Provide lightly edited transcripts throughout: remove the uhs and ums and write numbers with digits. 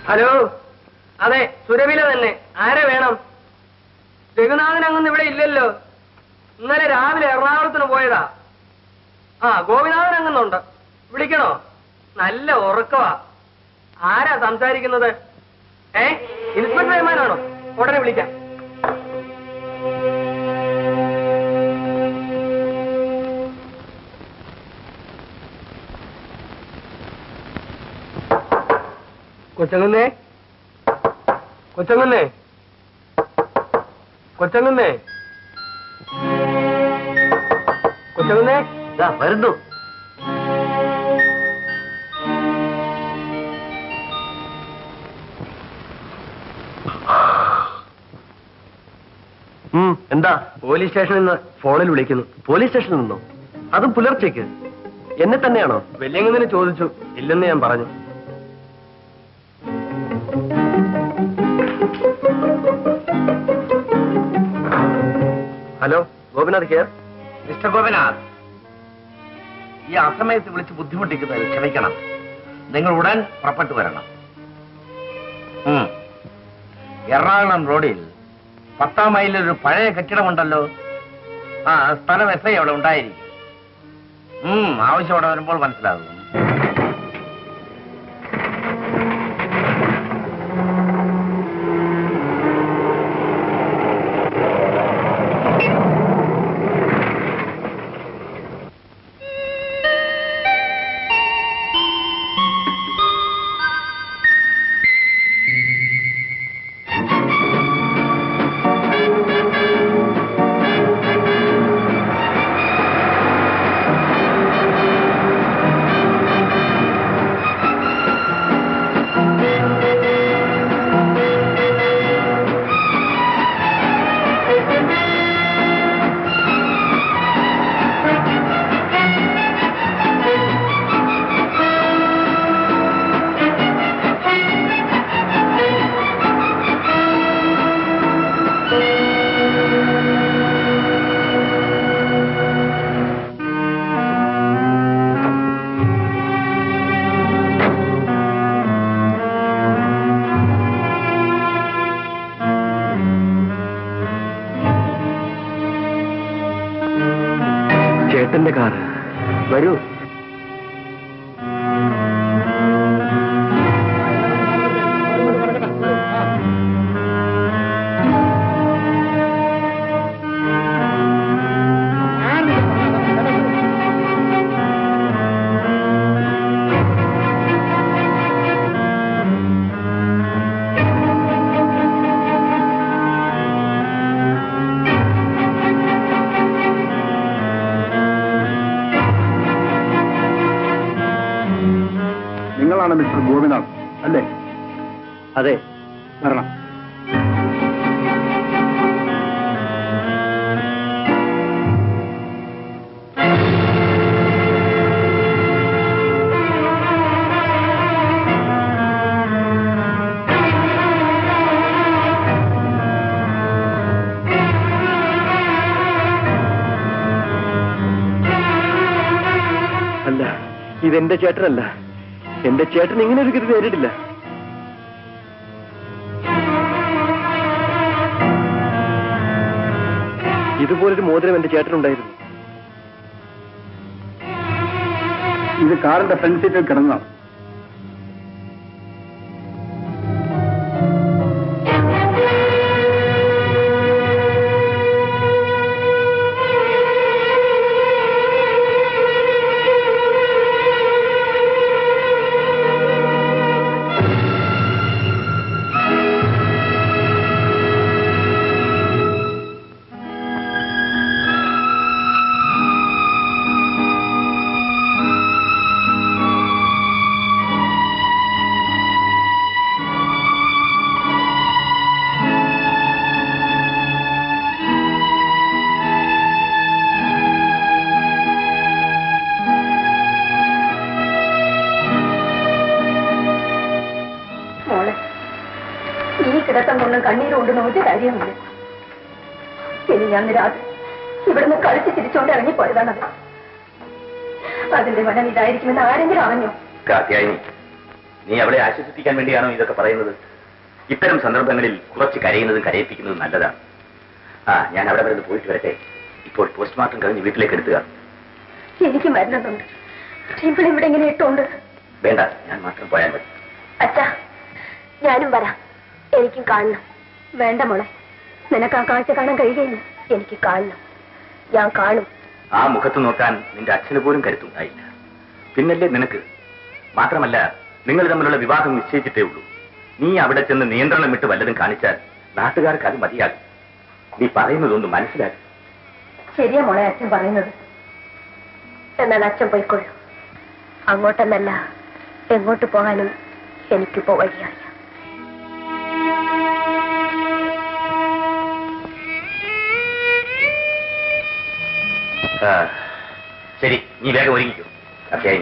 Hello, അതെ, സുരവില തന്നെ. ആരെ വേണം? രഘുനാഥൻ അങ്ങൊന്നും ഇവിടെ ഇല്ലല്ലോ. ഇന്നലെ രാവിലെ എറണാകുളത്തിന് പോയതാ. ആ, ഗോപിനാഥൻ അങ്ങുന്നുണ്ട്. വിളിക്കണോ? നല്ല ഉറക്കവാ. ആരാ സംസാരിക്കുന്നത്? ഇൻസ്പെക്ടർ റഹ്മാനാണോ? ഉടനെ വിളിക്കാം. കൊച്ചങ്ങന്നേ, കൊച്ചങ്ങന്നേ, കൊച്ചങ്ങന്നേ, കൊച്ചങ്ങന്നേ, വരുന്നു. എന്താ? പോലീസ് സ്റ്റേഷനിൽ നിന്ന് ഫോണിൽ വിളിക്കുന്നു. പോലീസ് സ്റ്റേഷനിൽ നിന്നോ? അതും പുലർച്ചയ്ക്ക്? എന്നെ തന്നെയാണോ? വെല്ലിങ്ങന്നിന് ചോദിച്ചു. ഇല്ലെന്ന് ഞാൻ പറഞ്ഞു. Hello, Gopinath here. Mister Gopinath, ഈ അസമയത്ത് വിളിച്ച് ബുദ്ധിമുട്ടിക്കുന്നതിൽ ക്ഷമിക്കണം. നിങ്ങൾ ഉടൻ പുറപ്പെട്ടു വരണം. എറണാകുളം റോഡിൽ 10-ാം മൈലിലൊരു പഴയ കെട്ടിടമുണ്ടല്ലോ. ആ സ്ഥലം എസ് ഐ അവിടെ ഉണ്ടായിരിക്കും. ആവശ്യം അവിടെ വരുമ്പോൾ മനസ്സിലാകും. ചേട്ടന്റെ കാറ്. വരൂ. നിങ്ങളാണ് മിസ്റ്റർ ഗോപിനാഥ് അല്ലേ? അതെ. വരണം. അല്ല, ഇതെന്റെ ചേട്ടനല്ല. എന്റെ ചേട്ടൻ ഇങ്ങനെ ഒരു ഗതി നേരിട്ടില്ല. ഇതുപോലൊരു മോതിരം എന്റെ ചേട്ടനുണ്ടായിരുന്നു. ഇത് കാറിന്റെ ഫ്രണ്ട് സീറ്റിൽ കിടന്നതാണ്. കണ്ണീരുകൊണ്ടൊന്നും ഒരു കാര്യമില്ല. ഇനി ഞാൻ രാത്രി ഇവിടുന്ന് കളിച്ച് തിരിച്ചുകൊണ്ട് ഇറങ്ങിപ്പോയതാണത്. അതിന്റെ മനം ഇതായിരിക്കുമെന്ന് ആരെങ്കിലും അറിഞ്ഞോ? കാത്യായനി, നീ അവളെ ആശ്വസിപ്പിക്കാൻ വേണ്ടിയാണോ ഇതൊക്കെ പറയുന്നത്? ഇത്തരം സന്ദർഭങ്ങളിൽ കുറച്ച് കരയുന്നതും കരയിപ്പിക്കുന്നതും നല്ലതാണ്. ഞാൻ അവിടെ വരെ പോയിട്ട് വരട്ടെ. ഇപ്പോൾ പോസ്റ്റ്മോർട്ടം കഴിഞ്ഞ് വീട്ടിലേക്ക് എടുത്തുക. എനിക്ക് മരുന്നുണ്ട്. ഇവിടെ ഇങ്ങനെ ഇട്ടോണ്ട് വേണ്ട, ഞാൻ മാത്രം പോയാൽ മതി. അച്ഛാ, ഞാനും വരാം. എനിക്കും കാണണം. വേണ്ട മോളെ, നിനക്ക് ആ കാഴ്ച കാണാൻ കഴിയുകയില്ല. എനിക്ക് കാണണം. ഞാൻ കാണും. ആ മുഖത്ത് നോക്കാൻ നിന്റെ അച്ഛന് പോലും കരുത്തുണ്ടായില്ല. പിന്നല്ലേ നിനക്ക്? മാത്രമല്ല, നിങ്ങൾ തമ്മിലുള്ള വിവാഹം നിശ്ചയിച്ചിട്ടേ ഉള്ളൂ. നീ അവിടെ ചെന്ന് നിയന്ത്രണം വിട്ട് വല്ലതും കാണിച്ചാൽ നാട്ടുകാർക്ക് അത് മതിയാകും. നീ പറയുന്നതൊന്നും മനസ്സിലാകും. ശരിയാ മോളെ അച്ഛൻ പറയുന്നത്. എന്നാൽ അച്ഛൻ പോയിക്കൊള്ളു. അങ്ങോട്ടെന്നല്ല, എങ്ങോട്ട് പോകാനും എനിക്കിപ്പോ വഴിയറിയാം. ശരി, നീ വേഗം ഒരുങ്ങിക്കോ. അത്യായി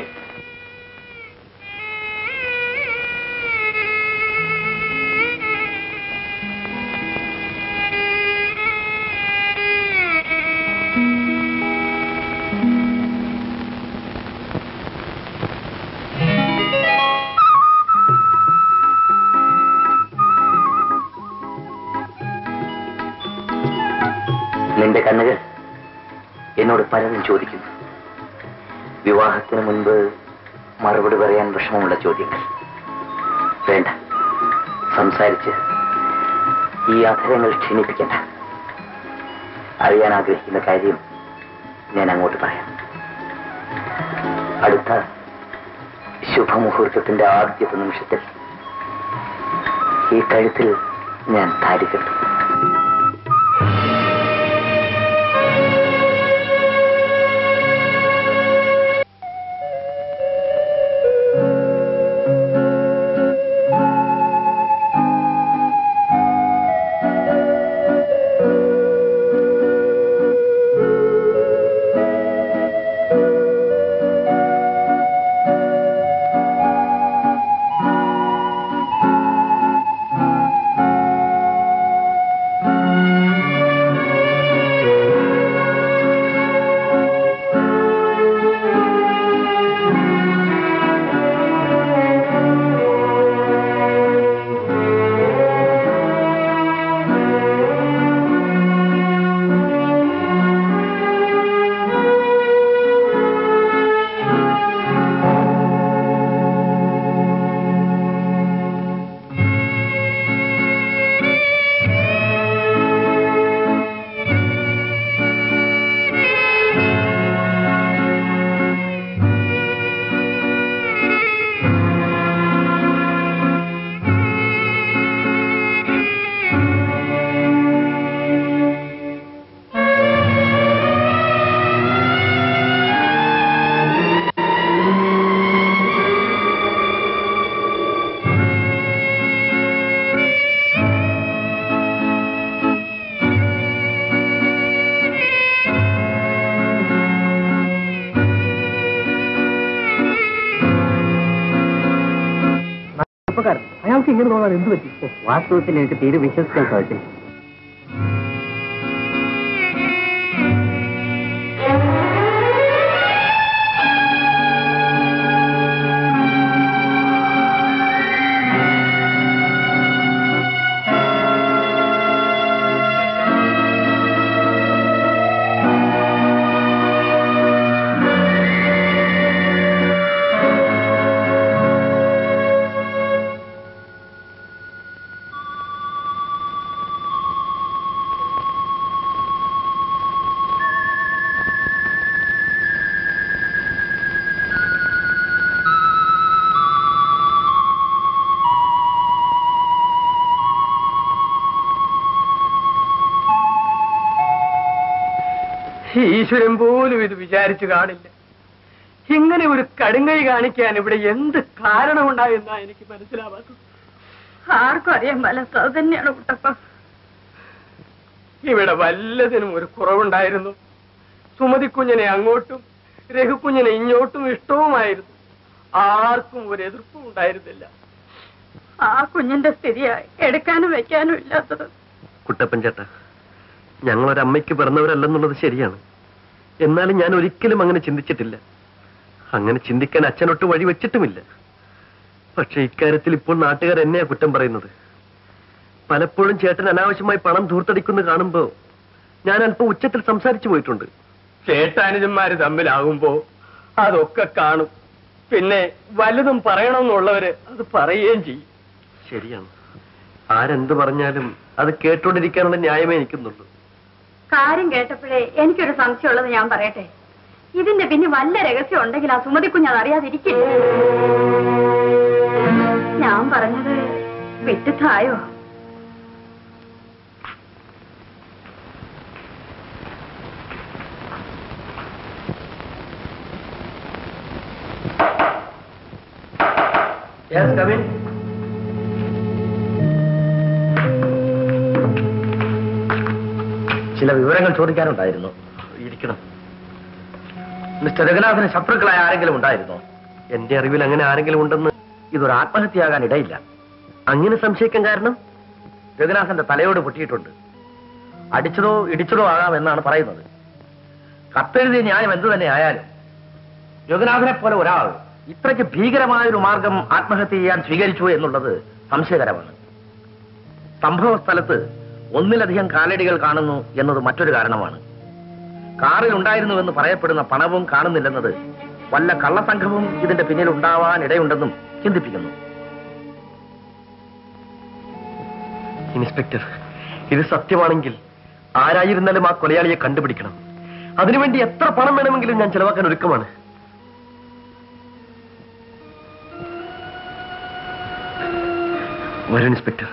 നിന്റെ കണ്ണുകൾ എന്നോട് പലതും ചോദിക്കുന്നു. വിവാഹത്തിന് മുൻപ് മറുപടി പറയാൻ വിഷമമുള്ള ചോദ്യങ്ങൾ. വേണ്ട, സംസാരിച്ച് ഈ അധരങ്ങൾ ക്ഷീണിപ്പിക്കണ്ട. അറിയാൻ ആഗ്രഹിക്കുന്ന കാര്യം ഞാൻ അങ്ങോട്ട് പറയാം. അടുത്ത ശുഭമുഹൂർത്തത്തിന്റെ ആദ്യത്തെ നിമിഷത്തിൽ ഈ കഴുത്തിൽ ഞാൻ താലി കെട്ടും. അയാൾക്ക് ഇങ്ങനെ തോന്നാൻ എന്ത് പറ്റി? വാസ്തവത്തിൽ എനിക്ക് തീരെ വിശ്വസിക്കാൻ സാധിച്ചില്ല. ഈശ്വരൻ പോലും ഇത് വിചാരിച്ചു കാണില്ല. ഇങ്ങനെ ഒരു കടുങ്കൈ കാണിക്കാൻ ഇവിടെ എന്ത് കാരണമുണ്ടായെന്നാ എനിക്ക് മനസ്സിലാവാത്തത്. ആർക്കും അറിയാൻ മേലാത്ത അത് തന്നെയാണ് കുട്ടപ്പ. ഇവിടെ വല്ലതിനും ഒരു കുറവുണ്ടായിരുന്നു. സുമതിക്കുഞ്ഞിനെ അങ്ങോട്ടും രഘുക്കുഞ്ഞിനെ ഇങ്ങോട്ടും ഇഷ്ടവുമായിരുന്നു. ആർക്കും ഒരു എതിർപ്പും ഉണ്ടായിരുന്നില്ല. ആ കുഞ്ഞിന്റെ സ്ഥിതിയായി എടുക്കാനും വെക്കാനും ഇല്ലാത്തത്. കുട്ടപ്പൻ ചേട്ടാ, ഞങ്ങളൊരമ്മയ്ക്ക് പിറന്നവരല്ലെന്നുള്ളത് ശരിയാണ്. എന്നാലും ഞാൻ ഒരിക്കലും അങ്ങനെ ചിന്തിച്ചിട്ടില്ല. അങ്ങനെ ചിന്തിക്കാൻ അച്ഛനൊട്ട് വഴി വെച്ചിട്ടുമില്ല. പക്ഷെ ഇക്കാര്യത്തിൽ ഇപ്പോൾ നാട്ടുകാർ എന്നെയാ കുറ്റം പറയുന്നത്. പലപ്പോഴും ചേട്ടൻ അനാവശ്യമായി പണം ധൂർത്തടിക്കുന്നു കാണുമ്പോ ഞാൻ അല്പം ഉച്ചത്തിൽ സംസാരിച്ചു പോയിട്ടുണ്ട്. ചേട്ടാനുജന്മാര് തമ്മിലാകുമ്പോ അതൊക്കെ കാണും. പിന്നെ വലുതും പറയണമെന്നുള്ളവര് അത് പറയുകയും ചെയ്യും. ശരിയാണ്, ആരെന്ത് പറഞ്ഞാലും അത് കേട്ടോണ്ടിരിക്കാനുള്ള ന്യായമേ എനിക്കുന്നുള്ളൂ. കാര്യം കേട്ടപ്പോഴേ എനിക്കൊരു സംശയമുള്ളത് ഞാൻ പറയട്ടെ. ഇതിന്റെ പിന്നെ വല്ല രഹസ്യം ഉണ്ടെങ്കിൽ ആ സുമതി കുഞ്ഞത് അറിയാതിരിക്കില്ല. ഞാൻ പറഞ്ഞത് വിട്ടിത്തായോ? ചില വിവരങ്ങൾ ചോദിക്കാനുണ്ടായിരുന്നു. ഇരിക്കണം. മിസ്റ്റർ രഘുനാഥന് ശത്രുക്കളായ ആരെങ്കിലും ഉണ്ടായിരുന്നോ? എന്റെ അറിവിൽ അങ്ങനെ ആരെങ്കിലും ഉണ്ടെന്ന്. ഇതൊരു ആത്മഹത്യയാകാൻ ഇടയില്ല. അങ്ങനെ സംശയിക്കാൻ കാരണം? രഘുനാഥന്റെ തലയോട് പൊട്ടിയിട്ടുണ്ട്. അടിച്ചതോ ഇടിച്ചതോ ആകാമെന്നാണ് പറയുന്നത്. കത്തെഴുതിയ ന്യായം എന്തു തന്നെ ആയാലും രഘുനാഥനെ പോലെ ഒരാൾ ഇത്രയ്ക്ക് ഭീകരമായൊരു മാർഗം ആത്മഹത്യ ചെയ്യാൻ സ്വീകരിച്ചു എന്നുള്ളത് സംശയകരമാണ്. സംഭവ സ്ഥലത്ത് ഒന്നിലധികം കാലടികൾ കാണുന്നു എന്നത് മറ്റൊരു കാരണമാണ്. കാറിൽ ഉണ്ടായിരുന്നുവെന്ന് പറയപ്പെടുന്ന പണവും കാണുന്നില്ലെന്നത് വല്ല കള്ളസംഘവും ഇതിന്റെ പിന്നിൽ ഉണ്ടാവാൻ ഇടയുണ്ടെന്നും ചിന്തിപ്പിക്കുന്നു. ഇൻസ്പെക്ടർ, ഇത് സത്യമാണെങ്കിൽ ആരായിരുന്നാലും ആ കൊലയാളിയെ കണ്ടുപിടിക്കണം. അതിനുവേണ്ടി എത്ര പണം വേണമെങ്കിലും ഞാൻ ചെലവാക്കാൻ ഒരുക്കമാണ്. വരൂ ഇൻസ്പെക്ടർ.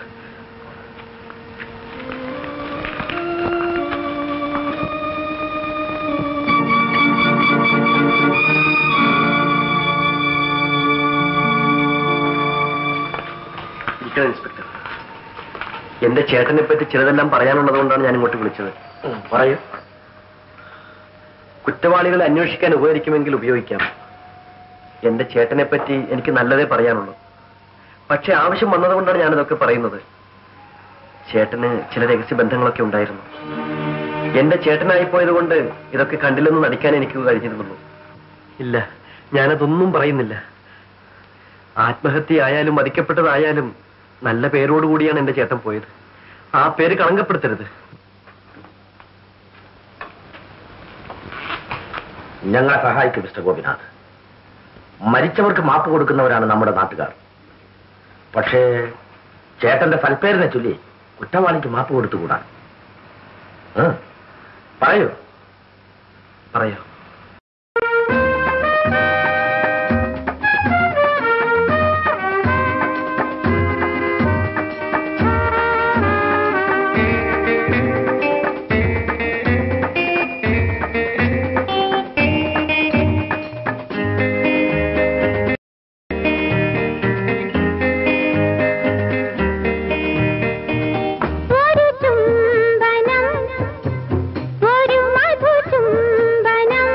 ഇൻസ്പെക്ടർ, എന്റെ ചേട്ടനെ പറ്റി ചിലതെല്ലാം പറയാനുള്ളത് കൊണ്ടാണ് ഞാൻ ഇങ്ങോട്ട് വിളിച്ചത്. പറയൂ. കുറ്റവാളികളെ അന്വേഷിക്കാൻ ഉപകരിക്കുമെങ്കിൽ ഉപയോഗിക്കാം. എന്റെ ചേട്ടനെ പറ്റി എനിക്ക് നല്ലതേ പറയാനുള്ളൂ. പക്ഷെ ആവശ്യം വന്നതുകൊണ്ടാണ് ഞാനിതൊക്കെ പറയുന്നത്. ചേട്ടന് ചില രഹസ്യബന്ധങ്ങളൊക്കെ ഉണ്ടായിരുന്നു. എന്റെ ചേട്ടനായി പോയത് കൊണ്ട് ഇതൊക്കെ കണ്ടില്ലെന്ന് നടിക്കാൻ എനിക്ക് കഴിഞ്ഞിരുന്നുള്ളൂ. ഇല്ല, ഞാനതൊന്നും പറയുന്നില്ല. ആത്മഹത്യ ആയാലും വധിക്കപ്പെട്ടതായാലും നല്ല പേരോടുകൂടിയാണ് എന്റെ ചേട്ടൻ പോയത്. ആ പേര് കളങ്കപ്പെടുത്തരുത്. ഞങ്ങളെ സഹായിക്കും മിസ്റ്റർ ഗോപിനാഥ്. മരിച്ചവർക്ക് മാപ്പ് കൊടുക്കുന്നവരാണ് നമ്മുടെ നാട്ടുകാർ. പക്ഷേ ചേട്ടന്റെ സൽപ്പേരിനെ ചൊല്ലി കുറ്റവാളിക്ക് മാപ്പ് കൊടുത്തുകൂടാ. പറയൂ. പറയാം. ഒരു മധുചുംബനം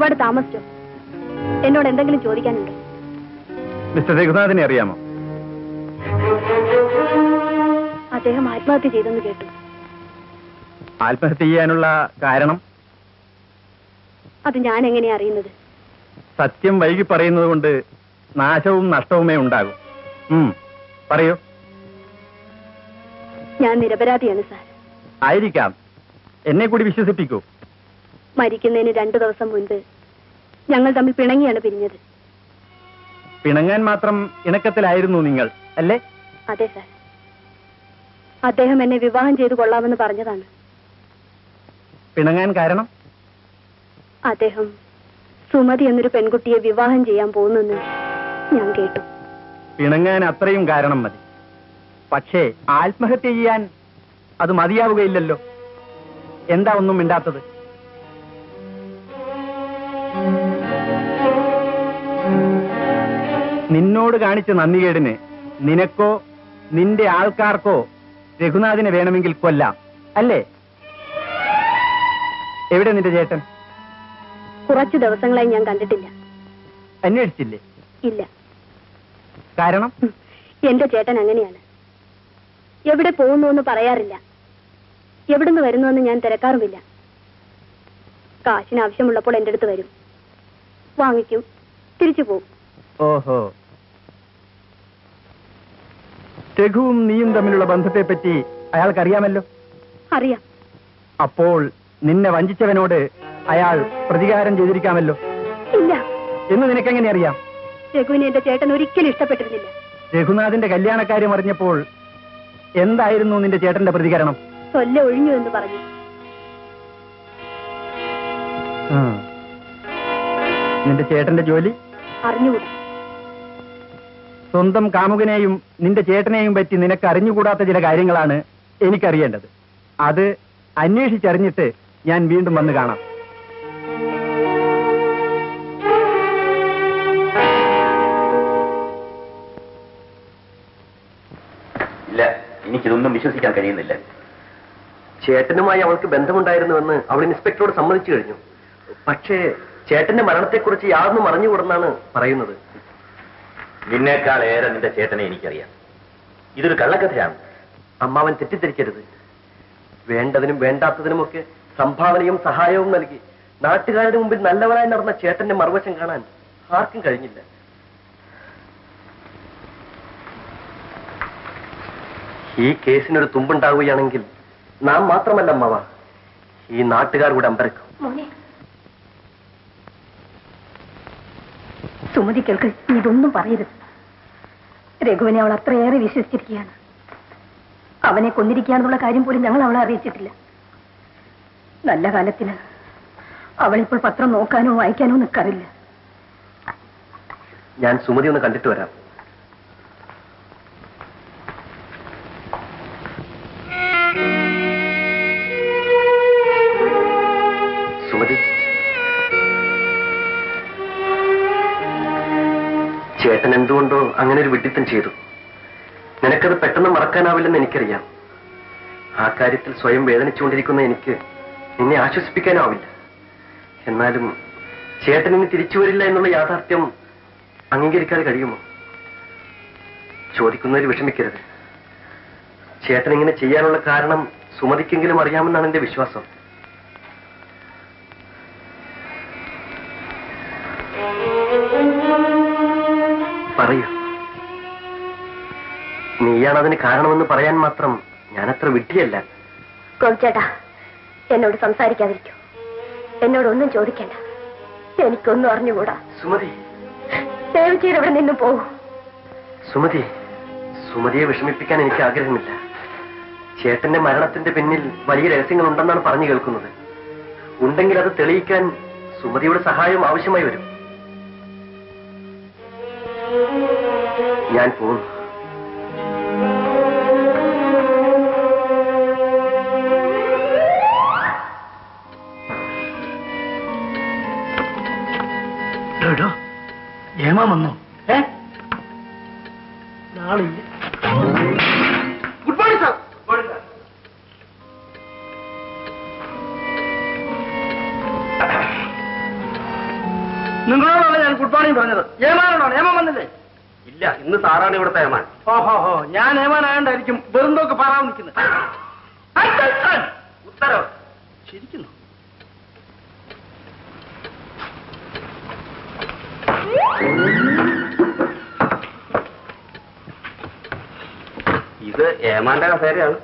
ഒരുപാട് താമസിച്ചോ? എന്നോട് എന്തെങ്കിലും ചോദിക്കാനുണ്ടോ? മിസ്റ്റർ രഘുനാഥിനെ അറിയാമോ? അദ്ദേഹം ആത്മഹത്യ ചെയ്തെന്ന് കേട്ടു. ആത്മഹത്യ ചെയ്യാനുള്ള കാരണം? അത് ഞാൻ എങ്ങനെയാ അറിയുന്നത്? സത്യം വൈകി പറയുന്നത് കൊണ്ട് നാശവും നഷ്ടവുമേ ഉണ്ടാകും. പറയൂ. ഞാൻ നിരപരാധിയാണ് സാർ. ആയിരിക്കാം. എന്നെ കൂടി വിശ്വസിപ്പിക്കൂ. മരിക്കുന്നതിന് 2 ദിവസം മുൻപ് ഞങ്ങൾ തമ്മിൽ പിണങ്ങിയാണ് പിരിഞ്ഞത്. പിണങ്ങാൻ മാത്രം ഇണക്കത്തിലായിരുന്നു നിങ്ങൾ, അല്ലേ? അതെ സാർ. അദ്ദേഹം എന്നെ വിവാഹം ചെയ്തു കൊള്ളാമെന്ന് പറഞ്ഞതാണ്. പിണങ്ങാൻ കാരണം? അദ്ദേഹം സുമതി എന്നൊരു പെൺകുട്ടിയെ വിവാഹം ചെയ്യാൻ പോകുന്നെന്ന് ഞാൻ കേട്ടു. പിണങ്ങാൻ അത്രയും കാരണം മതി. പക്ഷേ ആത്മഹത്യ ചെയ്യാൻ അത് മതിയാവുകയില്ലല്ലോ. എന്താ ഒന്നും മിണ്ടാത്തത്? നിന്നോട് കാണിച്ച നന്ദികേടിന് നിനക്കോ നിന്റെ ആൾക്കാർക്കോ രഘുനാഥിനെ വേണമെങ്കിൽ കൊല്ലാം, അല്ലേ? എവിടെ നിന്റെ ചേട്ടൻ? കുറച്ചു ദിവസങ്ങളായി ഞാൻ കണ്ടിട്ടില്ല. അന്വേഷിച്ചില്ലേ? ഇല്ല. കാരണം? എന്റെ ചേട്ടൻ അങ്ങനെയാണ്. എവിടെ പോകുന്നു എന്ന് പറയാറില്ല. എവിടുന്ന് വരുന്നുവെന്ന് ഞാൻ തിരക്കാറുമില്ല. കാശിന് ആവശ്യമുള്ളപ്പോൾ എന്റെ അടുത്ത് വരും, വാങ്ങിക്കും, തിരിച്ചു പോകും. ഓഹോ. രഘുവും നീയും തമ്മിലുള്ള ബന്ധത്തെപ്പറ്റി അയാൾക്കറിയാമല്ലോ? അറിയാം. അപ്പോൾ നിന്നെ വഞ്ചിച്ചവനോട് അയാൾ പ്രതികാരം ചെയ്തിരിക്കാമല്ലോ? ഇല്ല. എന്ന് നിനക്കെങ്ങനെ അറിയാം? രഘുവിനെ എന്റെ ചേട്ടൻ ഒരിക്കലും ഇഷ്ടപ്പെട്ടിരുന്നില്ല. രഘുനാഥിന്റെ കല്യാണക്കാര്യം അറിഞ്ഞപ്പോൾ എന്തായിരുന്നു നിന്റെ ചേട്ടന്റെ പ്രതികരണം? കൊല്ല ഒഴിഞ്ഞു എന്ന് പറഞ്ഞു. നിന്റെ ചേട്ടന്റെ ജോലി അറിഞ്ഞുകൂടാ. സ്വന്തം കാമുകനെയും നിന്റെ ചേട്ടനെയും പറ്റി നിനക്ക് അറിഞ്ഞുകൂടാത്ത ചില കാര്യങ്ങളാണ് എനിക്കറിയേണ്ടത്. അത് അന്വേഷിച്ചറിഞ്ഞിട്ട് ഞാൻ വീണ്ടും വന്ന് കാണാം. ഇല്ല, എനിക്കിതൊന്നും വിശ്വസിക്കാൻ കഴിയുന്നില്ല. ചേട്ടനുമായി അവൾക്ക് ബന്ധമുണ്ടായിരുന്നുവെന്ന് അവൾ ഇൻസ്പെക്ടറോട് സമ്മതിച്ചു കഴിഞ്ഞു. പക്ഷേ ചേട്ടന്റെ മരണത്തെക്കുറിച്ച് യാതൊന്നും അറിഞ്ഞുകൂടെന്നാണ് പറയുന്നത്. നിന്നേക്കാൾ ഏറെ നിന്റെ ചേട്ടനെ എനിക്കറിയാം. ഇതൊരു കള്ളക്കഥയാണ്. അമ്മാവൻ തെറ്റിദ്ധരിക്കരുത്. വേണ്ടതിനും വേണ്ടാത്തതിനുമൊക്കെ സംഭാവനയും സഹായവും നൽകി നാട്ടുകാരുടെ മുമ്പിൽ നല്ലവനായി നടന്ന ചേട്ടന്റെ മറുവശം കാണാൻ ആർക്കും കഴിഞ്ഞില്ല. ഈ കേസിനൊരു തുമ്പുണ്ടാവുകയാണെങ്കിൽ നാം മാത്രമല്ല അമ്മാവ, ഈ നാട്ടുകാർ കൂടെ അമ്പരക്കും. സുമതി കേൾക്ക്, ഇതൊന്നും പറയരുത്. രഘുവിനെ അവൾ അത്രയേറെ വിശ്വസിച്ചിരിക്കുകയാണ്. അവനെ കൊന്നിരിക്കുകയാണെന്നുള്ള കാര്യം പോലും ഞങ്ങൾ അവളെ അറിയിച്ചിട്ടില്ല. നല്ല കാലത്തിന് അവളിപ്പോൾ പത്രം നോക്കാനോ വായിക്കാനോ നിൽക്കാറില്ല. ഞാൻ സുമതി ഒന്ന് കണ്ടിട്ട് വരാം. സുമതി, ചേട്ടൻ എന്തുകൊണ്ടോ അങ്ങനെ ഒരു വിഡ്ഢിത്തം ചെയ്തു. നിനക്കത് പെട്ടെന്ന് മറക്കാനാവില്ലെന്ന് എനിക്കറിയാം. ആ കാര്യത്തിൽ സ്വയം വേദനിച്ചുകൊണ്ടിരിക്കുന്ന എനിക്ക് നിന്നെ ആശ്വസിപ്പിക്കാനാവില്ല. എന്നാലും ചേട്ടൻ ഇനി തിരിച്ചു വരില്ല എന്നുള്ള യാഥാർത്ഥ്യം അംഗീകരിക്കാതെ കഴിയുമോ? ചോദിക്കുന്നതിൽ വിഷമിക്കരുത്. ചേട്ടൻ ഇങ്ങനെ ചെയ്യാനുള്ള കാരണം സുമതിക്കെങ്കിലും അറിയാമെന്നാണ് എന്റെ വിശ്വാസം. പറയൂ, നീയാണതിന് കാരണമെന്ന് പറയാൻ മാത്രം ഞാനത്ര വിഡ്ഢിയല്ല. ഗോപിച്ചേട്ടാ, എന്നോട് സംസാരിക്കാതിരിക്കൂ. എന്നോടൊന്നും ചോദിക്കണ്ട. എനിക്കൊന്നും അറിഞ്ഞുകൂടാ. സുമതി, സേവിച്ചീർ എവിടെ നിന്നും പോകൂ. സുമതി, സുമതിയെ വിഷമിപ്പിക്കാൻ എനിക്ക് ആഗ്രഹമില്ല. ചേട്ടന്റെ മരണത്തിന്റെ പിന്നിൽ വലിയ രഹസ്യങ്ങൾ ഉണ്ടെന്നാണ് പറഞ്ഞു കേൾക്കുന്നത്. ഉണ്ടെങ്കിൽ അത് തെളിയിക്കാൻ സുമതിയുടെ സഹായം ആവശ്യമായി വരും. ഞാൻ പോകുന്നു. ഏമാ വന്നോ? നാളില്ല. Good morning sir. Good morning പറഞ്ഞത്. ഏമാനാണോ? ഏമാൻ വന്നില്ലേ? ഇല്ല, ഇന്ന് സാറാണ് ഇവിടുത്തെ ഏമാൻ. ഓഹോ, ഞാൻ ഏമാനായോണ്ടായിരിക്കും വെറുതൊക്കെ പറയാൻ നിൽക്കുന്നത്. ഉത്തരവ് ശരിക്കുന്നു. ഇത് ഏമാന്റെ കസേരയാണ്.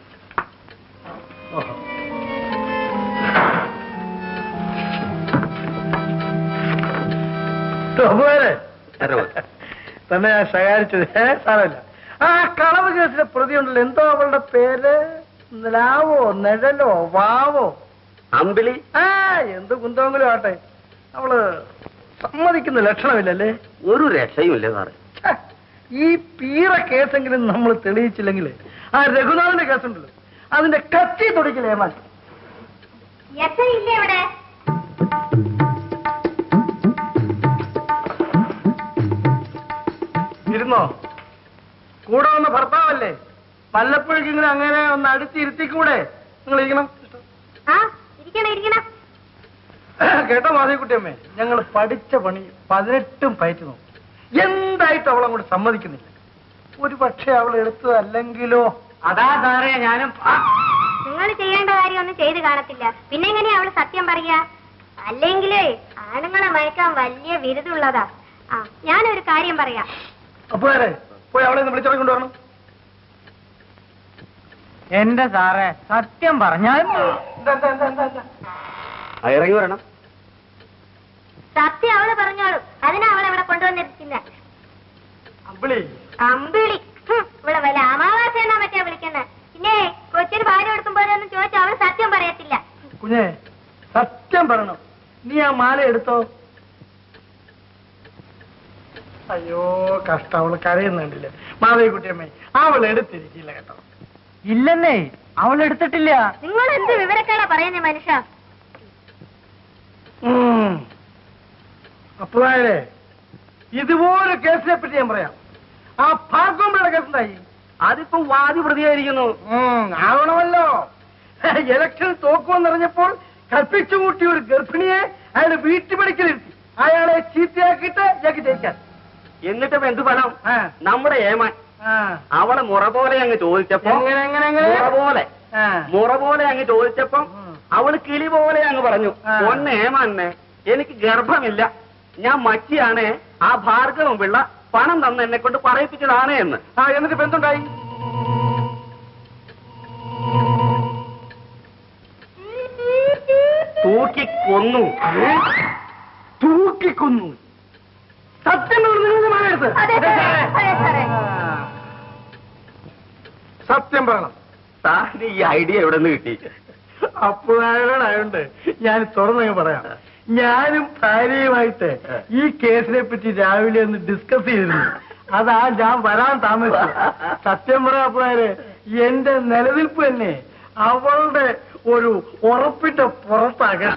തന്നെ ഞാൻ ശകാരിച്ചത് സാറല്ല. ആ കളവ് കേസിലെ പ്രതി ഉണ്ടല്ലോ, എന്തോ അവളുടെ പേര്, ലാവോ നിഴലോ വാവോ അമ്പിളി. എന്ത് കുന്തമെങ്കിലും ആട്ടെ, അവള് സമ്മതിക്കുന്ന ലക്ഷണമില്ലല്ലേ? ഒരു രക്ഷയുമില്ല സാറേ. ഈ പീറ കേസെങ്കിലും നമ്മൾ തെളിയിച്ചില്ലെങ്കിൽ ആ രഘുനാഥന്റെ കേസുണ്ടല്ലോ, അതിന്റെ കച്ചി തുടക്കില്ലേ ഏമാൻ. ഇരുന്നോ? കൂടെ വന്ന ഭർത്താവല്ലേ, വല്ലപ്പോഴേക്കിങ്ങനെ അങ്ങനെ ഒന്ന് അടുത്തിരുത്തിക്കൂടെ? നിങ്ങൾ ഇരിക്കണം. കേട്ടോ മാധവിക്കുട്ടിയമ്മേ, ഞങ്ങൾ പഠിച്ച പണി 18 പയറ്റ് നോക്കി, എന്തായിട്ട് അവളങ്ങോട്ട് സമ്മതിക്കുന്നില്ല. ഒരു പക്ഷെ അവൾ എടുത്തതല്ലെങ്കിലോ? അതാ സാറേ ഞാനും. നിങ്ങൾ ചെയ്യേണ്ട കാര്യം ഒന്നും ചെയ്ത് കാണത്തില്ല, പിന്നെ എങ്ങനെയാ അവള് സത്യം പറയാ? അല്ലെങ്കിലേ ആണുങ്ങളെ മയക്കാൻ വലിയ വിരുദുള്ളതാ. ഞാനൊരു കാര്യം പറയാം. അപ്പൊ പോയി അവളെ ഒന്ന് വിളിച്ചിറങ്ങി വരണം. എന്റെ സാറേ സത്യം പറഞ്ഞാൽ ഇറങ്ങി വരണം. സത്യം അവള് പറഞ്ഞോളൂ, അതിനാ അവളെ ഇവിടെ കൊണ്ടുവന്നിരിക്കുന്ന. അമ്പിളി അമ്പിളി ഇവിടെ വല്ല അമാവാസ എന്നാ പറ്റാ വിളിക്കുന്നത്. പിന്നെ കൊച്ചിന് ഭാര്യ കൊടുക്കുമ്പോഴൊന്നും ചോദിച്ചാൽ അവള് സത്യം പറയത്തില്ല. കുഞ്ഞെ സത്യം പറയണം, നീ ആ മാല എടുത്തോ? അയ്യോ കഷ്ടം, അവള് കരയുന്നുണ്ടല്ലേ മാധവിക്കുട്ടിയമ്മേ. അവൾ എടുത്തിരിക്കില്ല കേട്ടോ. ഇല്ലെന്നേ, അവൾ എടുത്തിട്ടില്ല. നിങ്ങൾ എന്ത് വിവരക്കേടാ പറയുന്നേ മനുഷ്യ? അപ്പോഴേ ഇതുപോലെ കേസിനെ പറ്റി ഞാൻ പറയാം. ആ ഭാഗോമ്പയുടെ കേസ് എന്തായി? അതിപ്പോ വാദി പ്രതിയായിരിക്കുന്നു. ആവണമല്ലോ. ഇലക്ഷൻ തോക്കുമെന്നറിഞ്ഞപ്പോൾ കൽപ്പിച്ചു കൂട്ടിയ ഒരു ഗർഭിണിയെ അയാൾ വീട്ടുപടിക്കലിരുത്തി അയാളെ ചീത്തയാക്കിയിട്ട് ഇയാൾക്ക് ജയിക്കാൻ. എന്നിട്ടിപ്പോ എന്ത് ഫലം? നമ്മുടെ ഏമാൻ അവളെ മുറ പോലെ അങ്ങ് ചോദിച്ചപ്പോ മുറ പോലെ അങ്ങ് ചോദിച്ചപ്പം അവള് കിളി പോലെ അങ്ങ് പറഞ്ഞു, ഒന്നേമാന്നെ എനിക്ക് ഗർഭമില്ല, ഞാൻ മച്ചിയാണ്, ആ ഭാർഗവം പിള്ള പണം തന്ന് എന്നെ കൊണ്ട് പറയിപ്പിച്ചതാണ് എന്ന്. എന്നിട്ട് ഇപ്പൊ എന്തുണ്ടായി? തൂക്കിക്കൊന്നു. തൂക്കിക്കൊന്നു. സത്യം സത്യം പറയണം. സാറിന് ഈ ഐഡിയ എവിടെ നിന്ന് കിട്ടി? അപ്പോഴായോണ്ട് ഞാൻ തുറന്നങ്ങ് പറയാം. ഞാനും ഭാര്യയുമായിട്ട് ഈ കേസിനെ പറ്റി രാവിലെ ഒന്ന് ഡിസ്കസ് ചെയ്തിരുന്നു. അതാ ഞാൻ വരാൻ താമസിച്ചു. സത്യം പറയാ അപ്പോഴേ എന്റെ നിലനിൽപ്പ് തന്നെ അവളുടെ ഒരു ഉറപ്പിട്ട പുറത്താകാം.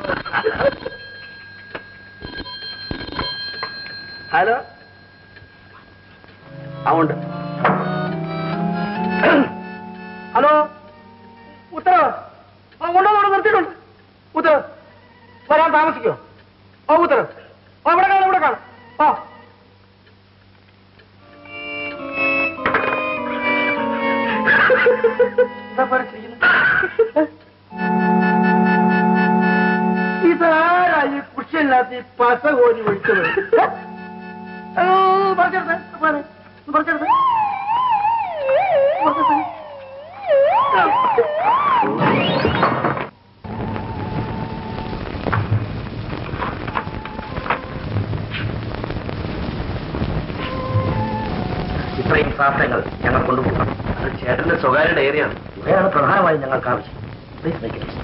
ഹലോ, അതുകൊണ്ട് ഹലോ ഉത്തരവ് കൊണ്ടുവന്നോട് നിർത്തിയിട്ടുണ്ട്. ഉത്തരവ് വരാൻ താമസിക്കോ? ഉത്തരവ് ഇവിടെ കാണും, ഇവിടെ കാണും. ഇതാരാ ഈ കുഷിയല്ലാത്ത ഈ പശ കോരി ഒഴിച്ചത്? പറഞ്ഞെടുത്തേ പറഞ്ഞെടുത്തേ. ഇത്രയും സാധനങ്ങൾ ഞങ്ങൾ കൊണ്ടുപോകണം. അത് ചേട്ടന്റെ സ്വകാര്യ ഡയറിയാണ്. ഇവയാണ് പ്രധാനമായും ഞങ്ങൾക്ക് ആവശ്യം. Please make it.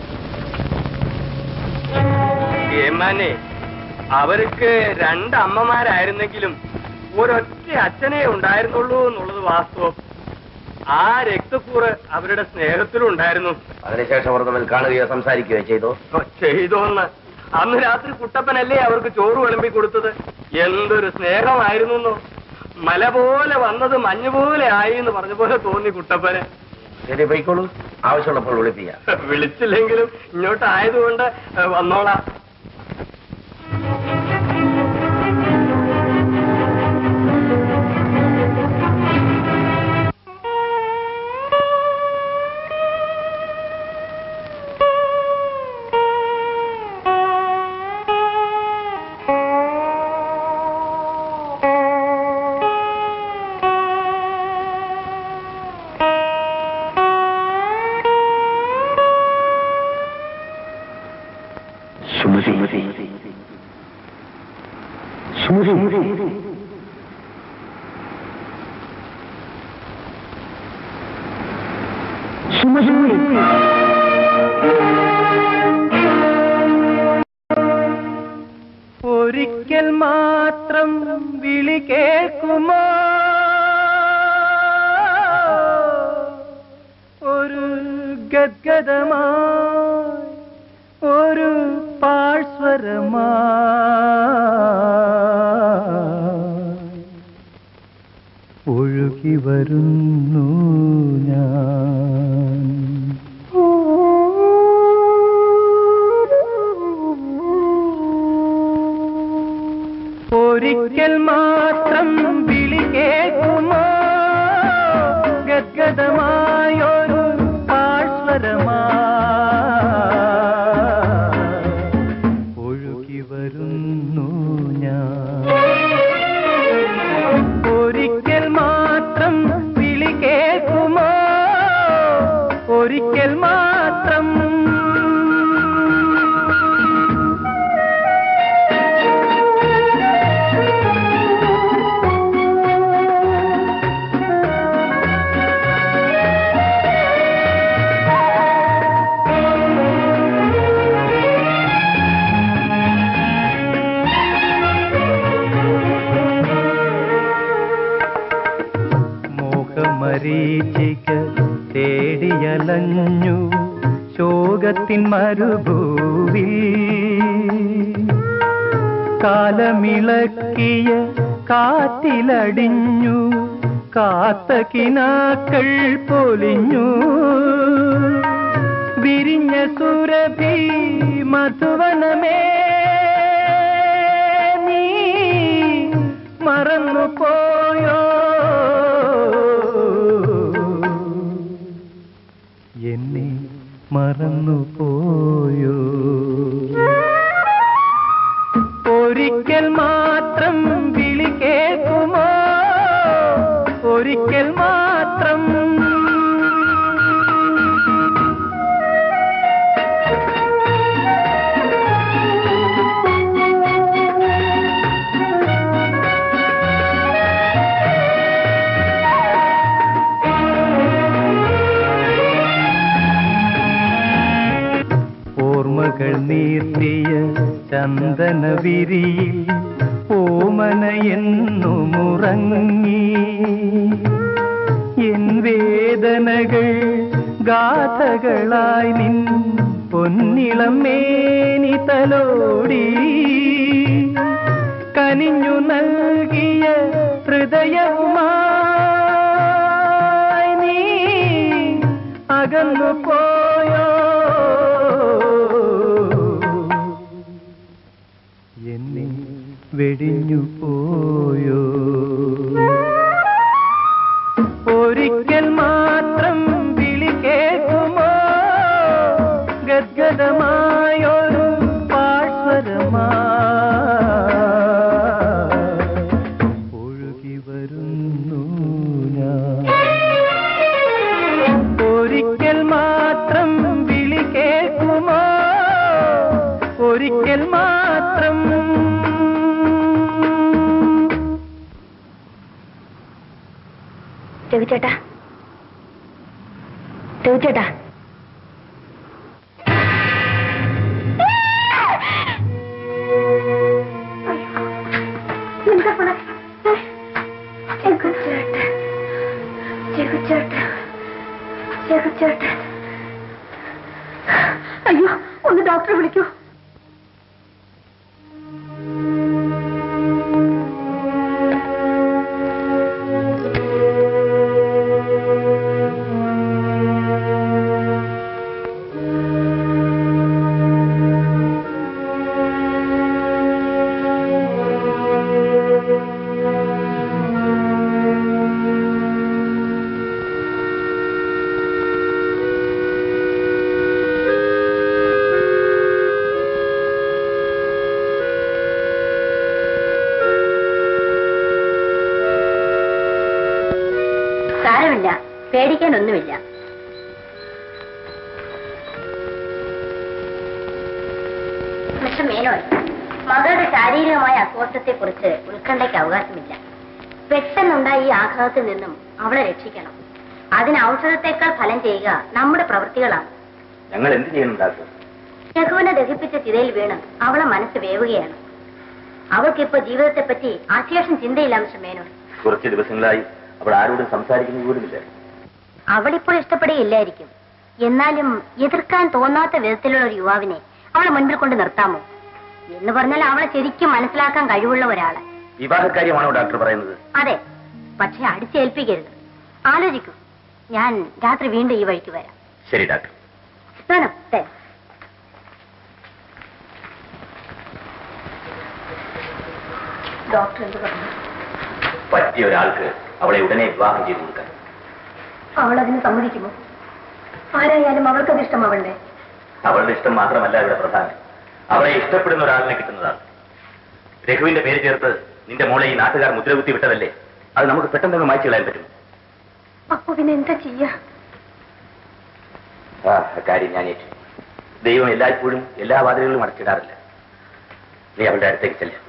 ഏമാനെ, അവർക്ക് 2 അമ്മമാരായിരുന്നെങ്കിലും ഒരൊറ്റ അച്ഛനേ ഉണ്ടായിരുന്നുള്ളൂ എന്നുള്ളത് വാസ്തവം. ആ രക്തക്കൂറ് അവരുടെ സ്നേഹത്തിലും ഉണ്ടായിരുന്നു. അതിനുശേഷം അവർ തമ്മിൽ കാണുകയോ സംസാരിക്കുകയോ ചെയ്തോന്ന് അന്ന് രാത്രി കുട്ടപ്പനല്ലേ അവർക്ക് ചോറ് വിളമ്പി കൊടുത്തത്. എന്തൊരു സ്നേഹമായിരുന്നു. മല പോലെ വന്നത് മഞ്ഞ് പോലെ ആയി എന്ന് പറഞ്ഞ പോലെ തോന്നി കുട്ടപ്പന്. ശരി, പോയിക്കോളൂ. ആവശ്യമുള്ളപ്പോൾ വിളിപ്പിക്കാം. വിളിച്ചില്ലെങ്കിലും ഇങ്ങോട്ടായതുകൊണ്ട് വന്നോളാം. ഒരിക്കൽ മാത്രം വിളി കേൾക്കുമോ ഒരു ഗദ്ഗദമായി ഒരു പാഴ്സ്വരമായി ഒഴുകി വരുന്നു ഞാൻ. ഒരിക്കൽ മാത്രം വിളി കേൾക്കുമോ ഗദ്ഗദമായൊരു പാഴ്സ്വരമായി ഒഴുകി വരുന്നു ഞാൻ. ഒരിക്കൽ മാത്രം വിളി കേൾക്കുമോ ഒരിക്കൽ മാത്രം. മരീചിക തേടിയലഞ്ഞു ശോകത്തിൻ മരുഭൂവിൽ കാലമിളക്കിയ കാറ്റിലടിഞ്ഞു കാത്ത കിനാക്കൾ പൊലിഞ്ഞു വിരിഞ്ഞ സുരഭി മധുവനമേ നീ മറന്നു പോയോ എന്നെ മറന്നു പോയോ. ഒരിക്കൽ മാത്രം വിളി കേൾക്കുമോ ഒരിക്കൽ മാത്രം. ഓർമ്മകൾ നീർത്തിയ ചന്ദനവിരിയിൽ ഓമനയെന്നുമുറങ്ങി എൻ വേദനകൾ ഗാഥകളായി നിൻ പൊന്നിളം മേനി തലോടി കനിഞ്ഞു നൽകിയ ഹൃദയവുമായി നീ അകന്നു പോയോ എന്നെ വെടിഞ്ഞു പോയോ. ഒരിക്കൽ മാത്രം വിളി കേൾക്കുമോ ഗദ്ഗദമായൊരു പാഴ്സ്വരമായി ഒഴുകി വരുന്നു ഞാൻ. ഒരിക്കൽ മാത്രം വിളി കേൾക്കുമോ ഒരിക്കൽ മാത്രം. രവിചേട്ടാ രവിചേട്ടാ അയ്യോ ഒന്ന് ഡോക്ടറെ വിളിക്കൂ. പേടിക്കാനൊന്നുമില്ല. മിസ്റ്റർ മേനോൻ, മകളുടെ ശാരീരികമായ അസ്വസ്ഥത്തെക്കുറിച്ച് ഉത്കണ്ഠയ്ക്ക് അവകാശമില്ല. പെട്ടെന്നുണ്ടായ ഈ ആഘാതത്തിൽ നിന്നും അവളെ രക്ഷിക്കണം. അതിന് ഔഷധത്തെക്കാൾ ഫലം ചെയ്യുക നമ്മുടെ പ്രവൃത്തികളാണ്. ഞങ്ങൾ എന്ത് ചെയ്യണം ഡോക്ടർ? രഘുവിനെ ദഹിപ്പിച്ച ചിതയിൽ വീണ് അവളെ മനസ്സ് വേവുകയാണ്. അവൾക്കിപ്പോ ജീവിതത്തെ പറ്റി അശേഷം ചിന്തയില്ല മിസ്റ്റർ മേനോൻ. കുറച്ച് ദിവസങ്ങളായി അവൾ ആരോടും സംസാരിക്കുന്നത് പോലുമില്ല. അവളിപ്പോൾ ഇഷ്ടപ്പെടുകയില്ലായിരിക്കും. എന്നാലും എതിർക്കാൻ തോന്നാത്ത വിധത്തിലുള്ള ഒരു യുവാവിനെ അവളെ മുൻപിൽ കൊണ്ട് നിർത്താമോ? എന്ന് പറഞ്ഞാൽ അവളെ ശരിക്കും മനസ്സിലാക്കാൻ കഴിവുള്ള ഒരാളെ. വിവാഹക്കാര്യമാണോ ഡോക്ടർ പറയുന്നത്? അതെ, പക്ഷെ അടിച്ചേൽപ്പിക്കരുത്. ആലോചിക്കൂ. ഞാൻ രാത്രി വീണ്ടും ഈ വഴിക്ക് വരാം. ശരി ഡോക്ടർ. ഡോക്ടർ എന്ത് പറഞ്ഞു? പറ്റിയ ഒരാൾക്ക് അവളെ ഉടനെ വിവാഹം ചെയ്തു കൊടുക്കാൻ. അവൾ അതിന് സമ്മതിക്കുമോ? ആരായാലും അവൾക്കത് ഇഷ്ടമാവണ്ടേ? അവളുടെ ഇഷ്ടം മാത്രമല്ല ഇവിടെ പ്രധാനം, അവളെ ഇഷ്ടപ്പെടുന്ന ഒരാളിനെ കിട്ടുന്നതാണ്. രഘുവിന്റെ പേര് ചേർത്ത് നിന്റെ മോളെ ഈ നാട്ടുകാർ മുദ്രകുത്തി വിട്ടതല്ലേ, അത് നമുക്ക് പെട്ടെന്ന് മായ്ച്ചു കളയാൻ പറ്റും. അപ്പൊ പിന്നെ എന്താ ചെയ്യാ? കാര്യം ഞാൻ ഏറ്റു. ദൈവം എല്ലായ്പ്പോഴും എല്ലാ വാതിലുകളും അടച്ചിടാറില്ല. നീ അവളുടെ അടുത്തേക്ക് ചെല്ല.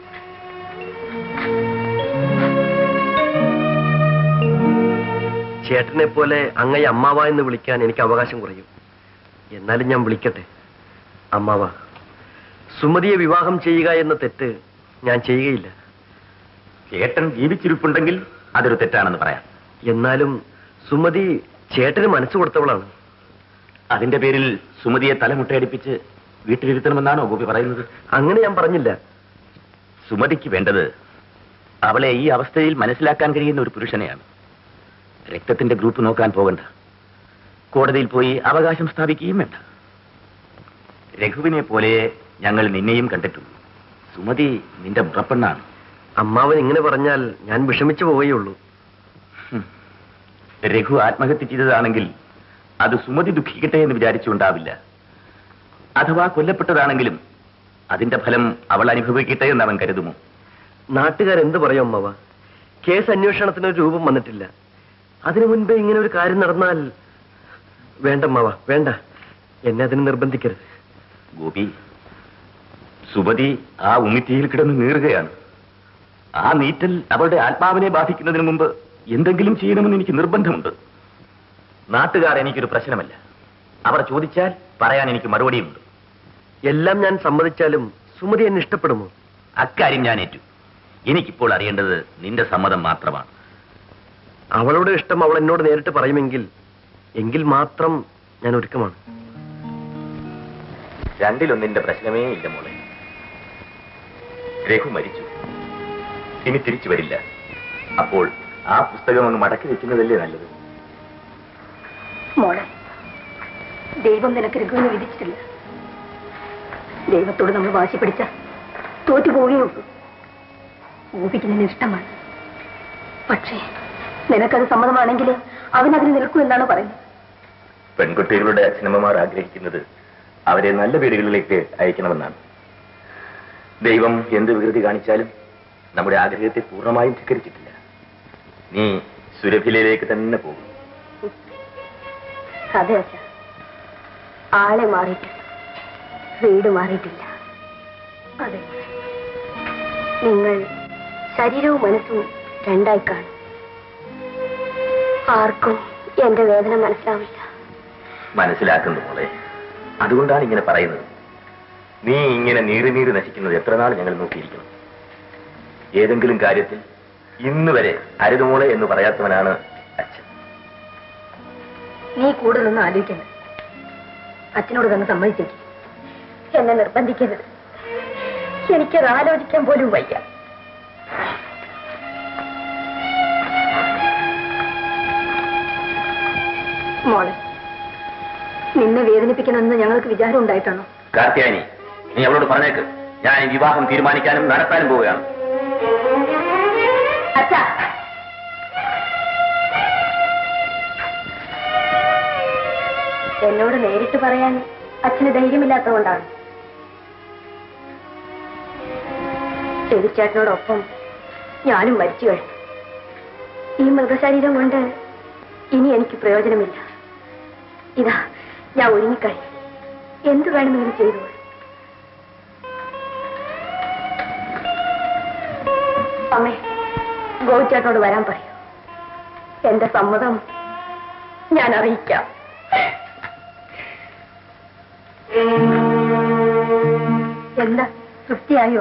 ചേട്ടനെ പോലെ അങ്ങയെ അമ്മാവ എന്ന് വിളിക്കാൻ എനിക്ക് അവകാശം കുറയും. എന്നാലും ഞാൻ വിളിക്കട്ടെ. അമ്മാവ, സുമതിയെ വിവാഹം ചെയ്യുക എന്ന തെറ്റ് ഞാൻ ചെയ്യുകയില്ല. ചേട്ടൻ ജീവിച്ചിരിപ്പുണ്ടെങ്കിൽ അതൊരു തെറ്റാണെന്ന് പറയാം. എന്നാലും സുമതി ചേട്ടന് മനസ്സ് കൊടുത്തവളാണ്. അതിന്റെ പേരിൽ സുമതിയെ തലമുട്ടയടിപ്പിച്ച് വീട്ടിലിരുത്തണമെന്നാണോ ഗോപി പറയുന്നത്? അങ്ങനെ ഞാൻ പറഞ്ഞില്ല. സുമതിക്ക് വേണ്ടത് അവളെ ഈ അവസ്ഥയിൽ മനസ്സിലാക്കാൻ കഴിയുന്ന ഒരു പുരുഷനെയാണ്. രക്തത്തിന്റെ ഗ്രൂപ്പ് നോക്കാൻ പോകണ്ട, കോടതിയിൽ പോയി അവകാശം സ്ഥാപിക്കുകയും വേണ്ട. രഘുവിനെ പോലെ ഞങ്ങൾ നിന്നെയും കണ്ടിട്ടുള്ളൂ. സുമതി നിന്റെ മുറപ്പെണ്ണാണ്. അമ്മാവൻ ഇങ്ങനെ പറഞ്ഞാൽ ഞാൻ വിഷമിച്ചു പോവുകയുള്ളൂ. രഘു ആത്മഹത്യ ചെയ്തതാണെങ്കിൽ അത് സുമതി ദുഃഖിക്കട്ടെ എന്ന് വിചാരിച്ചുണ്ടാവില്ല. അഥവാ കൊല്ലപ്പെട്ടതാണെങ്കിലും അതിന്റെ ഫലം അവൾ അനുഭവിക്കട്ടെ എന്ന് അവൻ കരുതുമോ? നാട്ടുകാരെന്ത് പറയും അമ്മാവ? കേസ് അന്വേഷണത്തിന് ഒരു രൂപം വന്നിട്ടില്ല. അതിനു മുൻപേ ഇങ്ങനെ ഒരു കാര്യം നടന്നാൽ വേണ്ടമ്മാവ, വേണ്ട. എന്നെ അതിന് നിർബന്ധിക്കരുത്. ഗോപി, സുമതി ആ ഉമിത്തിയിൽ കിടന്ന് നീറുകയാണ്. ആ നീറ്റൽ അവളുടെ ആത്മാവിനെ ബാധിക്കുന്നതിന് മുമ്പ് എന്തെങ്കിലും ചെയ്യണമെന്ന് എനിക്ക് നിർബന്ധമുണ്ട്. നാട്ടുകാർ എനിക്കൊരു പ്രശ്നമല്ല. അവർ ചോദിച്ചാൽ പറയാൻ എനിക്ക് മറുപടിയുണ്ട്. എല്ലാം ഞാൻ സമ്മതിച്ചാലും സുമതി എന്നെ ഇഷ്ടപ്പെടുമോ? അക്കാര്യം ഞാൻ ഏറ്റു. എനിക്കിപ്പോൾ അറിയേണ്ടത് നിന്റെ സമ്മതം മാത്രമാണ്. അവളുടെ ഇഷ്ടം അവൾ എന്നോട് നേരിട്ട് പറയുമെങ്കിൽ മാത്രം ഞാൻ ഒരുക്കമാണ്. രണ്ടിലൊന്നിന്റെ പ്രശ്നമേ ഇല്ല മോളെ. രഘു മരിച്ചു, ഇനി തിരിച്ചു വരില്ല. അപ്പോൾ ആ പുസ്തകം അങ്ങ് മടക്കി വെക്കുന്നതല്ലേ നല്ലത്? മോളെ, ദൈവം നിനക്ക് രഘുവിനെ വിധിച്ചിട്ടില്ല. ദൈവത്തോട് നമ്മൾ വാശി പിടിച്ച തോറ്റു പോവുകയുള്ളൂ. ഗോപിക്ക് നിന്നെ ഇഷ്ടമാണ്. പക്ഷേ നിനക്കത് സമ്മതമാണെങ്കിൽ അവനതിന് നിൽക്കൂ എന്നാണ് പറയുന്നത്. പെൺകുട്ടികളുടെ അച്ഛനമ്മമാർ ആഗ്രഹിക്കുന്നത് അവരെ നല്ല വീടുകളിലേക്ക് അയക്കണമെന്നാണ്. ദൈവം എന്ത് വികൃതി കാണിച്ചാലും നമ്മുടെ ആഗ്രഹത്തെ പൂർണ്ണമായും ധിക്കരിച്ചിട്ടില്ല. നീ സുരഭിലയിലേക്ക് തന്നെ പോകും. അതെ അച്ഛ, ആളെ മാറിയിട്ടില്ല, വീട് മാറിയിട്ടില്ല. അതെ, നിങ്ങൾ ശരീരവും മനസ്സും രണ്ടായി കാണും. ആർക്കും എന്റെ വേദന മനസ്സിലാവില്ല. മനസ്സിലാക്കുന്നു മോളെ, അതുകൊണ്ടാണ് ഇങ്ങനെ പറയുന്നത്. നീ ഇങ്ങനെ നീറി നശിക്കുന്നത് എത്ര നാൾ ഞങ്ങൾ നോക്കിയിരിക്കണം. ഏതെങ്കിലും കാര്യത്തിൽ ഇന്ന് വരെ അരുതുമോളെ എന്ന് പറയാത്തവനാണ് അച്ഛൻ. നീ കൂടുതലൊന്നും ആലോചിക്കണ്ട. അച്ഛനോട് തന്നെ സമ്മതിച്ചേക്ക്. എന്നെ നിർബന്ധിക്കരുത്. എനിക്കത് ആലോചിക്കാൻ പോലും വയ്യ. മോളെ, നിന്നെ വേദനിപ്പിക്കണമെന്ന് ഞങ്ങൾക്ക് വിചാരം ഉണ്ടായിട്ടാണോ? കാർത്തിയാനി, നീ അവളോട് പറഞ്ഞേക്ക്, ഞാൻ ഈ വിവാഹം തീരുമാനിക്കാനും നടത്താനും പോവുകയാണ്. അച്ഛാ, എന്നോട് നേരിട്ട് പറയാൻ അച്ഛന് ധൈര്യമില്ലാത്തതുകൊണ്ടാണ്. ചെവിച്ചേട്ടനോടൊപ്പം ഞാനും മരിച്ചു കഴിഞ്ഞു. ഈ മൃഗശരീരം കൊണ്ട് ഇനി എനിക്ക് പ്രയോജനമില്ല. ഇതാ ഞാൻ ഒരുങ്ങിക്കഴിഞ്ഞു. എന്ത് വേണമെങ്കിലും ചെയ്തോളൂ. അമ്മേ, ഗോവിച്ചേട്ടനോട് വരാൻ പറയൂ. എന്റെ സമ്മതം ഞാൻ അറിയിക്കാം. എന്താ തൃപ്തിയായോ?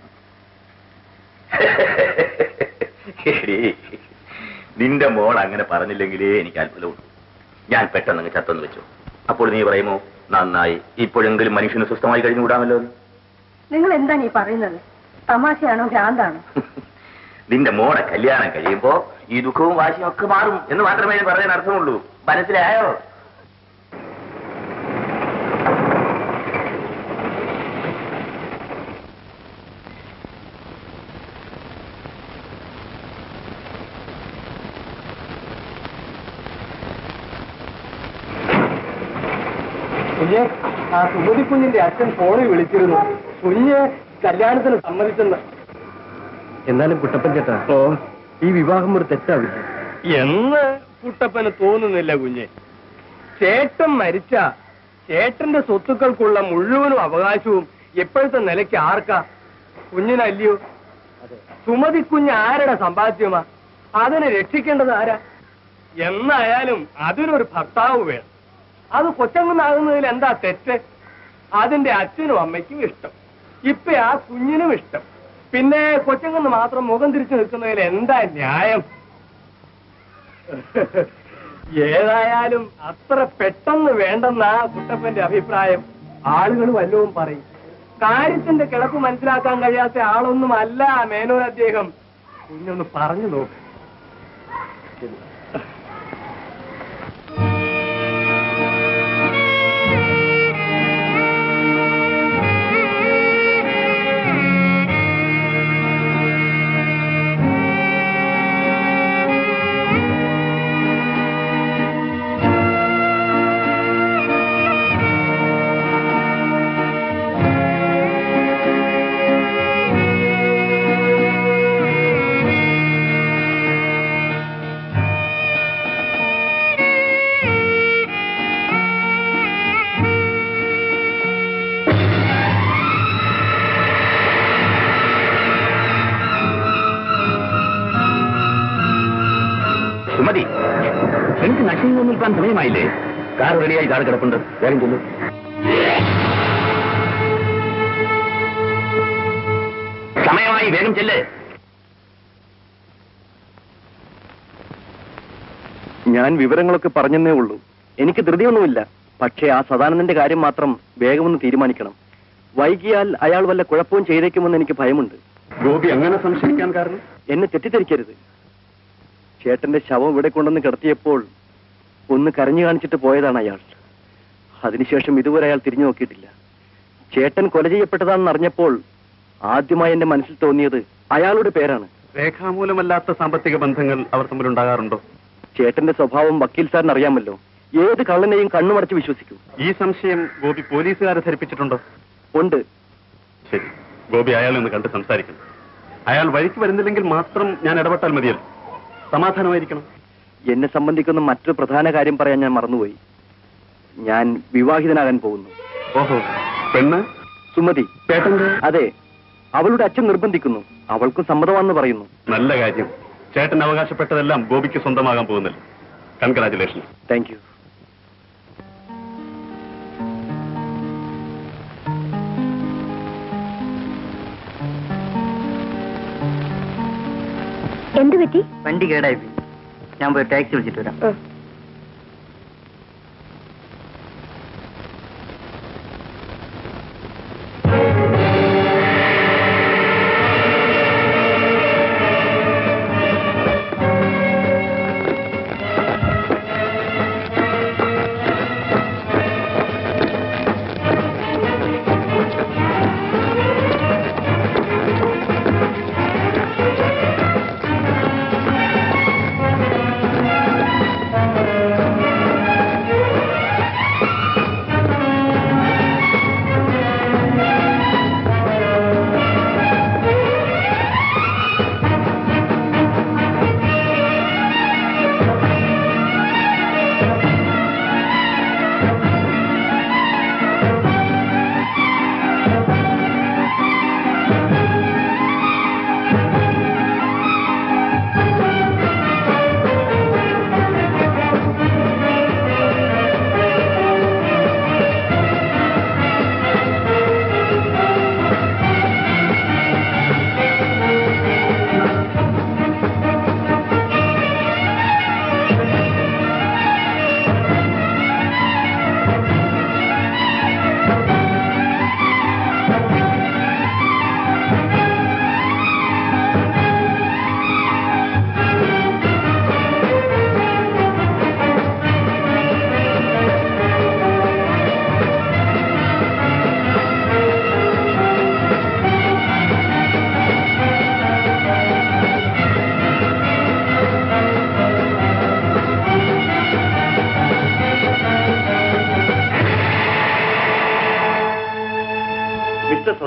നിന്റെ മോൾ അങ്ങനെ പറഞ്ഞില്ലെങ്കിലേ എനിക്ക് അത്ഭുതമുള്ളൂ. ഞാൻ പെട്ടെന്ന് ചത്തെന്ന് വെച്ചു. അപ്പോൾ നീ പറയുമോ നന്നായി, ഇപ്പോഴെങ്കിലും മനുഷ്യന് സ്വസ്ഥമായി കഴിഞ്ഞുകൂടാമല്ലോ? നിങ്ങൾ എന്താണ് ഈ പറയുന്നത്? തമാശയാണോ ഭ്രാന്താണോ? നിന്റെ മോളെ കല്യാണം കഴിയുമ്പോ ഈ ദുഃഖവും വാശിയും ഒക്കെ മാറും എന്ന് മാത്രമേ ഞാൻ പറയാൻ അർത്ഥമുള്ളൂ. മനസ്സിലായോ? കുഞ്ഞെ, ആ സുമതി കുഞ്ഞിന്റെ അച്ഛൻ ഫോണിൽ വിളിച്ചിരുന്നു. കുഞ്ഞ് കല്യാണത്തിന് സമ്മതിച്ചെന്ന്. എന്നാലും കുട്ടപ്പൻ ചേട്ടാ, ഈ വിവാഹം ഒരു തെറ്റാവില്ല എന്ന് കുട്ടപ്പന് തോന്നുന്നില്ല കുഞ്ഞെ. ചേട്ടൻ മരിച്ച ചേട്ടന്റെ സ്വത്തുക്കൾക്കുള്ള മുഴുവനും അവകാശവും എപ്പോഴത്തെ നിലയ്ക്ക് ആർക്കാ? കുഞ്ഞിനല്ലയോ? സുമതി കുഞ്ഞ് ആരുടെ സമ്പാദ്യമാ? അതിനെ രക്ഷിക്കേണ്ടത് ആരാ? എന്നായാലും അതിനൊരു ഭർത്താവ് വേണം. അത് കൊച്ചങ്ങനാകുന്നതിൽ എന്താ തെറ്റ്? അതിന്റെ അച്ഛനും അമ്മയ്ക്കും ഇഷ്ടം, ഇപ്പൊ ആ കുഞ്ഞിനും ഇഷ്ടം. പിന്നെ കൊച്ചങ്ങന്ന് മാത്രം മുഖം തിരിച്ചു നിൽക്കുന്നതിൽ എന്താ ന്യായം? ഏതായാലും അത്ര പെട്ടെന്ന് വേണ്ടെന്നാ കുട്ടപ്പന്റെ അഭിപ്രായം. ആളുകൾ വല്ലതും പറയും. കാര്യത്തിന്റെ കിടപ്പ് മനസ്സിലാക്കാൻ കഴിയാത്ത ആളൊന്നും അല്ല മേനോൻ അദ്ദേഹം. കുഞ്ഞൊന്ന് പറഞ്ഞു നോക്ക്. സുമതി, എനിക്ക് നട്ടിൽ നിൽക്കാൻ സമയമായില്ലേ? കാർ റെഡിയായി കാർ കിടപ്പുണ്ട്, വേഗം ചെല്ലു. സമയമായി, വേഗം ചെല്ല്. ഞാൻ വിവരങ്ങളൊക്കെ പറഞ്ഞെന്നേ ഉള്ളൂ. എനിക്ക് ധൃതിയൊന്നുമില്ല. പക്ഷേ ആ സദാനന്ദന്റെ കാര്യം മാത്രം വേഗമൊന്ന് തീരുമാനിക്കണം. വൈകിയാൽ അയാൾ വല്ല കുഴപ്പവും ചെയ്തേക്കുമെന്ന് എനിക്ക് ഭയമുണ്ട്. ഗോപി അങ്ങനെ സംശയിക്കാൻ കാരണം? എന്നെ തെറ്റിദ്ധരിക്കരുത്. ചേട്ടന്റെ ശവം ഇവിടെ കൊണ്ടുവന്ന് കിടത്തിയപ്പോൾ ഒന്ന് കരഞ്ഞു കാണിച്ചിട്ട് പോയതാണ് അയാൾ. അതിനുശേഷം ഇതുവരെ അയാൾ തിരിഞ്ഞു നോക്കിയിട്ടില്ല. ചേട്ടൻ കൊല ചെയ്യപ്പെട്ടതാണെന്ന് അറിഞ്ഞപ്പോൾ ആദ്യമായി എന്റെ മനസ്സിൽ തോന്നിയത് അയാളുടെ പേരാണ്. രേഖാമൂലമല്ലാത്ത സാമ്പത്തിക ബന്ധങ്ങൾ അവർ തമ്മിലുണ്ടാകാറുണ്ടോ? ചേട്ടന്റെ സ്വഭാവം വക്കീൽ സാറിന് അറിയാമല്ലോ. ഏത് കള്ളനെയും കണ്ണുമടച്ച് വിശ്വസിക്കും. ഈ സംശയം ഗോപി പോലീസുകാരെ ധരിപ്പിച്ചിട്ടുണ്ടോ? ഉണ്ട്. ശരി, ഗോപി അയാളെ ഒന്ന് കണ്ട് സംസാരിക്കണം. അയാൾ വഴിക്ക് വരുന്നില്ലെങ്കിൽ മാത്രം ഞാൻ ഇടപെട്ടാൽ മതിയല്ലോ. സമാധാനമായിരിക്കണം. എന്നെ സംബന്ധിക്കുന്ന മറ്റൊരു പ്രധാന കാര്യം പറയാൻ ഞാൻ മറന്നുപോയി. ഞാൻ വിവാഹിതനാകാൻ പോകുന്നു. ഓഹോ, പെണ്ണ് സുമതി. ചേട്ടന്റെ? അതെ, അവളുടെ അച്ഛൻ നിർബന്ധിക്കുന്നു. അവൾക്കും സമ്മതമാണെന്ന് പറയുന്നു. നല്ല കാര്യം. ചേട്ടൻ അവകാശപ്പെട്ടതെല്ലാം ഗോപിക്ക് സ്വന്തമാകാൻ പോകുന്നില്ല. കൺഗ്രാറ്റുലേഷൻ. Thank you. എന്ത് പറ്റി? വണ്ടി കേടായി. ഞാൻ പോയി ടാക്സി വിളിച്ചിട്ട് വരാം.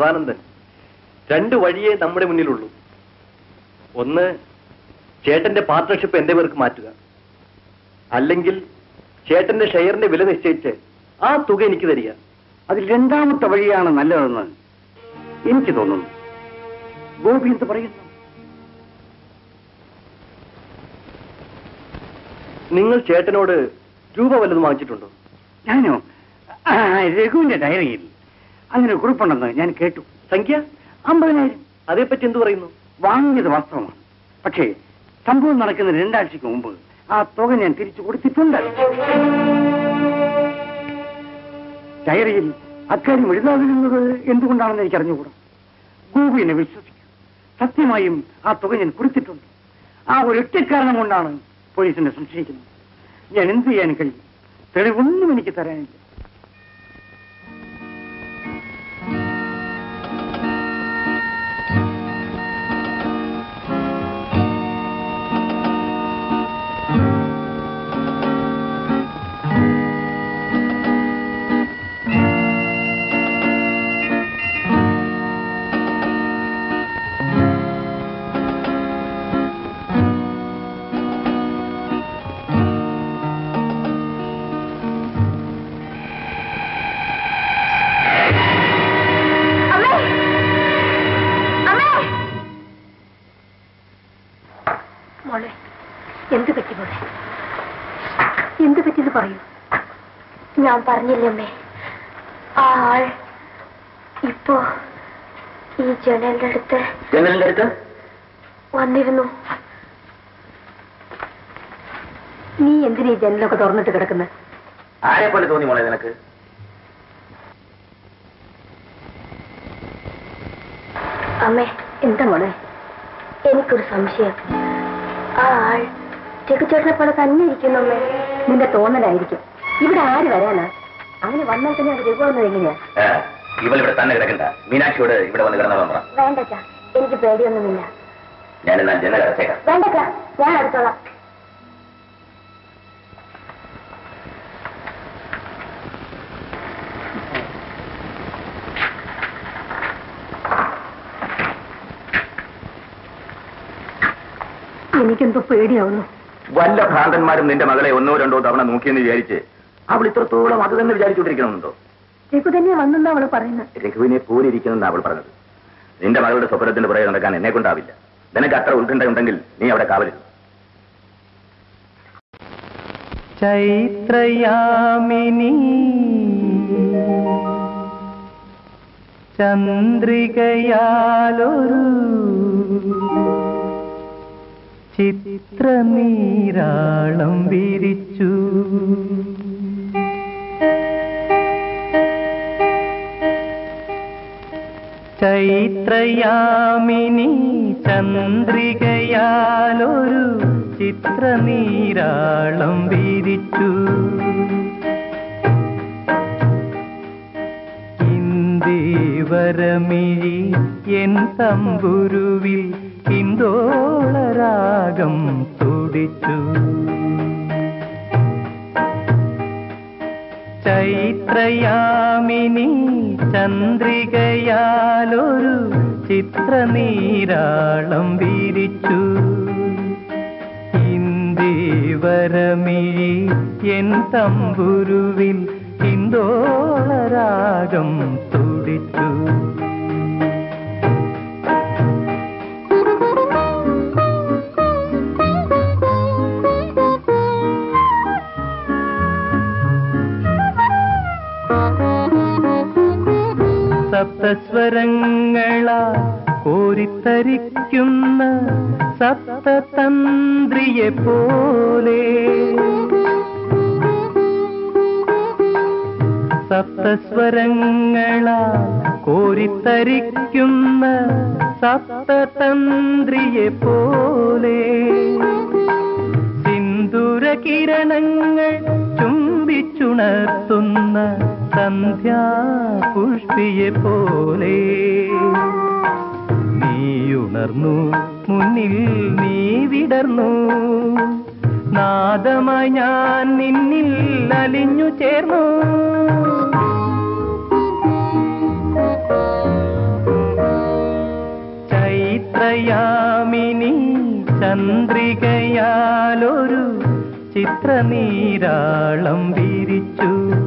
സദാനന്ദൻ, 2 വഴിയേ നമ്മുടെ മുന്നിലുള്ളൂ. ഒന്ന്, ചേട്ടന്റെ പാർട്ട്ണർഷിപ്പ് എന്റെ പേർക്ക് മാറ്റുക. അല്ലെങ്കിൽ ചേട്ടന്റെ ഷെയറിന്റെ വില നിശ്ചയിച്ച് ആ തുക എനിക്ക് തരിക. അതിൽ രണ്ടാമത്തെ വഴിയാണ് നല്ലതെന്ന് എനിക്ക് തോന്നുന്നു. ഗോപി എന്ത് പറയുന്നു? നിങ്ങൾ ചേട്ടനോട് രൂപ വല്ലതും വാങ്ങിച്ചിട്ടുണ്ടോ? ഞാനോ? രഘുവിന്റെ ഡയറിയിൽ അങ്ങനെ കുറിപ്പുണ്ടെന്ന് ഞാൻ കേട്ടു. സംഖ്യ 50,000. അതേപ്പറ്റി എന്തു പറയുന്നു? വാങ്ങിയത് വാസ്തവമാണ്. പക്ഷേ സംഭവം നടക്കുന്ന 2 ആഴ്ചയ്ക്ക് മുമ്പ് ആ തുക ഞാൻ തിരിച്ചു കൊടുത്തിട്ടുണ്ട്. ഡയറിയിൽ അക്കാര്യം എഴുതാതിരുന്നത് എന്തുകൊണ്ടാണെന്ന് എനിക്ക് അറിഞ്ഞുകൂടാ. ഗോപി എന്നെ വിശ്വസിക്കും. സത്യമായും ആ തുക ഞാൻ കൊടുത്തിട്ടുണ്ട്. ആ ഒരൊറ്റ കാരണം കൊണ്ടാണ് പോലീസിനെ സംശയിക്കുന്നത്. ഞാൻ എന്ത് ചെയ്യാൻ കഴിയും? തെളിവൊന്നും എനിക്ക് തരാനില്ല. എന്ത് പറ്റി പോലെ? എന്ത് പറ്റിയെന്ന് പറയൂ. ഞാൻ പറഞ്ഞില്ലേ അമ്മേ, ആ ആൾ ഇപ്പോ ഈ ജനലിന്റെ അടുത്ത് വന്നിരുന്നു. നീ എന്തിനാ ഈ ജനലൊക്കെ തുറന്നിട്ട് കിടക്കുന്നത്? ആരെ പോലെ തോന്നി മോളെ നിനക്ക്? അമ്മേ, എന്താ മോളെ? എനിക്കൊരു സംശയം. ആ ആൾ രഘുചേട്ടനെ പോലെ തന്നെ ഇരിക്കുന്നു അമ്മേ. നിന്റെ തോന്നലായിരിക്കും. ഇവിടെ ആര് വരാനാ? അവന് വന്നാൽ തന്നെ അത് രഘുവെന്നത് എങ്ങനെയാ? ഇവളിവിടെ തന്നെ കിടക്കണ്ട. മീനാക്ഷിയോട് ഇവിടെ വന്ന് കിടന്നോളാൻ പറ. വേണ്ടച്ചാ, എനിക്ക് പേടിയൊന്നുമില്ല. ഞാനെന്നാൽ ജനൽ അടച്ചേക്കാം. വേണ്ടച്ചാ, ഞാൻ അടുത്തോളാം. എനിക്കെന്തോ പേടിയാവുന്നു. വല്ല ഭ്രാന്തന്മാരും നിന്റെ മകളെ 1 2 തവണ നോക്കിയെന്ന് വിചാരിച്ച് അവൾ ഇത്രത്തോളം അത് തന്നെ വിചാരിച്ചുകൊണ്ടിരിക്കണമെന്നുണ്ടോ? രഘു തന്നെ വന്നെന്നാ അവള് പറയുന്നത്. രഘുവിനെ പോലിരിക്കുന്നെന്ന് അവൾ പറഞ്ഞത്. നിന്റെ മകളുടെ സ്വപ്നത്തിന്റെ പുറകെ നടക്കാൻ എന്നെ കൊണ്ടാവില്ല. നിനക്ക് അത്ര ഉത്കണ്ഠ ഉണ്ടെങ്കിൽ നീ അവിടെ കാവലിരുന്നു. ചൈത്രയാമിനി ചന്ദ്രികയാലൊരു ചിത്രനീരാളം വിരിച്ചു. ചൈത്രയാമിനി ചന്ദ്രികയാലൊരു ചിത്രനീരാളം വിരിച്ചു. ഇന്ദീവരമിഴി എൻ തമ്പുരുവിൽ ഹിന്ദോളരാഗം തുടിച്ചു. ചൈത്രയാമിനി ചന്ദ്രികയാലൊരു ചിത്രനീരാളം വിരിച്ചു. ഇന്ദീവരമിഴി എൻ തമ്പുരുവിൽ ഹിന്ദോളരാഗം തുടിച്ചു. സപ്തസ്വരങ്ങളാ കോരിത്തരിക്കുന്ന സപ്തതന്ത്രിയെ പോലെ. സപ്തസ്വരങ്ങളാ കോരിത്തരിക്കുന്ന സപ്തതന്ത്രിയെ പോലെ. സിന്ദൂരകിരണങ്ങൾ ചുംബിച്ചുണർത്തുന്ന സന്ധ്യാപുഷ്പിയെ പോലെ. നീയുണർന്നു മുന്നിൽ നീ വിടർന്നു. നാദമായി ഞാൻ നിന്നിൽ അലിഞ്ഞു ചേർന്നു. ചന്ദ്രികയാലൊരു ചിത്രനീരാളം വിരിച്ചു.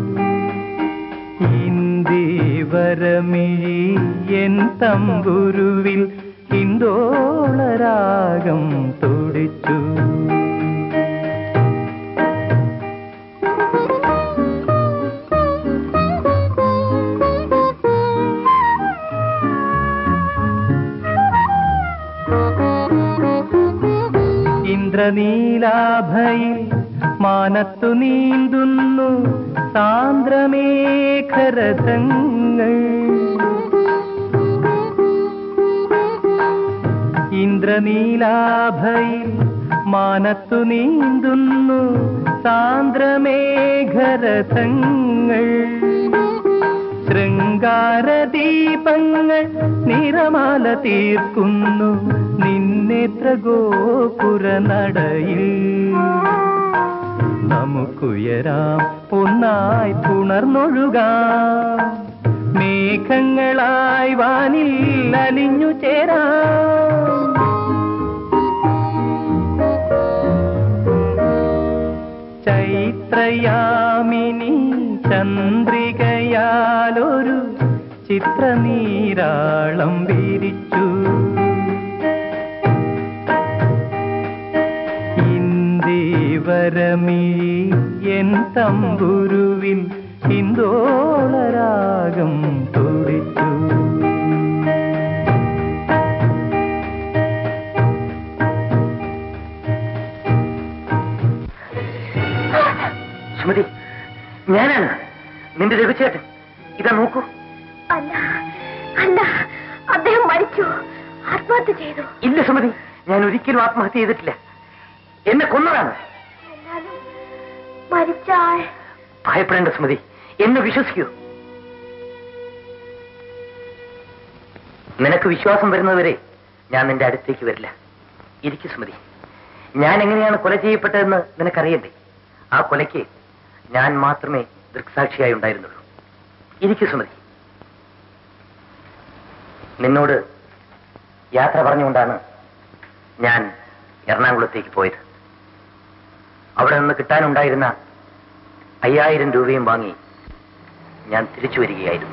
ഇന്ദീവരമിഴി എൻ തമ്പുരുവിൽ ഹിന്ദോളരാഗം തുടിച്ചു. ഇന്ദ്രനീലാഭയിൽ മാനത്തു നീന്തുന്നു സാന്ദ്രമേഘരഥങ്ങൾ. ഇന്ദ്രനീലാഭയിൽ മാനത്തു നീന്തുന്നു സാന്ദ്രമേഘരഥങ്ങൾ. ശൃംഗാരദീപങ്ങൾ നിറമാല തീർക്കുന്നു നിന്നേത്ര ഗോപുര നടയിൽ. നമുക്കുയരാം ഒന്നായി പുണർന്നൊഴുകാം, മേഘങ്ങളായി വാനിൽ അലിഞ്ഞു ചേരാം. ചൈത്രയാമിനി ചന്ദ്രികയാലൊരു ചിത്രനീരാളം വിരിച്ചു. ഇന്ദീവരമിഴി എൻ തമ്പുരുവിൽ ഹിന്ദോളരാഗം തുടിച്ചു. സുമതി, ഞാനാണ് നിന്റെ രഘുചേട്ടൻ. ഇതാ നോക്കൂ. അല്ല അല്ല, അദ്ദേഹം മരിച്ചു, ആത്മഹത്യ ചെയ്തു. ഇല്ല സുമതി, ഞാൻ ഒരിക്കലും ആത്മഹത്യ ചെയ്തിട്ടില്ല. എന്നെ കൊന്നതാണ്. മരിച്ചാൽ ഭയപ്പെടേണ്ട സുമതി, എന്നെ വിശ്വസിക്കൂ. നിനക്ക് വിശ്വാസം വരുന്നതുവരെ ഞാൻ നിന്റെ അടുത്തേക്ക് വരില്ല. ഇരിക്കു സുമതി. ഞാൻ എങ്ങനെയാണ് കൊല ചെയ്യപ്പെട്ടതെന്ന് നിനക്കറിയണ്ടേ? ആ കൊലയ്ക്ക് ഞാൻ മാത്രമേ ദൃക്സാക്ഷിയായി ഉണ്ടായിരുന്നുള്ളൂ. ഇരിക്കു സുമതി. നിന്നോട് യാത്ര പറഞ്ഞുകൊണ്ടാണ് ഞാൻ എറണാകുളത്തേക്ക് പോയത്. അവിടെ നിന്ന് കിട്ടാനുണ്ടായിരുന്ന 5000 രൂപയും വാങ്ങി ഞാൻ തിരിച്ചു വരികയായിരുന്നു.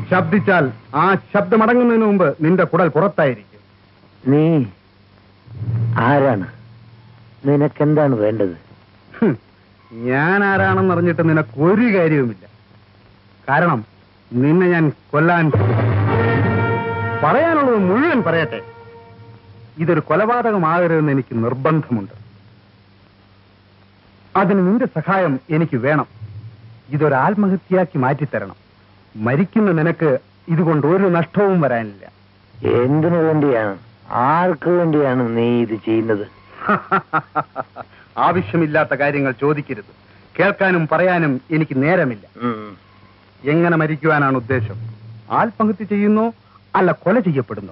ശബ്ദിച്ചാൽ ആ ശബ്ദമടങ്ങുന്നതിന് മുമ്പ് നിന്റെ കുടൽ പുറത്തായിരിക്കും. നീ ആരാണ്? നിനക്കെന്താണ് വേണ്ടത്? ഞാൻ ആരാണെന്നറിഞ്ഞിട്ട് നിനക്ക് ഒരു കാര്യവുമില്ല. കാരണം നിന്നെ ഞാൻ കൊല്ലാൻ പറയാനുള്ളത് മുഴുവൻ പറയട്ടെ. ഇതൊരു കൊലപാതകമാകരുതെന്ന് എനിക്ക് നിർബന്ധമുണ്ട്. അതിന് നിന്റെ സഹായം എനിക്ക് വേണം. ഇതൊരു ആത്മഹത്യയാക്കി മാറ്റിത്തരണം. മരിക്കുന്ന നിനക്ക് ഇതുകൊണ്ട് ഒരു നഷ്ടവും വരാനില്ല. എന്തിനു വേണ്ടിയാണ്, ആർക്ക് വേണ്ടിയാണ് നീ ഇത് ചെയ്യുന്നത്? ആവശ്യമില്ലാത്ത കാര്യങ്ങൾ ചോദിക്കരുത്. കേൾക്കാനും പറയാനും എനിക്ക് നേരമില്ല. എങ്ങനെ മരിക്കുവാനാണ് ഉദ്ദേശം? ആത്മഹത്യ ചെയ്യുന്നോ അല്ല കൊല ചെയ്യപ്പെടുന്നോ?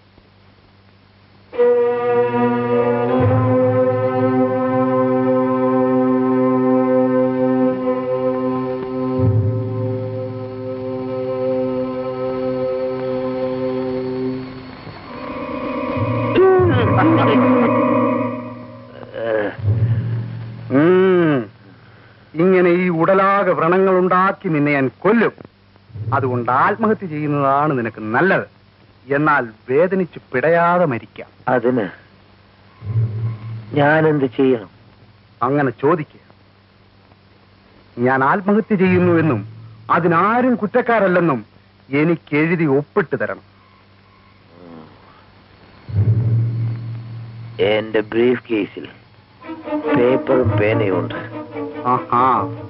ഇങ്ങനെ ഈ ഉടലാകെ വ്രണങ്ങൾ ഉണ്ടാക്കി നിന്നെ ഞാൻ കൊല്ലും. അതുകൊണ്ട് ആത്മഹത്യ ചെയ്യുന്നതാണ് നിനക്ക് നല്ലത്. എന്നാൽ വേദനിച്ച് പിടയാതെ മരിക്കാം. അതിന് ഞാൻ എന്ത് ചെയ്യണം? അങ്ങനെ ചോദിക്കുക. ഞാൻ ആത്മഹത്യ ചെയ്യുന്നുവെന്നും അതിനാരും കുറ്റക്കാരല്ലെന്നും എനിക്ക് എഴുതി ഒപ്പിട്ട് തരണം. എന്റെ ബ്രീഫ് കേസിൽ പേപ്പറും പേനയും ഉണ്ട്. ആഹാ,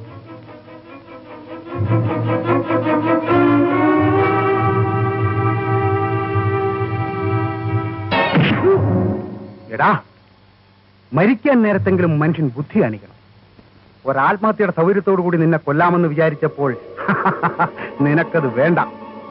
എടാ, മരിക്കാൻ നേരത്തെങ്കിലും മനുഷ്യൻ ബുദ്ധി കാണിക്കണം. ഒരാത്മഹത്യയുടെ സൗകര്യത്തോടു കൂടി നിന്നെ കൊല്ലാമെന്ന് വിചാരിച്ചപ്പോൾ നിനക്കത് വേണ്ട.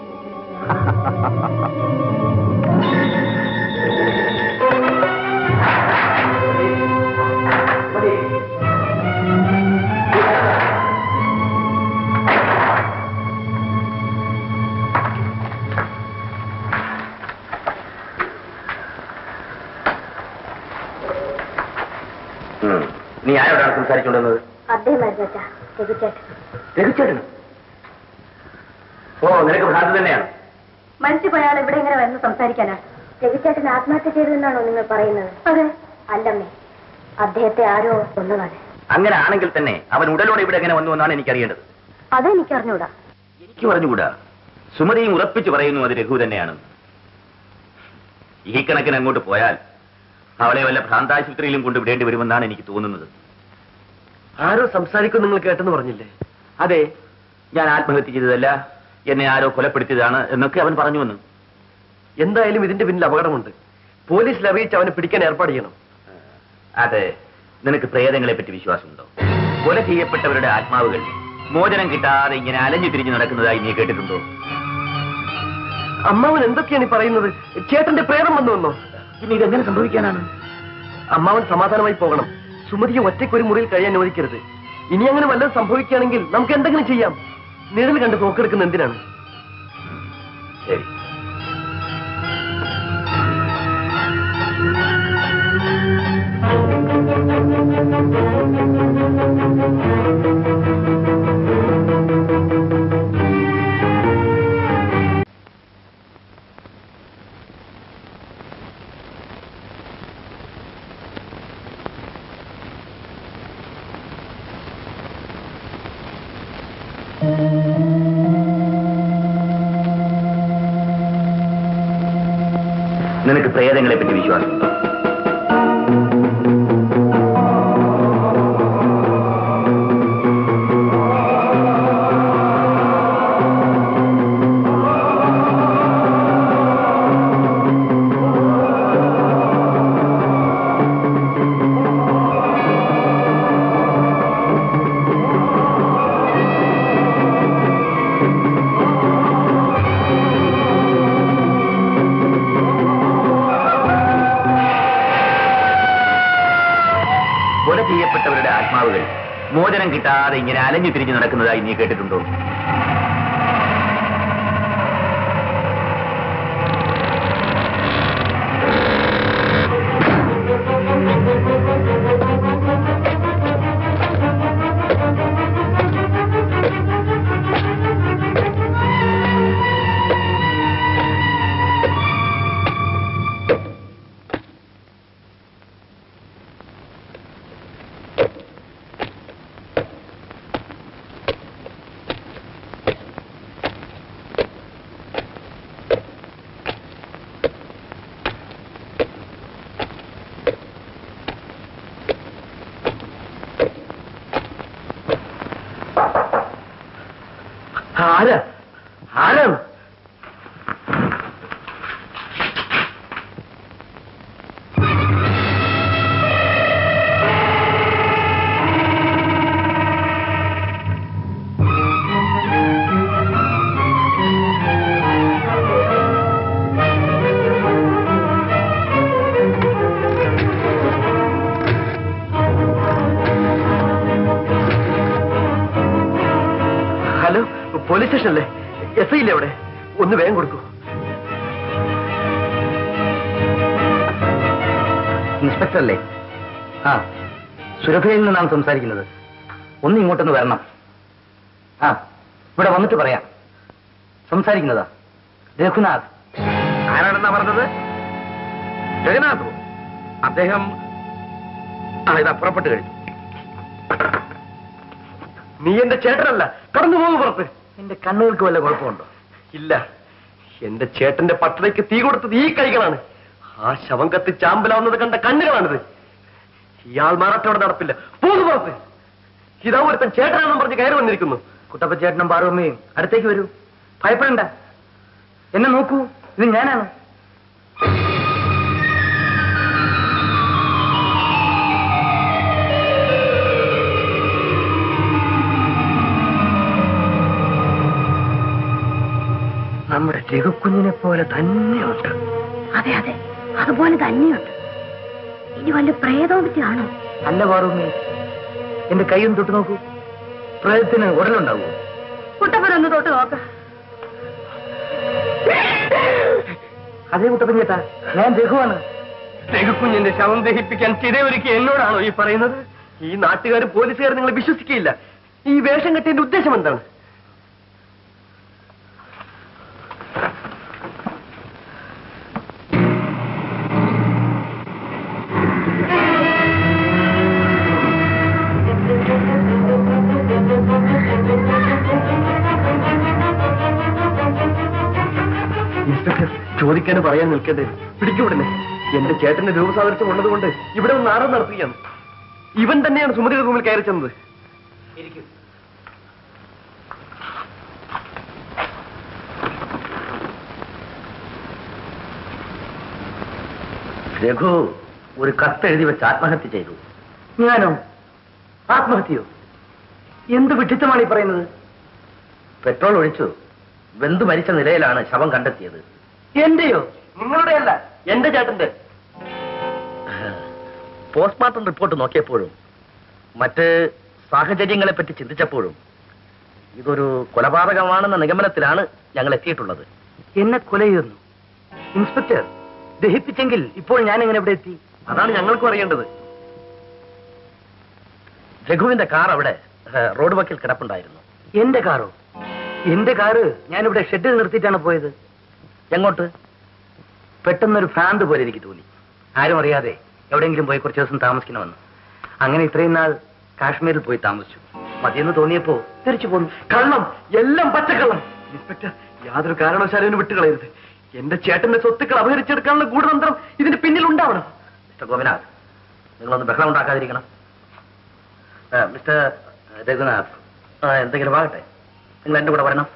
നീ ആരോടാണ് സംസാരിച്ചുകൊണ്ടിരുന്നത്? രഘുചേട്ടൻ? ഓ, നിനക്ക് ഭ്രാന്ത് തന്നെയാണ്. മരിച്ചു പോയാൽ ഇവിടെ ഇങ്ങനെ വരുന്ന സംസാരിക്കാനാ? രഘുചേട്ടൻ ആത്മഹത്യ ചെയ്തതെന്നാണോ നിങ്ങൾ പറയുന്നത്? അതെ. അല്ലമ്മേ, അദ്ദേഹത്തെ ആരോ കൊന്നതാണ്. അങ്ങനെ ആണെങ്കിൽ തന്നെ അവൻ ഉടലോടെ ഇവിടെ എങ്ങനെ വന്നു എന്നാണ് എനിക്കറിയേണ്ടത്. അതെനിക്ക് അറിഞ്ഞൂടാ. എനിക്ക് പറഞ്ഞുകൂടാ. സുമതിയും ഉറപ്പിച്ചു പറയുന്നു അത് രഘു തന്നെയാണ്. ഈ കണക്കിന് അങ്ങോട്ട് പോയാൽ അവളെ വല്ല ഭ്രാന്താശുപത്രിയിലും കൊണ്ട് വിടേണ്ടി വരുമെന്നാണ് എനിക്ക് തോന്നുന്നത്. ആരോ സംസാരിക്കും നിങ്ങൾ കേട്ടെന്ന് പറഞ്ഞില്ലേ? അതെ, ഞാൻ ആത്മഹത്യ ചെയ്തതല്ല, എന്നെ ആരോ കൊലപ്പെടുത്തിയതാണ് എന്നൊക്കെ അവൻ പറഞ്ഞു വന്നു. എന്തായാലും ഇതിന്റെ പിന്നിൽ അപകടമുണ്ട്. പോലീസിൽ അറിയിച്ച് അവനെ പിടിക്കാൻ ഏർപ്പാട് ചെയ്യണം. അതെ, നിനക്ക് പ്രേതങ്ങളെ പറ്റി വിശ്വാസമുണ്ടോ? കൊല ചെയ്യപ്പെട്ടവരുടെ ആത്മാവുകൾ മോചനം കിട്ടാതെ ഇങ്ങനെ അലഞ്ഞു തിരിഞ്ഞു നടക്കുന്നതായി നീ കേട്ടിട്ടുണ്ടോ? അമ്മാവൻ എന്തൊക്കെയാണ് ഈ പറയുന്നത്? ചേട്ടന്റെ പ്രേതം വന്നു വന്നോ? പിന്നെ ഇതെങ്ങനെ സംഭവിക്കാനാണ്? അമ്മാവൻ സമാധാനമായി പോകണം. സുമതിയെ ഒറ്റയ്ക്ക് ഒരു മുറിയിൽ കഴിയാൻ അനുവദിക്കരുത്. ഇനി അങ്ങനെ വല്ലതും സംഭവിക്കുകയാണെങ്കിൽ നമുക്ക് എന്തെങ്കിലും ചെയ്യാം. നിഴൽ കണ്ട് തോക്കെടുക്കുന്ന എന്തിനാണ്? ശരി. നിനക്ക് പ്രേതങ്ങളെ പറ്റി വിശ്വാസമുണ്ടോ? ചെയ്യപ്പെട്ടവരുടെ ആത്മാവുകൾ മോചനം കിട്ടാതെ ഇങ്ങനെ അലഞ്ഞു തിരിഞ്ഞു നടക്കുന്നതായി നീ കേട്ടിട്ടുണ്ടോ? പോലീസ് സ്റ്റേഷനല്ലേ? SI ഇല്ലേ അവിടെ? ഒന്ന് വേഗം കൊടുക്കൂ. ഇൻസ്പെക്ടർ അല്ലേ? ആ, സുരഭയിൽ നിന്നാണ് സംസാരിക്കുന്നത്. ഒന്ന് ഇങ്ങോട്ടൊന്ന് വരണം. ആ, ഇവിടെ വന്നിട്ട് പറയാം. സംസാരിക്കുന്നതാ രഘുനാഥ്. ആരാണെന്നാ പറഞ്ഞത്? ജഗന്നാഥോ? അദ്ദേഹം ഇതാ പുറപ്പെട്ടു കഴിഞ്ഞു. നീ എന്റെ ചേട്ടനല്ല, കടന്നു പോകും പുറത്ത്. എന്റെ കണ്ണുകൾക്ക് വല്ല കുഴപ്പമുണ്ടോ? ഇല്ല, എന്റെ ചേട്ടന്റെ പട്ടണയ്ക്ക് തീ കൊടുത്തത് ഈ കൈകളാണ്. ആ ശവം കത്തി ചാമ്പലാവുന്നത് കണ്ട കണ്ണുകളാണിത്. ഇയാൾ മാറാട്ടോടെ നടപ്പില്ല. പോകും പുറത്ത്. ഇതാ ഒരുത്തൻ ചേട്ടനാണെന്ന് പറഞ്ഞ് കയറി വന്നിരിക്കുന്നു. കുട്ടപ്പച്ചേട്ടനും പാർവമ്മയും അടുത്തേക്ക് വരൂ. ഭയപ്പെടണ്ട, എന്നെ നോക്കൂ, ഇത് ഞാനാണ്. നമ്മുടെ രഘുക്കുഞ്ഞിനെ പോലെ തന്നെയുണ്ട്. അതെ അതെ, അതുപോലെ തന്നെയുണ്ട്. ഇനി വല്ല പ്രേതോമിറ്റാണോ? അല്ല പാർവമ്മേ, എന്റെ കൈയൊന്ന് തൊട്ട് നോക്കൂ. പ്രേതത്തിന് ഉടലുണ്ടാവൂ? കുട്ടപ്പനൊന്ന് തൊട്ട് നോക്ക. അതേ കുട്ടപ്പൻ ചേട്ടാ, ഞാൻ രഘുവാണ്. രഘുക്കുഞ്ഞിന്റെ ശവം ദഹിപ്പിക്കാൻ ചിതയൊരുക്കി എന്നോടാണോ ഈ പറയുന്നത്? ഈ നാട്ടുകാരും പോലീസുകാരും നിങ്ങളെ വിശ്വസിക്കുകയില്ല. ഈ വേഷം കെട്ടിയതിന്റെ ഉദ്ദേശം എന്താണ്? ഇൻസ്പെക്ടർ, ചോദിക്കാനും പറയാൻ നിൽക്കണ്ടേ? പിടിക്കൂടനെ. എന്റെ ചേട്ടന്റെ രൂപസാദൃശ്യം ഉള്ളതുകൊണ്ട് ഇവിടെ ഒന്ന് ആരം നടത്തുകയാണ്. ഇവൻ തന്നെയാണ് സുമതിയുടെ റൂമിൽ കയറി ചെന്നത്. രഘു ഒരു കത്തെഴുതി വെച്ച് ആത്മഹത്യ ചെയ്തു. ഞാനോ? ആത്മഹത്യയോ? എന്ത് വിഡിത്തമാണ് ഈ പറയുന്നത്? പെട്രോൾ ഒഴിച്ചു വെന്തു മരിച്ച നിലയിലാണ് ശവം കണ്ടെത്തിയത്. എന്റെയോ? നിങ്ങളുടെ അല്ല, എന്റെ ചേട്ടന്റെ. പോസ്റ്റ്മോർട്ടം റിപ്പോർട്ട് നോക്കിയപ്പോഴും മറ്റ് സാഹചര്യങ്ങളെ പറ്റി ചിന്തിച്ചപ്പോഴും ഇതൊരു കൊലപാതകമാണെന്ന നിഗമനത്തിലാണ് ഞങ്ങൾ എത്തിയിട്ടുള്ളത്. എന്നെ കൊല ചെയ്യുന്നു ഇൻസ്പെക്ടർ. ദഹിപ്പിച്ചെങ്കിൽ ഇപ്പോൾ ഞാൻ എങ്ങനെ ഇവിടെ എത്തി? അതാണ് ഞങ്ങൾക്കും അറിയേണ്ടത്. രഘുവിന്റെ കാർ അവിടെ റോഡ് വക്കിൽ കിടപ്പുണ്ടായിരുന്നു. എന്റെ കാറോ? എന്റെ കാറ് ഞാനിവിടെ ഷെഡിൽ നിർത്തിയിട്ടാണ് പോയത്. എങ്ങോട്ട്? പെട്ടെന്നൊരു ഭ്രാന്ത് പോലെ എനിക്ക് തോന്നി. ആരും അറിയാതെ എവിടെയെങ്കിലും പോയി കുറച്ച് ദിവസം താമസിക്കണമെന്ന്. അങ്ങനെ ഇത്രയും നാൾ കാശ്മീരിൽ പോയി താമസിച്ചു. മതിയെന്ന് തോന്നിയപ്പോ തിരിച്ചു പോന്നു. കള്ളം, എല്ലാം പച്ചക്കള്ളം. ഇൻസ്പെക്ടർ, യാതൊരു കാരണവശാലും വിട്ടുകളയരുത്. എന്റെ ചേട്ടന്റെ സ്വത്തുക്കൾ അപഹരിച്ചെടുക്കാനുള്ള ഗൂഢതന്ത്രം ഇതിന് പിന്നിൽ ഉണ്ടാവണം. മിസ്റ്റർ ഗോപിനാഥ്, നിങ്ങളൊന്ന് ബഹളം ഉണ്ടാക്കാതിരിക്കണം. മിസ്റ്റർ രഘുനാഥ്, എന്തെങ്കിലും ആകട്ടെ, നിങ്ങൾ എന്റെ കൂടെ വരണം.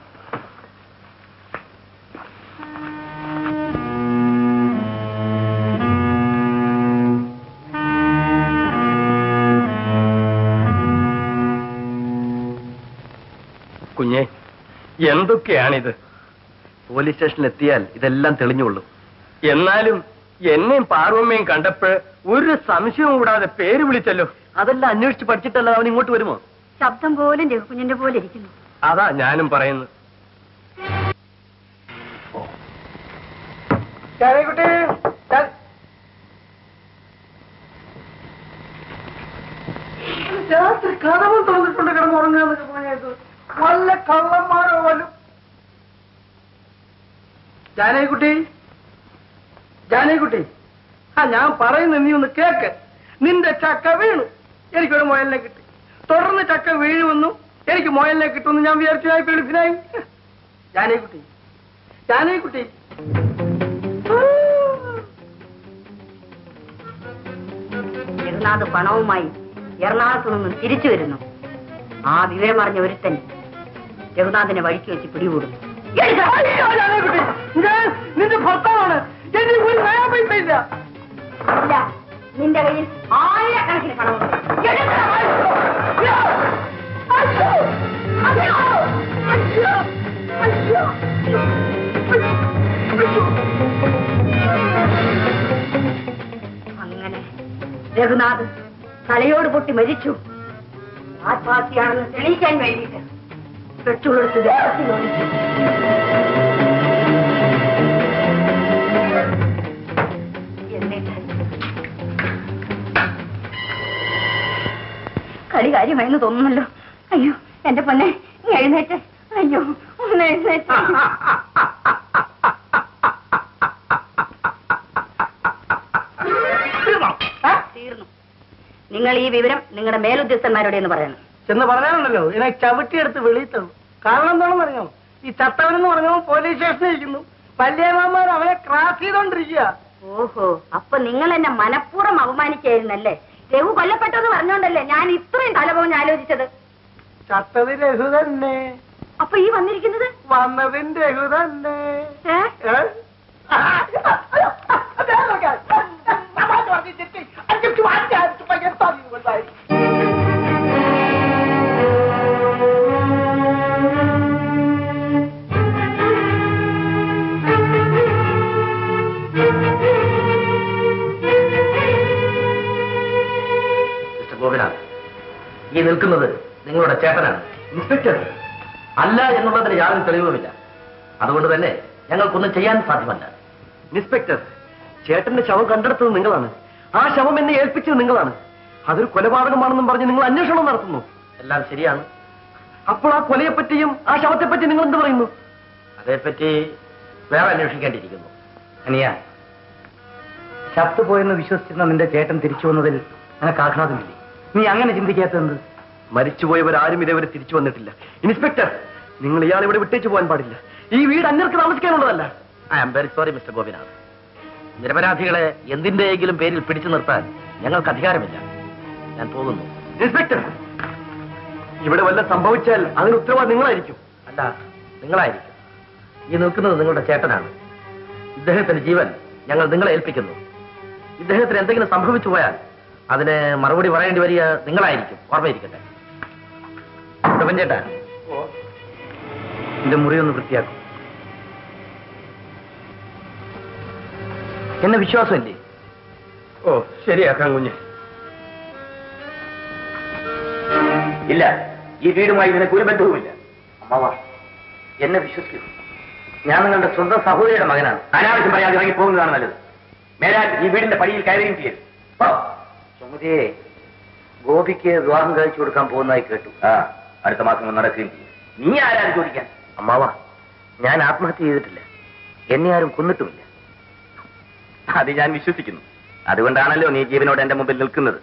കുഞ്ഞെ, എന്തൊക്കെയാണിത്? പോലീസ് സ്റ്റേഷനിൽ എത്തിയാൽ ഇതെല്ലാം തെളിഞ്ഞുള്ളൂ. എന്നാലും എന്നെയും പാർവമ്മയും കണ്ടപ്പോൾ ഒരു സംശയവും കൂടാതെ പേര് വിളിച്ചല്ലോ. അതെല്ലാം അന്വേഷിച്ച് പഠിച്ചിട്ടല്ല അവൻ ഇങ്ങോട്ട് വരുമോ? ശബ്ദം പോലും രഘുകുഞ്ഞിന്റെ പോലെ ഇരിക്കുന്നു. അതാ ഞാനും പറയുന്നത്. രാത്രി കഥവും തോന്നിട്ടുണ്ട് കിടന്നുറങ്ങാന്നൊക്കെ പറഞ്ഞത് വല്ല കള്ളന്മാരോ വല്ലതും. ജാനകിക്കുട്ടി, ജാനകിക്കുട്ടി, ഞാൻ പറയുന്ന നീ ഒന്ന് കേക്ക്. നിന്റെ ചക്ക വീണു, എനിക്കൊരു മുയലിനെ കിട്ടി. തുടർന്ന് ചക്ക വീഴുമെന്നും എനിക്ക് മുയലിനെ കിട്ടുമെന്ന് ഞാൻ വിചാരിച്ചു. പിളിപ്പിനായി. ജാനകിക്കുട്ടി, ജാനകിക്കുട്ടി, രഘുനാഥ് പണവുമായി എറണാകുളത്തു നിന്നും തിരിച്ചു വരുന്നു. ആ വിവരമറിഞ്ഞ ഒരുത്തൻ രഘുനാഥിനെ വഴിക്ക് വെച്ച് പിടികൂടുന്നു. നിന്റെ ഭർത്താവാണ്. എനിക്ക് ഒരു നയാ പൈസ ഇല്ല. ഇല്ല, നിന്റെ കയ്യിൽ ആയിരക്കണക്കിന് പണമുണ്ട്. അങ്ങനെ രഘുനാഥ് തലയോട് പൊട്ടി മരിച്ചു. ആത്മഹത്യയാണെന്ന് തെളിയിക്കാൻ വേണ്ടിയിട്ട് പെട്രോളെടുത്ത് ദേഹത്തിൽ ഒഴിച്ചു. എന്നിട്ട് കളി കാര്യമായെന്ന് തോന്നുന്നല്ലോ. അയ്യോ എന്റെ പൊന്നെ, നീ എഴുന്നേറ്റ്. അയ്യോ ഒന്ന് എഴുന്നേറ്റ്. തീർന്നു. നിങ്ങൾ ഈ വിവരം നിങ്ങളുടെ മേലുദ്യോഗസ്ഥന്മാരോട് എന്ന് പറയണം. ചെന്ന് പറയാനുണ്ടല്ലോ, ഇതിനെ ചവിട്ടിയെടുത്ത് വെളിയിത്തള്ളു. കാരണം എന്താണെന്ന് അറിയാമോ? ഈ ചത്തവനെന്ന് പറഞ്ഞോ പോലീസ് സ്റ്റേഷനിൽ ഇരിക്കുന്നു, വല്യമാന്മാർ അവനെ ക്രാസ് ചെയ്തോണ്ടിരിക്കുക. ഓഹോ, അപ്പൊ നിങ്ങൾ എന്നെ മനഃപൂർവ്വം അവമാനിക്കായിരുന്നല്ലേ? രഘു കൊല്ലപ്പെട്ടെന്ന് പറഞ്ഞോണ്ടല്ലേ ഞാൻ ഇത്രയും തലപോഞ്ഞ് ആലോചിച്ചത്. ചത്തത് രഘു തന്നെ. അപ്പൊ ഈ വന്നിരിക്കുന്നത് വന്നതിന്റെ രഘു തന്നെ. ഗോപിനാഥ്, ഈ നിൽക്കുന്നത് നിങ്ങളുടെ ചേട്ടനാണ്. ഇൻസ്പെക്ടർ അല്ല എന്നുള്ളതിന് യാതൊരു തെളിവുമില്ല. അതുകൊണ്ട് തന്നെ ഞങ്ങൾക്കൊന്നും ചെയ്യാൻ സാധ്യമല്ല. ഇൻസ്പെക്ടർ, ചേട്ടന്റെ ശവം കണ്ടെടുത്തത് നിങ്ങളാണ്. ആ ശവം എന്നെ ഏൽപ്പിച്ചത് നിങ്ങളാണ്. അതൊരു കൊലപാതകമാണെന്നും പറഞ്ഞ് നിങ്ങൾ അന്വേഷണം നടത്തുന്നു. എല്ലാം ശരിയാണ്. അപ്പോൾ ആ കൊലയെപ്പറ്റിയും ആ ശവത്തെപ്പറ്റി നിങ്ങൾ എന്ത് പറയുന്നു? അതേപ്പറ്റി വേറെ അന്വേഷിക്കേണ്ടിയിരിക്കുന്നു. അനിയ, ചത്തുപോയെന്ന് വിശ്വസിച്ചിരുന്ന നിന്റെ ചേട്ടൻ തിരിച്ചു വന്നതിൽ നിനക്ക് ആഹ്ലാദമില്ലേ? നീ അങ്ങനെ ചിന്തിക്കാത്തത്? മരിച്ചുപോയവരാരും ഇതേവരെ തിരിച്ചു വന്നിട്ടില്ല. ഇൻസ്പെക്ടർ, നിങ്ങൾ ഇയാൾ ഇവിടെ വിട്ടേച്ചു പോകാൻ പാടില്ല. ഈ വീട് അന്യർക്ക് താമസിക്കാനുള്ളതല്ല. I am very sorry mister Gopinath. നിരപരാധികളെ എന്തിന്റെയെങ്കിലും പേരിൽ പിടിച്ചു നിർത്താൻ ഞങ്ങൾക്ക് അധികാരമില്ല. ഞാൻ പോകുന്നു. ഇൻസ്പെക്ടർ, ഇവിടെ വല്ല സംഭവിച്ചാൽ അതിന് ഉത്തരവാദി നിങ്ങളായിരിക്കും. അല്ല, നിങ്ങളായിരിക്കും. ഈ നിൽക്കുന്നത് നിങ്ങളുടെ ചേട്ടനാണ്. ഇദ്ദേഹത്തിന്റെ ജീവൻ ഞങ്ങൾ നിങ്ങളെ ഏൽപ്പിക്കുന്നു. ഇദ്ദേഹത്തിന് എന്തെങ്കിലും സംഭവിച്ചു പോയാൽ അതിന് മറുപടി പറയേണ്ടി വരിക നിങ്ങളായിരിക്കും. ഓർമ്മയിരിക്കട്ടെ. ചേട്ടാ, എന്റെ മുറി ഒന്ന് വൃത്തിയാക്കും. എന്നെ വിശ്വാസമല്ലേ? ഓ, ശരിയാക്കാം കുഞ്ഞ്. ഇല്ല, ഈ വീടുമായി നിനക്ക് ഒരു ബന്ധവുമില്ല. അമ്മാവ, എന്നെ വിശ്വസിക്കൂ. ഞാൻ നിങ്ങളുടെ സ്വന്തം സഹോദരിയുടെ മകനാണ്. അനാവശ്യം പറയാതെ ഇറങ്ങി പോകുന്നതാണ് നല്ലത്. മേലാൽ ഈ വീടിന്റെ പടിയിൽ കയറുകയും ചെയ്യരുത്. സുമതിയെ ഗോപിക്ക് വിവാഹം കഴിച്ചു കൊടുക്കാൻ പോകുന്നതായി കേട്ടു. അടുത്ത മാസം നടക്കുകയും ചെയ്യും. നീ ആരാണ് ചോദിക്കാൻ? അമ്മാവ, ഞാൻ ആത്മഹത്യ ചെയ്തിട്ടില്ല. എന്നെ ആരും കൊന്നിട്ടുമില്ല. അത് ഞാൻ വിശ്വസിക്കുന്നു. അതുകൊണ്ടാണല്ലോ നീ ജീവനോട് എന്റെ മുമ്പിൽ നിൽക്കുന്നത്.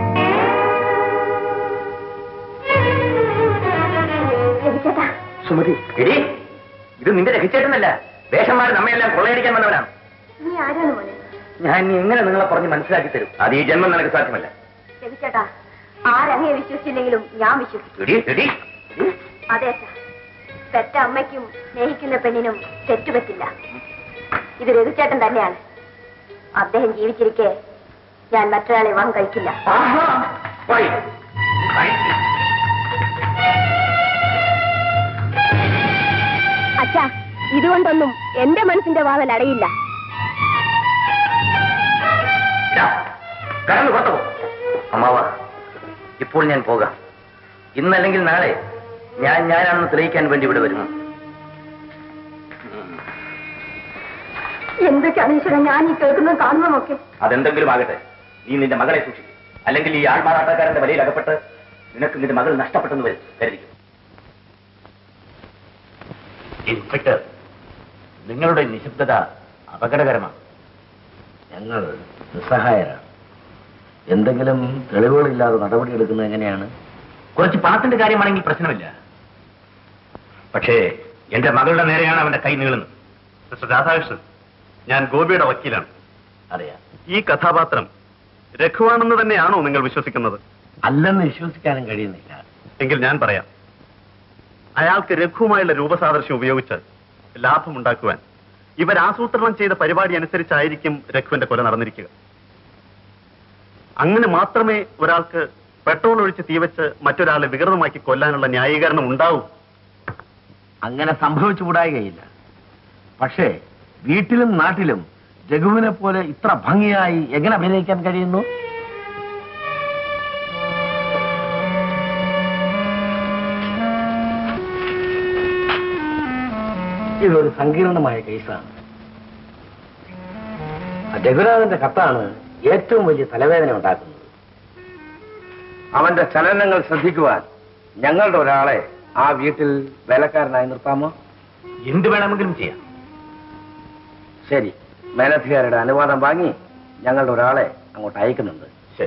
സുമതി, എടി, ഇത് നിന്റെ രഹിച്ചേട്ടനല്ല. വേഷന്മാർ നമ്മയെല്ലാം കൊള്ളയടിക്കാൻ വന്നവനാണ്. നീ ആരാണ് മോനെ? ഞാൻ ഇനി എങ്ങനെ നിങ്ങളെ പറഞ്ഞ് മനസ്സിലാക്കി തരും? അത് ഈ ജന്മം നിനക്ക് സാധ്യമല്ല. രവിച്ചേട്ടാ, ആരങ്ങയെ വിശ്വസിച്ചില്ലെങ്കിലും ഞാൻ വിശ്വസിക്കും. അതെ അച്ഛാ, പെറ്റ അമ്മയ്ക്കും സ്നേഹിക്കുന്ന പെണ്ണിനും തെറ്റുപറ്റില്ല. ഇത് രവിച്ചേട്ടൻ തന്നെയാണ്. അദ്ദേഹം ജീവിച്ചിരിക്കെ ഞാൻ മറ്റൊരാളെ വിവാഹം കഴിക്കില്ല. അച്ഛാ, ഇതുകൊണ്ടൊന്നും എന്റെ മനസ്സിന്റെ വാതിൽ അടയില്ല. കടന്നു പുറത്തു. അമ്മാവ, ഇപ്പോൾ ഞാൻ പോകാം. ഇന്നല്ലെങ്കിൽ നാളെ ഞാനാണെന്ന് തെളിയിക്കാൻ വേണ്ടി ഇവിടെ വരുന്നു. എന്തൊക്കെയാണ് ഈശ്വരൻ ഞാൻ ഈ കേൾക്കുന്നത് കാണുന്നതൊക്കെ? അതെന്തെങ്കിലും ആകട്ടെ, നീ നിന്റെ മകളെ സൂക്ഷിക്കും. അല്ലെങ്കിൽ ഈ ആൾമാറാട്ടക്കാരന്റെ വലയിൽ അകപ്പെട്ട് നിനക്ക് നിന്റെ മകൾ നഷ്ടപ്പെട്ടെന്ന് വരും കരുതിക്കും. ഇൻസ്പെക്ടർ, നിങ്ങളുടെ നിശബ്ദത അപകടകരമാണ്. ഞങ്ങൾ നിസ്സഹായരാണ്. എന്തെങ്കിലും തെളിവുകളില്ലാതെ നടപടിയെടുക്കുന്നത് എങ്ങനെയാണ്? കുറച്ച് പണത്തിന്റെ കാര്യമാണെങ്കിൽ പ്രശ്നമില്ല. പക്ഷേ എന്റെ മകളുടെ നേരെയാണ് അവന്റെ കൈ നീളുന്നത്. മിസ്റ്റർ രാധാകൃഷ്ണൻ, ഞാൻ ഗോപിയുടെ വക്കീലാണ്. അറിയാം. ഈ കഥാപാത്രം രഘുവാണെന്ന് തന്നെയാണോ നിങ്ങൾ വിശ്വസിക്കുന്നത്? അല്ലെന്ന് വിശ്വസിക്കാനും കഴിയുന്നില്ല. എങ്കിൽ ഞാൻ പറയാം. അയാൾക്ക് രഘുവുമായുള്ള രൂപസാദൃശ്യം ഉപയോഗിച്ച് ലാഭമുണ്ടാക്കുവാൻ ഇവർ ആസൂത്രണം ചെയ്ത പരിപാടി അനുസരിച്ചായിരിക്കും രഘുവിന്റെ കൊല നടന്നിരിക്കുക. അങ്ങനെ മാത്രമേ ഒരാൾക്ക് പെട്രോൾ ഒഴിച്ച് തീവച്ച് മറ്റൊരാളെ വികൃതമാക്കി കൊല്ലാനുള്ള ന്യായീകരണം ഉണ്ടാവൂ. അങ്ങനെ സംഭവിച്ചുകൂടായികയില്ല. പക്ഷേ വീട്ടിലും നാട്ടിലും രഘുവിനെ പോലെ ഇത്ര ഭംഗിയായി എങ്ങനെ അഭിനയിക്കാൻ കഴിയുന്നു? ഇതൊരു സങ്കീർണമായ കേസാണ്. രഘുനാഥന്റെ കത്താണ് ഏറ്റവും വലിയ തലവേദന ഉണ്ടാക്കുന്നത്. അവന്റെ ചലനങ്ങൾ ശ്രദ്ധിക്കുവാൻ ഞങ്ങളുടെ ഒരാളെ ആ വീട്ടിൽ വേലക്കാരനായി നിർത്താമോ? എന്ത് വേണമെങ്കിലും ചെയ്യാം. ശരി, മേലധികാരിയുടെ അനുവാദം വാങ്ങി ഞങ്ങളുടെ ഒരാളെ അങ്ങോട്ട് അയക്കുന്നുണ്ട്. ശരി.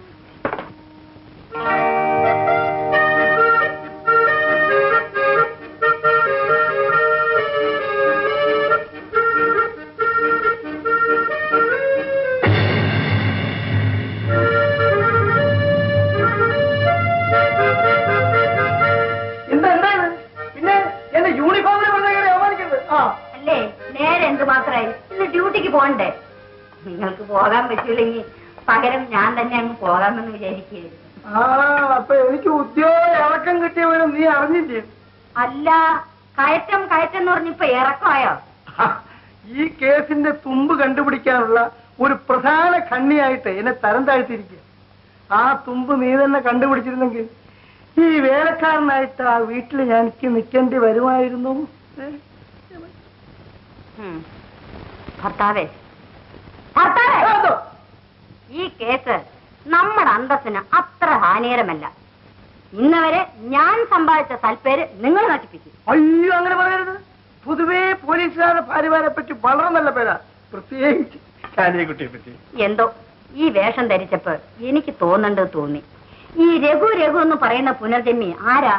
പിന്നെ എന്റെ യൂണിഫോമിനെ അല്ലേ നേരെ എന്ത് മാത്രമായി ഇന്ന് ഡ്യൂട്ടിക്ക് പോകണ്ടേ? നിങ്ങൾക്ക് പോകാൻ പറ്റൂലെങ്കിൽ പകരം ഞാൻ തന്നെ അങ്ങ് പോകാമെന്ന് വിചാരിക്കുകയായിരുന്നു. അപ്പൊ എനിക്ക് ഉദ്യോഗ ഇറക്കം കിട്ടിയവരും നീ അറിഞ്ഞില്ലേ? അല്ല, കയറ്റം എന്ന് പറഞ്ഞിപ്പോ ഇറക്കമായോ? ഈ കേസിന്റെ തുമ്പ് കണ്ടുപിടിക്കാനുള്ള ഒരു പ്രധാന കണ്ണിയായിട്ട് എന്നെ തരം താഴ്ത്തിയിരിക്കുക. ആ തുമ്പ് നീ തന്നെ കണ്ടുപിടിച്ചിരുന്നെങ്കിൽ ഈ വേലക്കാരനായിട്ട് ആ വീട്ടിൽ എനിക്ക് നിൽക്കേണ്ടി വരുമായിരുന്നു. ഭർത്താവേ, ഈ കേസ് നമ്മുടെ അന്തസ്സിന് അത്ര ഹാനികരമല്ല. ഇന്നവരെ ഞാൻ സമ്പാദിച്ച സൽപ്പേര് നിങ്ങൾ നശിപ്പിക്കും. അയ്യോ, അങ്ങനെ പറയരുത്. പൊതുവേ പോലീസുകാരുടെ ഭാര്യമാരെ പറ്റി വളരെ നല്ല പേരാ, പ്രത്യേകിച്ച് കാനിയക്കുട്ടിയെ പറ്റി. എന്തോ ഈ വേഷം ധരിച്ചപ്പോ എനിക്ക് തോന്നി ഈ രഘു എന്ന് പറയുന്ന പുനർജന്മി ആരാ?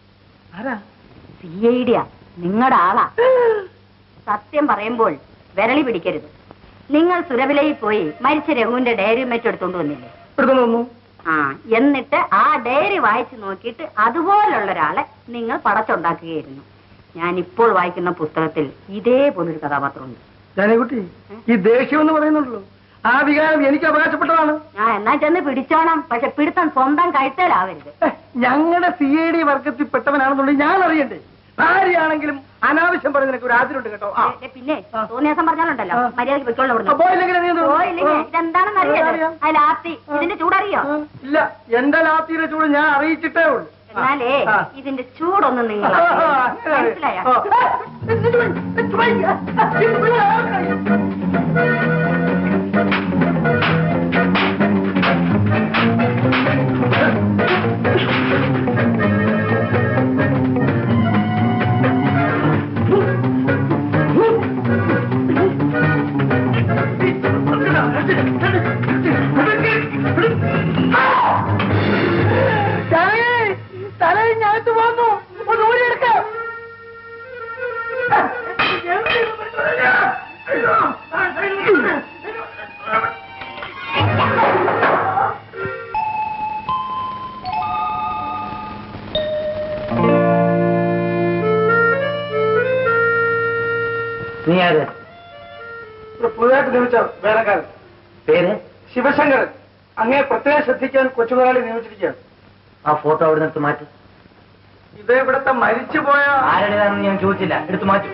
CID നിങ്ങളുടെ ആളാ. സത്യം പറയുമ്പോൾ വിരളി പിടിക്കരുത്. നിങ്ങൾ സുരവിലയിൽ പോയി മരിച്ച രഘുവിന്റെ ഡയറി മെച്ചെടുത്തോണ്ട് വന്നില്ലേ? എന്നിട്ട് ആ ഡയറി വായിച്ചു നോക്കിയിട്ട് അതുപോലുള്ള ഒരാളെ നിങ്ങൾ പടച്ചുണ്ടാക്കുകയായിരുന്നു. ഞാൻ ഇപ്പോൾ വായിക്കുന്ന പുസ്തകത്തിൽ ഇതേപോലൊരു കഥാപാത്രമുണ്ട്. ജാനകുട്ടി, ഈ ദേഷ്യം എന്ന് പറയുന്നുണ്ടല്ലോ, ആ വികാരം എനിക്ക് അവകാശപ്പെട്ടതാണ്. ഞാൻ എന്നാ ചെന്ന് പിടിച്ചോണം, പക്ഷെ പിടുത്തം സ്വന്തം കഴുത്തേലാവരുത്. ഞങ്ങളുടെ CID വർഗത്തിൽപ്പെട്ടവനാണെന്നുണ്ടെങ്കിൽ ഞാൻ അറിയണ്ടേ? ഭാര്യയാണെങ്കിലും അനാവശ്യം പറഞ്ഞതിനൊക്കെ ഒരു ആദ്യമുണ്ട് കേട്ടോ. പിന്നെ തോന്നിയാസം പറഞ്ഞാലുണ്ടല്ലോ, മര്യാദക്ക് വെച്ചോളൂ. പോയില്ലെങ്കിൽ ഇതെന്താണെന്ന് അറിയാലോ? ആ ലാത്തി ഇതിന്റെ ചൂടറിയോ? ഇല്ല, എന്റെ ലാത്തിയുടെ ചൂട് ഞാൻ അറിയിച്ചിട്ടേ ഉള്ളൂ. എന്നാലേ ഇതിന്റെ ചൂടൊന്നും നിങ്ങൾ മനസ്സിലായോ? തലയിഞ്ഞകത്ത് പോന്നു, ഒന്ന് ഓടിയെടുക്കാം. നീ ആര്? പുതുതായിട്ട് നിയമിച്ച വേലക്കാരൻ. പേര്? ശിവശങ്കരൻ. അങ്ങേ പ്രത്യേകം ശ്രദ്ധിക്കാൻ കൊച്ചുമുതലാളി നിയമിച്ചിരിക്കുകയാണ്. ആ ഫോട്ടോ അവിടെ നിന്ന് മാറ്റി. ഇത് ഇവിടത്തെ മരിച്ചുപോയ ആരുടേതാണെന്ന് ഞാൻ ചോദിച്ചില്ല, എടുത്തു മാറ്റും.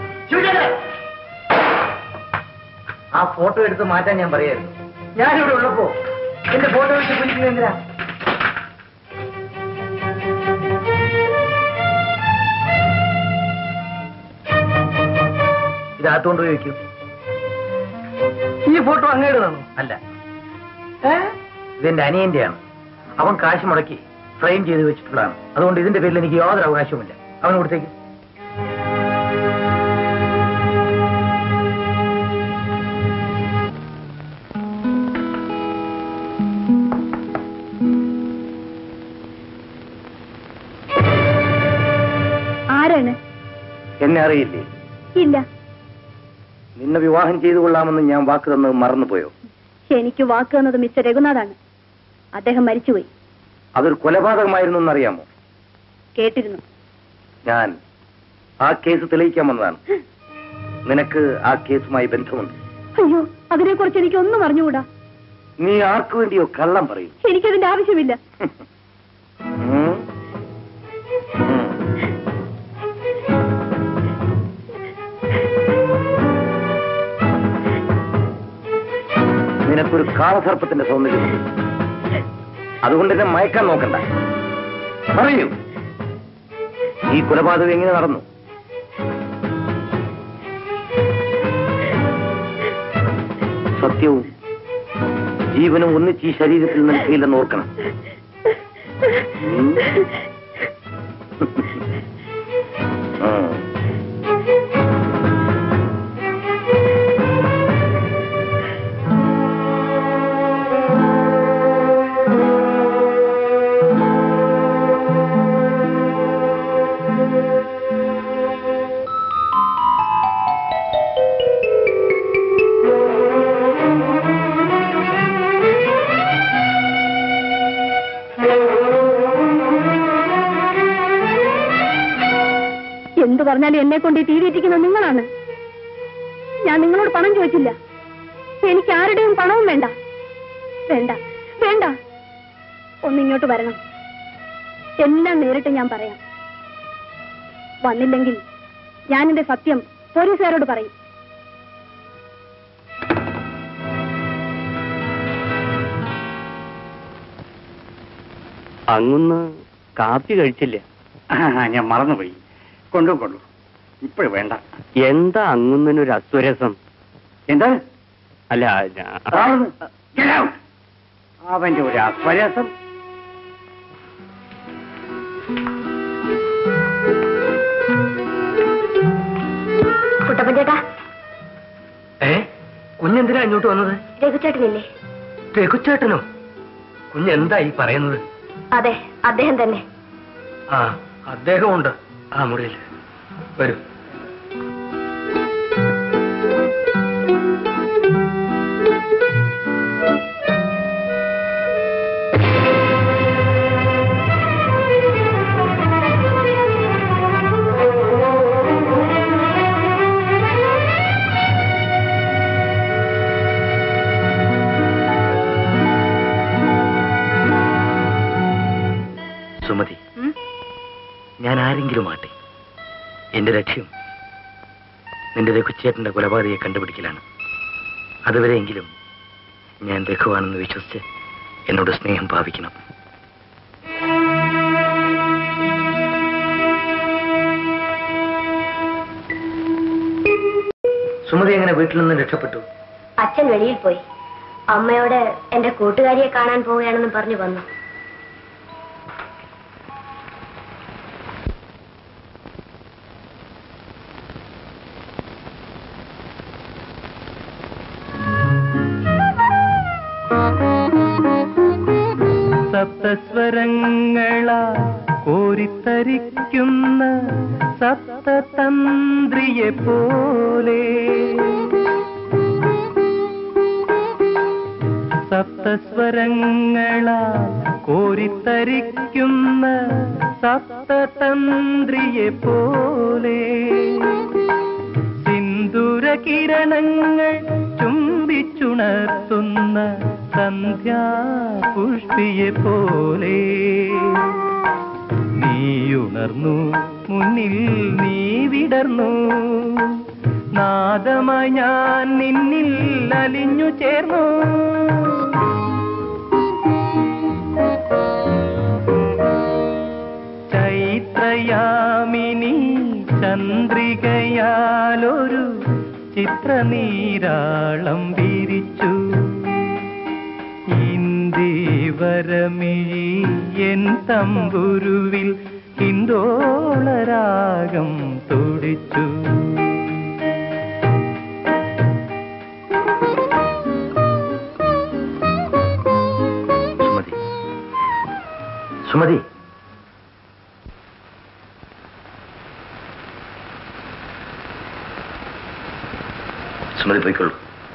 ആ ഫോട്ടോ എടുത്ത് മാറ്റാൻ ഞാൻ പറയായിരുന്നു. ഞാനിവിടെ ഉള്ളപ്പോ എന്റെ ഫോട്ടോ വെച്ച് പിടിക്കുന്നത് എന്തിനാ? ഇതിനകത്തുകൊണ്ട് പോയി വെക്കും. ഈ ഫോട്ടോ അങ്ങേടതാണോ? അല്ല, ഇതെന്റെ അനിയന്റെയാണ്. അവൻ കാശ് മുടക്കി ഫ്രെയിം ചെയ്ത് വെച്ചിട്ടുള്ളതാണ്. അതുകൊണ്ട് ഇതിന്റെ പേരിൽ എനിക്ക് യാതൊരു അവകാശവുമില്ല. അവന് കൊടുത്തേക്ക്. ആരാണ്? എന്നെ അറിയില്ലേ? ഇല്ല. നിന്നെ വിവാഹം ചെയ്തു കൊള്ളാമെന്ന് ഞാൻ വാക്ക് തന്നത് മറന്നുപോയോ? എനിക്ക് വാക്ക് തന്നത് മിസ്റ്റർ രഘുനാഥാണ്. അദ്ദേഹം മരിച്ചുപോയി. അതൊരു കൊലപാതകമായിരുന്നു എന്നറിയാമോ? കേട്ടിരുന്നു. ഞാൻ ആ കേസ് തെളിയിക്കാൻ വന്നതാണ്. നിനക്ക് ആ കേസുമായി ബന്ധമുണ്ട്. അയ്യോ, അതിനെക്കുറിച്ച് എനിക്കൊന്നും അറിഞ്ഞുകൂടാ. നീ ആർക്കു വേണ്ടിയോ കള്ളം പറയും. എനിക്കതിന്റെ ആവശ്യമില്ല. നിനക്കൊരു കാളസർപ്പത്തിന്റെ സൗന്ദര്യമുണ്ട്. അതുകൊണ്ട് എന്നെ മയക്കാൻ നോക്കണ്ട. പറയൂ, ഈ കൊലപാതകം എങ്ങനെ നടന്നു? സത്യവും ജീവനും ഒന്നിച്ച് ഈ ശരീരത്തിൽ നിൽക്കില്ലെന്ന് ഓർക്കണം. എന്ത് പറഞ്ഞാലും എന്നെ കൊണ്ട് തീരെത്തിക്കുന്നത് നിങ്ങളാണ്. ഞാൻ നിങ്ങളോട് പണം ചോദിച്ചില്ല. എനിക്ക് ആരുടെയും പണവും വേണ്ട. വേണ്ട വേണ്ട, ഒന്നിങ്ങോട്ട് വരണം. എല്ലാം നേരിട്ട് ഞാൻ പറയാം. വന്നില്ലെങ്കിൽ ഞാൻ എന്റെ സത്യം പോലീസുകാരോട് പറയും. അങ്ങൊന്ന് കാപ്പി കഴിച്ചില്ല? ഞാൻ മറന്നുപോയി. കൊണ്ടു ഇപ്പോഴും വേണ്ട. എന്താ അങ്ങുന്നൊരു അസ്വരസം? എന്താ? അല്ല അവന്റെ ഒരു അസ്വരസം. കുട്ടപ്പൻ ചേട്ടാ, കുഞ്ഞെന്തിനാ ഇങ്ങോട്ട് വന്നത്? രഘുചേട്ടനില്ലേ? രഘുചേട്ടനോ? കുഞ്ഞെന്താ ഈ പറയുന്നത്? അതെ, അദ്ദേഹം തന്നെ. ആ, അദ്ദേഹമുണ്ട് ആ മുറിയിൽ. വരൂ. സുമതി, ഞാൻ ആരെങ്കിലും ആട്ടെ, എന്റെ ലക്ഷ്യം നിന്റെ രഘുച്ചേട്ടന്റെ കൊലപാതകയെ കണ്ടുപിടിക്കലാണ്. അതുവരെയെങ്കിലും ഞാൻ രഘുവാണെന്ന് വിശ്വസിച്ച് എന്നോട് സ്നേഹം ഭാവിക്കണം. സുമതി എങ്ങനെ വീട്ടിൽ നിന്ന് രക്ഷപ്പെട്ടു? അച്ഛൻ വെളിയിൽ പോയി. അമ്മയോട് എന്റെ കൂട്ടുകാരിയെ കാണാൻ പോവുകയാണെന്ന് പറഞ്ഞു വന്നു. സപ്തസ്വരങ്ങളാ കോരിത്തരിക്കുന്ന സപ്തതന്ത്രിയെ പോലെ, സപ്തസ്വരങ്ങളാ കോരിത്തരിക്കുന്ന സപ്തതന്ത്രിയെ പോലെ, സിന്ദൂരകിരണങ്ങൾ ചുംബിച്ചുണർത്തുന്ന സന്ധ്യാപുഷ്പിയെ പോലെ, നീയുണർന്നു മുന്നിൽ നീ വിടർന്നു, നാദമായി ഞാൻ നിന്നിൽ അലിഞ്ഞു ചേർന്നു. ചൈത്രയാമിനി ചന്ദ്രികയാലൊരു ചിത്രനീരാളം വിരിച്ചു. ഇന്ദീവരമിഴി എൻ തമ്പുരുവിൽ ഹിന്ദോളരാഗം തുടിച്ചു. സുമതി, സുമതി, സുമതി പോയിക്കൊള്ളൂ.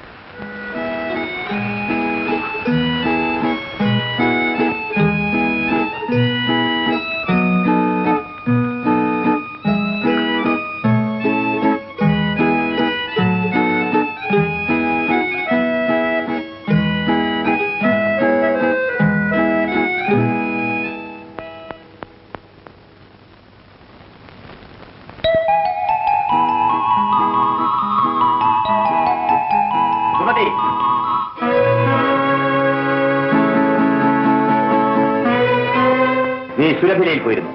നീ സുരഭിലയിൽ പോയിരുന്നു.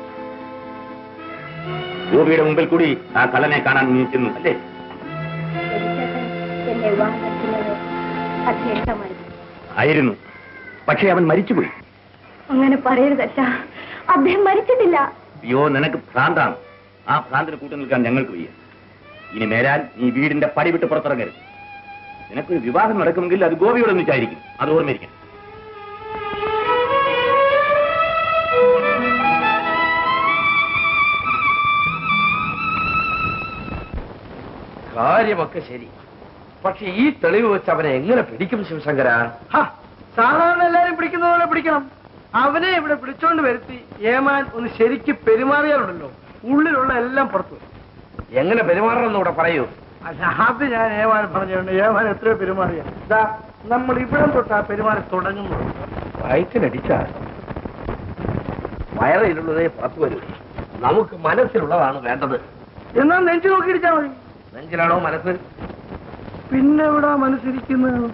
ഗോപിയുടെ മുമ്പിൽ കൂടി ആ കള്ളനെ കാണാൻ നീ ചെന്നു അല്ലേ? എന്നെ വിവാഹം കഴിക്കുന്നത് ആയിരുന്നു. പക്ഷേ അവൻ മരിച്ചുപോയി. അങ്ങനെ പറയരുതല്ല, അദ്ദേഹം മരിച്ചിട്ടില്ല. അയ്യോ, നിനക്ക് ഭ്രാന്താണ്. ആ ഭ്രാന്തിന് കൂട്ടു നിൽക്കാൻ ഞങ്ങൾക്ക് വയ്യ. ഇനി മേലാൽ നീ വീടിന്റെ പടി വിട്ട് പുറത്തിറങ്ങരുത്. നിനക്കൊരു വിവാഹം നടക്കുമെങ്കിൽ അത് ഗോപിയോടൊന്നിച്ചായിരിക്കും. അത് ഓർമ്മയിരിക്കണം. കാര്യമൊക്കെ ശരി, പക്ഷെ ഈ തെളിവ് വെച്ച് അവനെ എങ്ങനെ പിടിക്കും ശിവശങ്കര? സാധാരണ എല്ലാരും പിടിക്കുന്ന പോലെ പിടിക്കണം. അവനെ ഇവിടെ പിടിച്ചോണ്ട് വരുത്തി ഏമാൻ ഒന്ന് ശരിക്ക് പെരുമാറിയാലുണ്ടല്ലോ, ഉള്ളിലുള്ള എല്ലാം പുറത്തു വരും. എങ്ങനെ പെരുമാറണമെന്ന് കൂടെ പറയൂ. അത് ഞാൻ ഏമാൻ പറഞ്ഞുണ്ട്. ഏമാൻ എത്രയോ പെരുമാറിയ ഇതാ നമ്മൾ ഇവിടെ തൊട്ടാ പെരുമാറി തുടങ്ങുന്നു. വയറ്റിനടിച്ചാൽ വയറിലുള്ളതേ പുറത്തു വരൂ. നമുക്ക് മനസ്സിലുള്ളതാണ് വേണ്ടത്. എന്നാ നെഞ്ചു നോക്കിയിടിച്ചാ മതി. നെഞ്ചിലാണോ മനസ്സ്? പിന്നെ എവിടാ മനസ്സിരിക്കുന്നത്?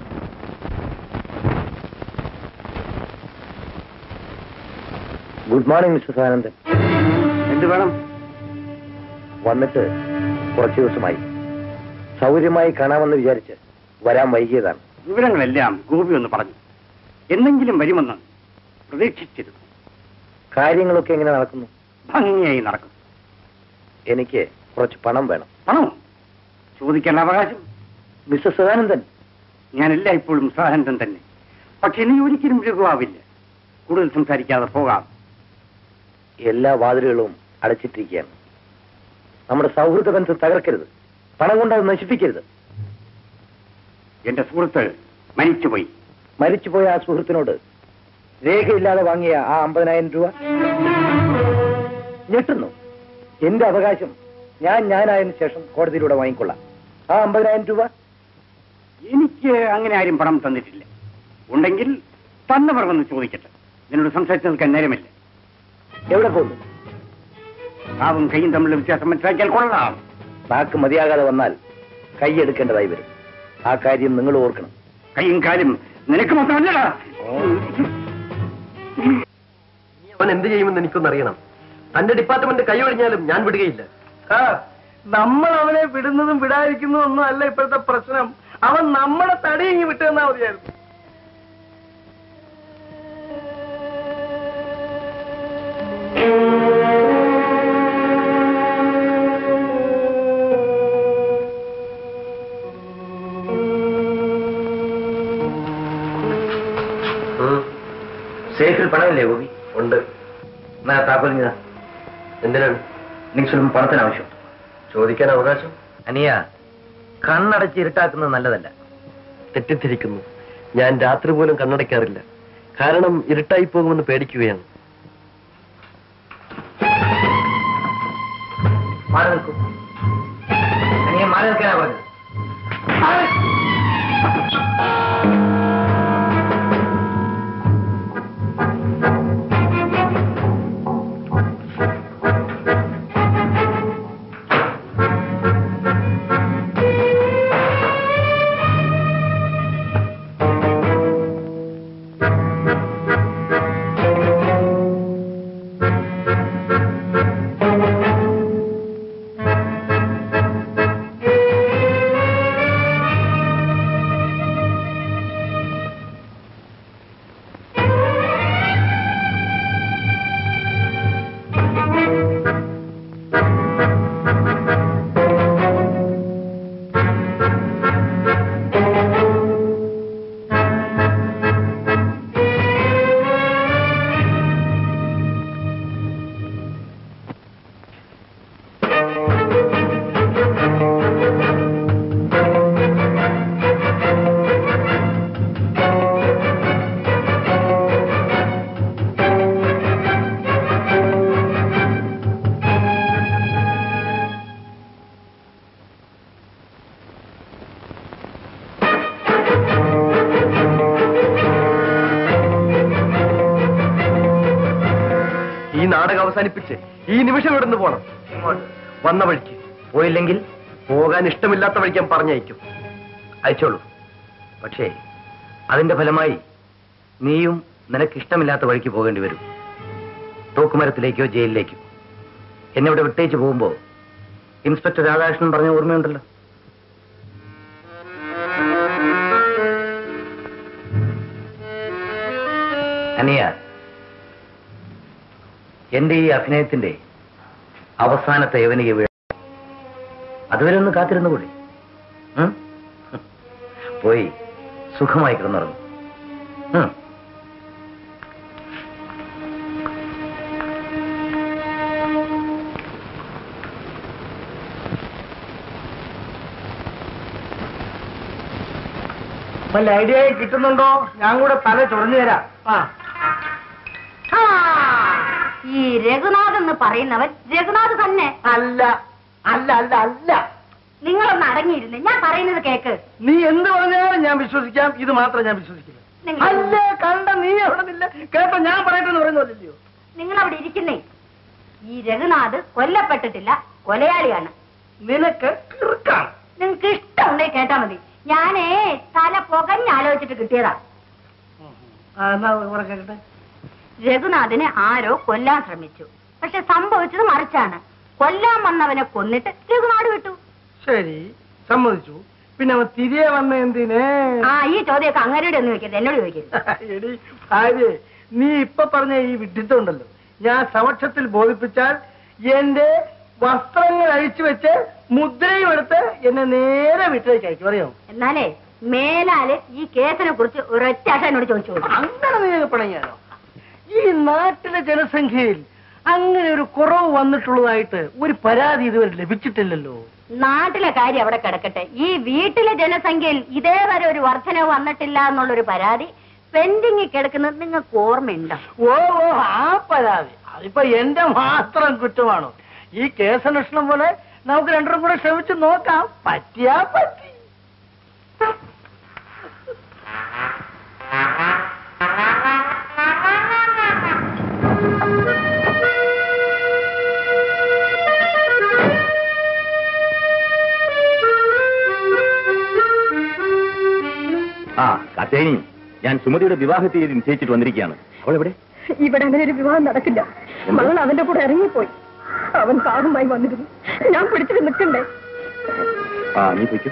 Good morning mister Sadanandan. എന്ത് വേണം? വന്നിട്ട് കുറച്ചു ദിവസമായി. സൗകര്യമായി കാണാമെന്ന് വിചാരിച്ച് വരാൻ വൈകിയതാണ്. വിവരങ്ങളെല്ലാം ഗോപി ഒന്ന് പറഞ്ഞു. എന്തെങ്കിലും വരുമെന്ന് പ്രതീക്ഷിച്ചിരുന്നു. കാര്യങ്ങളൊക്കെ എങ്ങനെ നടക്കുന്നു? ഭംഗിയായി നടക്കും. എനിക്ക് കുറച്ച് പണം വേണം. പണമോ? ചോദിക്കേണ്ട അവകാശം. മിസ്റ്റർ സദാനന്ദൻ, ഞാനല്ല ഇപ്പോഴും സദാനന്ദൻ തന്നെ. പക്ഷെ നീ ഒരിക്കലും ലഘുവാവില്ല. കൂടുതൽ സംസാരിക്കാതെ പോകാം. എല്ലാ വാതിലുകളും അടച്ചിട്ടിരിക്കുകയാണ്. നമ്മുടെ സൗഹൃദ ബന്ധം തകർക്കരുത്. പണം കൊണ്ട് അത് നശിപ്പിക്കരുത്. എന്റെ സുഹൃത്ത് മരിച്ചുപോയി. മരിച്ചുപോയ ആ സുഹൃത്തിനോട് രേഖയില്ലാതെ വാങ്ങിയ ആ 50,000 രൂപ ഞെട്ടുന്നു. എന്റെ അവകാശം ഞാനായതിനു ശേഷം കോടതിയിലൂടെ വാങ്ങിക്കൊള്ളാം. ആ 50,000 രൂപ എനിക്ക് അങ്ങനെ ആരും പണം തന്നിട്ടില്ല. ഉണ്ടെങ്കിൽ തന്നവർ വന്ന് ചോദിക്കട്ടെ. നിന്നോട് സംസാരിച്ചു നിൽക്കാൻ നേരമില്ല. എവിടെ പോകുന്നു? നാവും കൈയും തമ്മിലുള്ള വ്യത്യാസം മനസ്സിലാക്കിയാൽ കൊള്ളാം. നാക്ക് മതിയാകാതെ വന്നാൽ കൈയെടുക്കേണ്ടതായി വരും. ആ കാര്യം നിങ്ങൾ ഓർക്കണം. കൈയും കാലും നിനക്ക് മാത്രമല്ലടാ. അവൻ എന്ത് ചെയ്യുമെന്ന് എനിക്കൊന്നറിയണം. തന്റെ ഡിപ്പാർട്ട്മെന്റ് കൈയൊഴിഞ്ഞാലും ഞാൻ വിടുകയില്ല. നമ്മൾ അവനെ വിടുന്നതും വിടാതിരിക്കുന്നതും ഒന്നും അല്ല ഇപ്പോഴത്തെ പ്രശ്നം. അവൻ നമ്മളെ തടിയിങ്ങി വിട്ടുതന്നാ മതിയായിരുന്നു. സേഫിൽ പണമില്ലേ ഗോപി? ഉണ്ട്. എന്നാ താക്കോലിഞ്ഞ. എന്തിനാണ്? എനിക്ക് സ്വല്പം പണത്തിന് ആവശ്യം. ചോദിക്കാൻ അവകാശം. അനിയ, കണ്ണടച്ച് ഇരുട്ടാക്കുന്നത് നല്ലതല്ല. തെറ്റിദ്ധരിക്കുന്നു. ഞാൻ രാത്രി പോലും കണ്ണടയ്ക്കാറില്ല. കാരണം ഇരുട്ടായി പോകുമെന്ന് പേടിക്കുകയാണ്. മാറി നിൽക്കും. അനിയ, മാറി നിൽക്കാനാ പറഞ്ഞത്. നാടകം അവസാനിപ്പിച്ച് ഈ നിമിഷം ഇവിടുന്ന് പോണം. വന്ന വഴിക്ക്. പോയില്ലെങ്കിൽ പോകാൻ ഇഷ്ടമില്ലാത്ത വഴിക്ക് ഞാൻ പറഞ്ഞയക്കും. അയച്ചോളൂ. പക്ഷേ അതിന്റെ ഫലമായി നീയും നിനക്ക് ഇഷ്ടമില്ലാത്ത വഴിക്ക് പോകേണ്ടി വരും. തൂക്കുമരത്തിലേക്കോ ജയിലിലേക്കോ. എന്നെ ഇവിടെ വിട്ടേച്ച് പോകുമ്പോ ഇൻസ്പെക്ടർ രാധാകൃഷ്ണൻ പറഞ്ഞ ഓർമ്മയുണ്ടല്ലോ. അനിയ, എന്റെ ഈ അഭിനയത്തിന്റെ അവസാനത്തെ യവനിക വീഴ അതുവരെ ഒന്ന് കാത്തിരുന്നുകൂടി? പോയി സുഖമായി കിടന്നുറങ്ങും. വല്ല ഐഡിയ കിട്ടുന്നുണ്ടോ? ഞാൻ കൂടെ തല ചൊറഞ്ഞു തരാം. ഈ രഘുനാഥ് എന്ന് പറയുന്നവൻ രഘുനാഥ് തന്നെ. അല്ല അല്ല അല്ല അല്ല. നിങ്ങളൊന്ന് അടങ്ങിയിരുന്ന് ഞാൻ പറയുന്നത് കേക്ക്. നീ എന്ത് പറഞ്ഞാലും ഞാൻ വിശ്വസിക്കാം, ഇത് മാത്രം ഞാൻ വിശ്വസിക്കില്ല. അല്ല കണ്ട നീ അവിടെ നില്ല കേട്ടോ, ഞാൻ പറയട്ടെന്ന് പറയുന്നില്ലയോ? നിങ്ങൾ അവിടെ ഇരിക്കുന്നേ. ഈ രഘുനാഥ് കൊല്ലപ്പെട്ടിട്ടില്ല, കൊലയാളിയാണ്. നിനക്ക് കിറുക്കാണ്. നിങ്ങൾക്ക് ഇഷ്ടമുണ്ടെങ്കിൽ കേട്ടാ മതി. ഞാനേ തല പുകഞ്ഞാലോചിച്ചിട്ട് കിട്ടിയതാ. കേട്ടെ. രഘുനാഥിനെ ആരോ കൊല്ലാൻ ശ്രമിച്ചു. പക്ഷെ സംഭവിച്ചത് മറിച്ചാണ്. കൊല്ലാൻ വന്നവനെ കൊന്നിട്ട് രഘുനാഥ് വിട്ടു. ശരി, സമ്മതിച്ചു. പിന്നെ അവൻ തിരികെ വന്ന എന്തിനെ? ഈ ചോദ്യമൊക്കെ അങ്ങനെയുടെ ഒന്നും ചോദിക്കരുത്, എന്നോട് ചോദിക്കരുത്. എടി ഭാര്യ, നീ ഇപ്പൊ പറഞ്ഞ ഈ വിഡിത്തം ഉണ്ടല്ലോ, ഞാൻ സമക്ഷത്തിൽ ബോധിപ്പിച്ചാൽ എന്റെ വസ്ത്രങ്ങൾ അഴിച്ചു വെച്ച് മുദ്രയും എടുത്ത് എന്നെ നേരെ വീട്ടിലേക്ക് അയക്കും, അറിയോ? എന്നാലേ മേലാല് ഈ കേസിനെ കുറിച്ച് ഒരൊറ്റ എന്നോട് ചോദിച്ചു. അങ്ങനെ നീ പണങ്ങിയാലോ? ഈ നാട്ടിലെ ജനസംഖ്യയിൽ അങ്ങനെ ഒരു കുറവ് വന്നിട്ടുള്ളതായിട്ട് ഒരു പരാതി ഇതുവരെ ലഭിച്ചിട്ടില്ലല്ലോ. നാട്ടിലെ കാര്യം അവിടെ കിടക്കട്ടെ. ഈ വീട്ടിലെ ജനസംഖ്യയിൽ ഇതേവരെ ഒരു വർധനവ് വന്നിട്ടില്ല എന്നുള്ളൊരു പരാതി പെൻഡിങ്ങിൽ കിടക്കുന്നത് നിങ്ങൾക്ക് ഓർമ്മയുണ്ടോ? ഓ ആ പരാതി അതിപ്പോ എന്റെ മാത്രം കുറ്റമാണോ? ഈ കേസന്വേഷണം പോലെ നമുക്ക് രണ്ടും കൂടെ ശ്രമിച്ചു നോക്കാം, പറ്റിയാ പറ്റി. കാത്തേനി, ഞാൻ സുമതിയുടെ വിവാഹ തീയതി നിശ്ചയിച്ചിട്ട് വന്നിരിക്കുകയാണ്. അവളെവിടെ? ഇവിടെ അങ്ങനെ ഒരു വിവാഹം നടക്കില്ല. മകൾ അവന്റെ കൂടെ ഇറങ്ങിപ്പോയി. അവൻ കാറുമായി വന്നിരുന്നു. ഞാൻ പിടിച്ചിട്ട് നിൽക്കണ്ടേ? നീ പോയിക്കോ.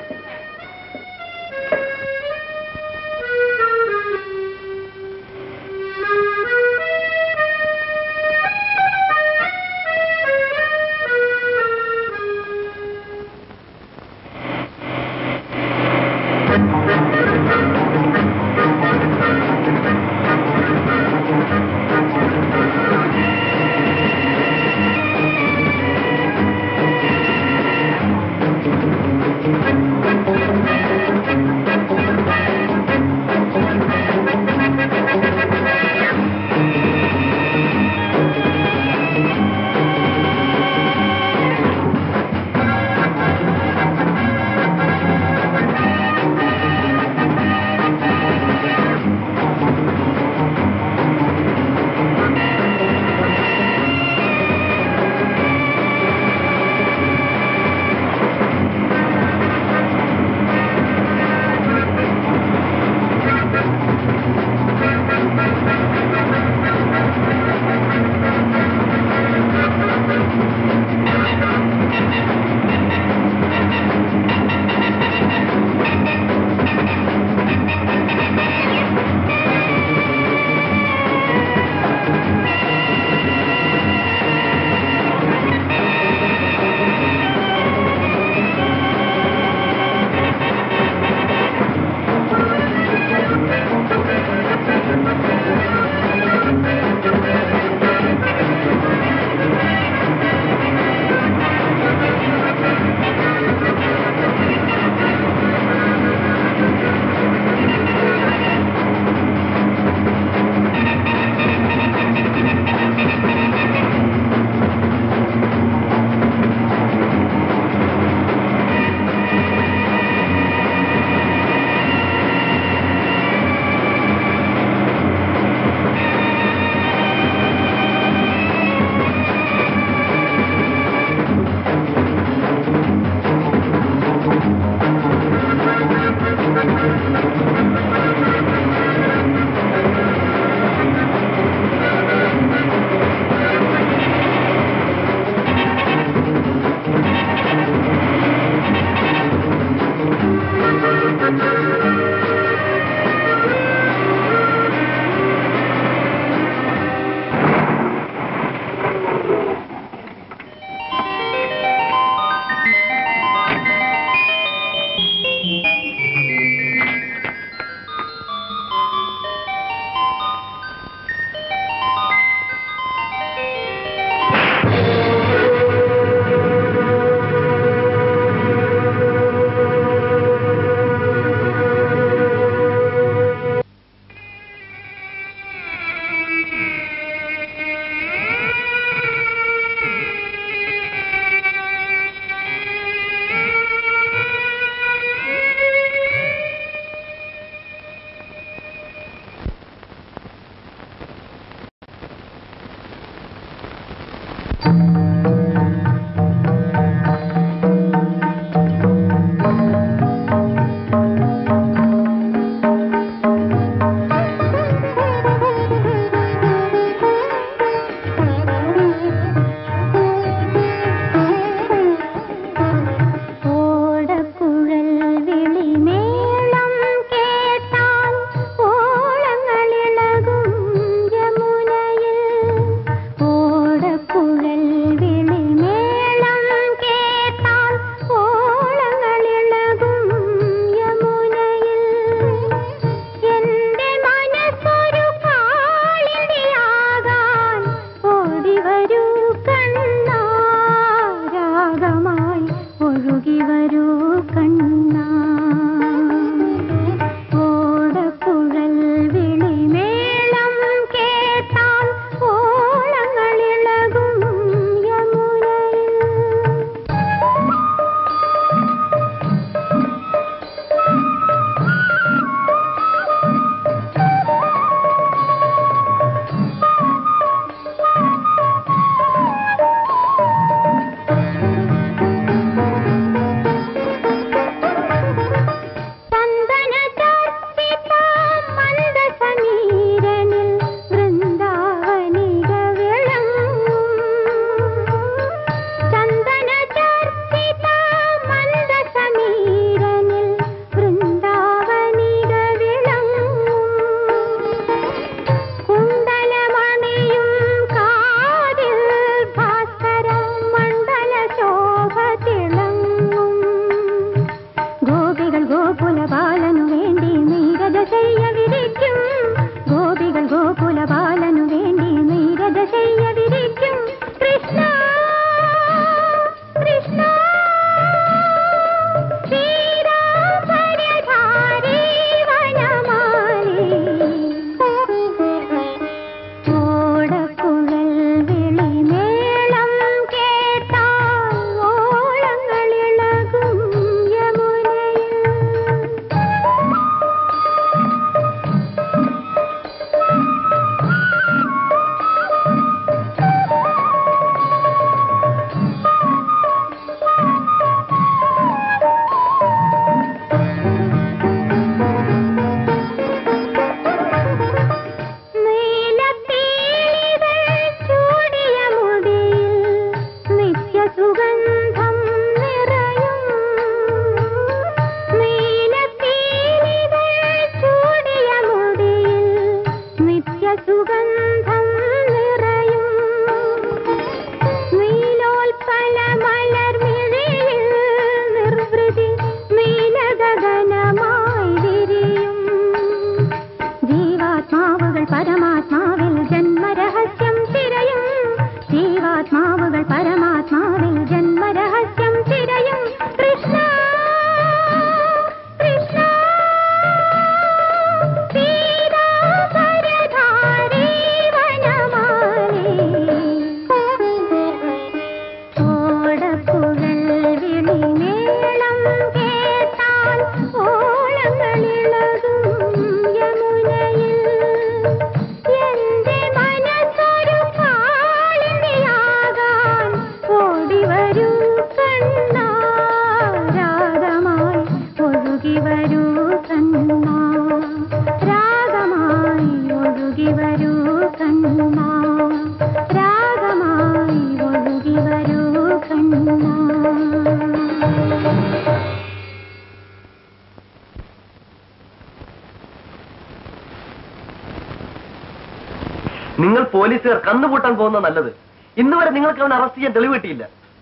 നിങ്ങൾ പോലീസുകാർ കന്നുകൂട്ടാൻ പോകുന്ന നല്ലത്. ഇന്ന് വരെ നിങ്ങൾക്ക് അവനെ അറസ്റ്റ് ചെയ്യാൻ തെളിവ് കിട്ടിയില്ല.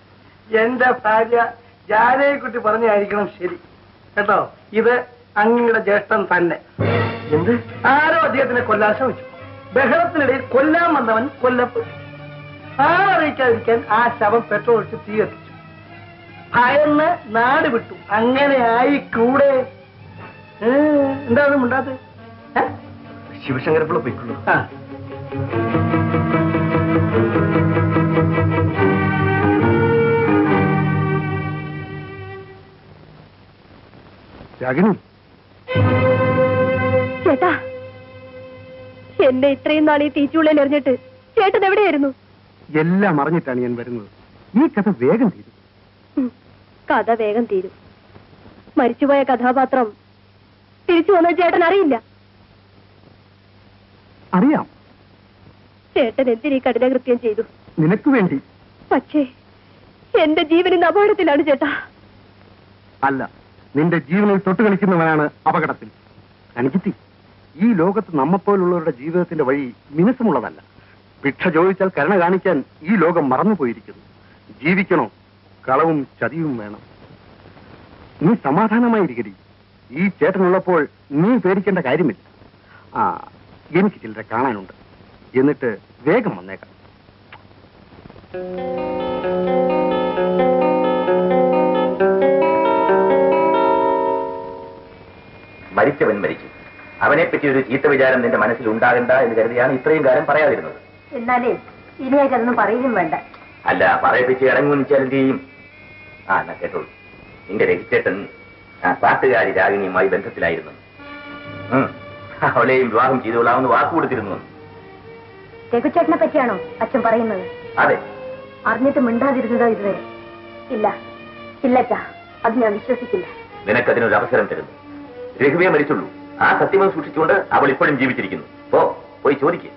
എന്റെ ഭാര്യ ജാനകിക്കുട്ടി പറഞ്ഞായിരിക്കണം ശരി കേട്ടോ. ഇത് അങ്ങയുടെ ജ്യേഷ്ഠൻ തന്നെ. എന്ത്? ആരോ അദ്ദേഹത്തിനെ കൊല്ലാൻ ശ്രമിച്ചു. ബഹളത്തിനിടയിൽ കൊല്ലാൻ വന്നവൻ കൊല്ലപ്പെട്ടു. ആരറിയിക്കാതിരിക്കാൻ ആ ശവം പെട്രോൾ ഒഴിച്ച് തീ കത്തിച്ചു. ഭയന്ന് നാട് വിട്ടു. അങ്ങനെ ആയിക്കൂടെ? എന്താണ് ഉണ്ടാത്? ശിവശങ്കരപ്പിള്ള പോയിക്കൊള്ളു. രാഗിണി, ചേട്ടാ, എന്നെ ഇത്രയും നാൾ ഈ തീച്ചുള്ളിൽ എറിഞ്ഞിട്ട് ചേട്ടൻ എവിടെയായിരുന്നു? എല്ലാം അറിഞ്ഞിട്ടാണ് ഞാൻ വരുന്നത്. ഈ കഥ വേഗം തീരും. കഥ വേഗം തീരും. മരിച്ചുപോയ കഥാപാത്രം തിരിച്ചു വന്ന ചേട്ടൻ അറിയില്ല. അറിയാം. ചേട്ടൻ എന്തിനീ കഠിനകൃത്യം ചെയ്തു? നിനക്ക് വേണ്ടി. പക്ഷേ എന്റെ ജീവൻ ഇന്ന് അപകടത്തിലാണ് ചേട്ടാ. അല്ല, നിന്റെ ജീവനിൽ തൊട്ടുകളിക്കുന്നവനാണ് അപകടത്തിൽ. അനുജിത്തി, ഈ ലോകത്ത് നമ്മപ്പോലുള്ളവരുടെ ജീവിതത്തിന്റെ വഴി മിനുസമുള്ളതല്ല. ഭിക്ഷ ചോദിച്ചാൽ കരുണ കാണിക്കാൻ ഈ ലോകം മറന്നുപോയിരിക്കുന്നു. ജീവിക്കണോ, കളവും ചതിയും വേണം. നീ സമാധാനമായിരിക്കടി. ഈ ചേട്ടനുള്ളപ്പോൾ നീ പേടിക്കേണ്ട കാര്യമില്ല. എനിക്ക് ചിലരെ കാണാനുണ്ട്. എന്നിട്ട് വേഗം വന്നേക്കാം. മരിച്ചവൻ മരിച്ചു. അവനെപ്പറ്റി ഒരു ചീത്ത വിചാരം നിന്റെ മനസ്സിൽ ഉണ്ടാകണ്ട എന്ന് കരുതിയാണ് ഇത്രയും കാലം പറയാതിരുന്നത്. എന്നാലേ ഇനിയായിട്ടൊന്നും പറയുകയും വേണ്ട. അല്ല, പറയിപ്പിച്ച് ഇറങ്ങുമെന്ന് വെച്ചാൽ എന്ത് ചെയ്യും? എന്നാ കേട്ടോളൂ. നിന്റെ രഹിച്ചേട്ടൻ ആ പാട്ടുകാരി രാഗിണിയുമായി ബന്ധത്തിലായിരുന്നു. അവളെയും വിവാഹം ചെയ്തോളാമെന്ന് വാക്ക് കൊടുത്തിരുന്നു. രഘുചേട്ടനെ പറ്റിയാണോ അച്ഛൻ പറയുന്നത്? അതെ. അറിഞ്ഞിട്ട് മിണ്ടാതിരുന്നതോ ഇതുവരെ? ഇല്ല ഇല്ലച്ചാ, അത് ഞാൻ വിശ്വസിക്കില്ല. നിനക്കതിനൊരു അവസരം തരുന്നു. രഘുവേ മരിച്ചുള്ളൂ. ആ സത്യമം സൂക്ഷിച്ചുകൊണ്ട് അവൾ ഇപ്പോഴും ജീവിച്ചിരിക്കുന്നു. പോയി ചോദിക്കുക.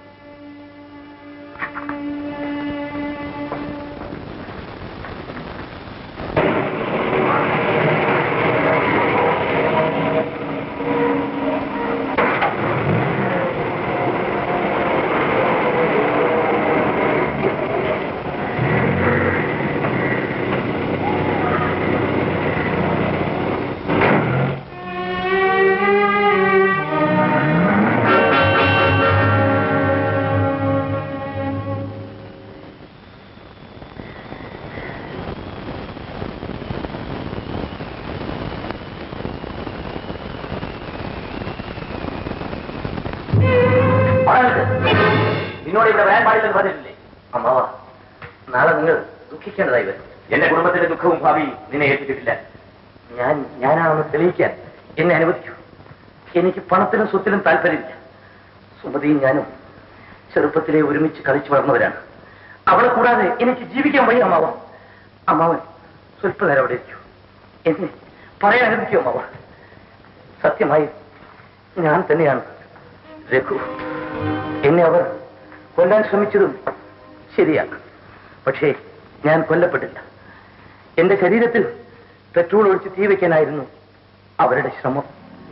നിന്നോട് ഇവിടെ വരാൻ പാടില്ലെന്ന് പറഞ്ഞിട്ടില്ലേ? അമ്മാവ, നാളെ നിങ്ങൾ ദുഃഖിക്കേണ്ടതായി വരും. എന്റെ കുടുംബത്തിന്റെ ദുഃഖവും ഭാവി നിന്നെ ഏൽപ്പിച്ചിട്ടില്ല. ഞാനാണെന്ന് തെളിയിക്കാൻ എന്നെ അനുവദിക്കൂ. എനിക്ക് പണത്തിനും സ്വത്തിനും താല്പര്യമില്ല. സുമതിയും ഞാനും ചെറുപ്പത്തിലെ ഒരുമിച്ച് കളിച്ചു വളർന്നവരാണ്. അവളെ കൂടാതെ എനിക്ക് ജീവിക്കാൻ വയ്യ അമ്മാവ. അമ്മാവൻ സ്വല്പനേരം അവിടെ ഇരിക്കൂ. എന്നെ പറയാൻ അനുവദിക്കൂ അമ്മാവ. സത്യമായി ഞാൻ തന്നെയാണ് രഘു. എന്നെ അവർ കൊല്ലാൻ ശ്രമിച്ചതും ശരിയാണ്. പക്ഷേ ഞാൻ കൊല്ലപ്പെട്ടില്ല. എന്റെ ശരീരത്തിൽ പെട്രോൾ ഒഴിച്ച് തീ വയ്ക്കാനായിരുന്നു അവരുടെ ശ്രമം.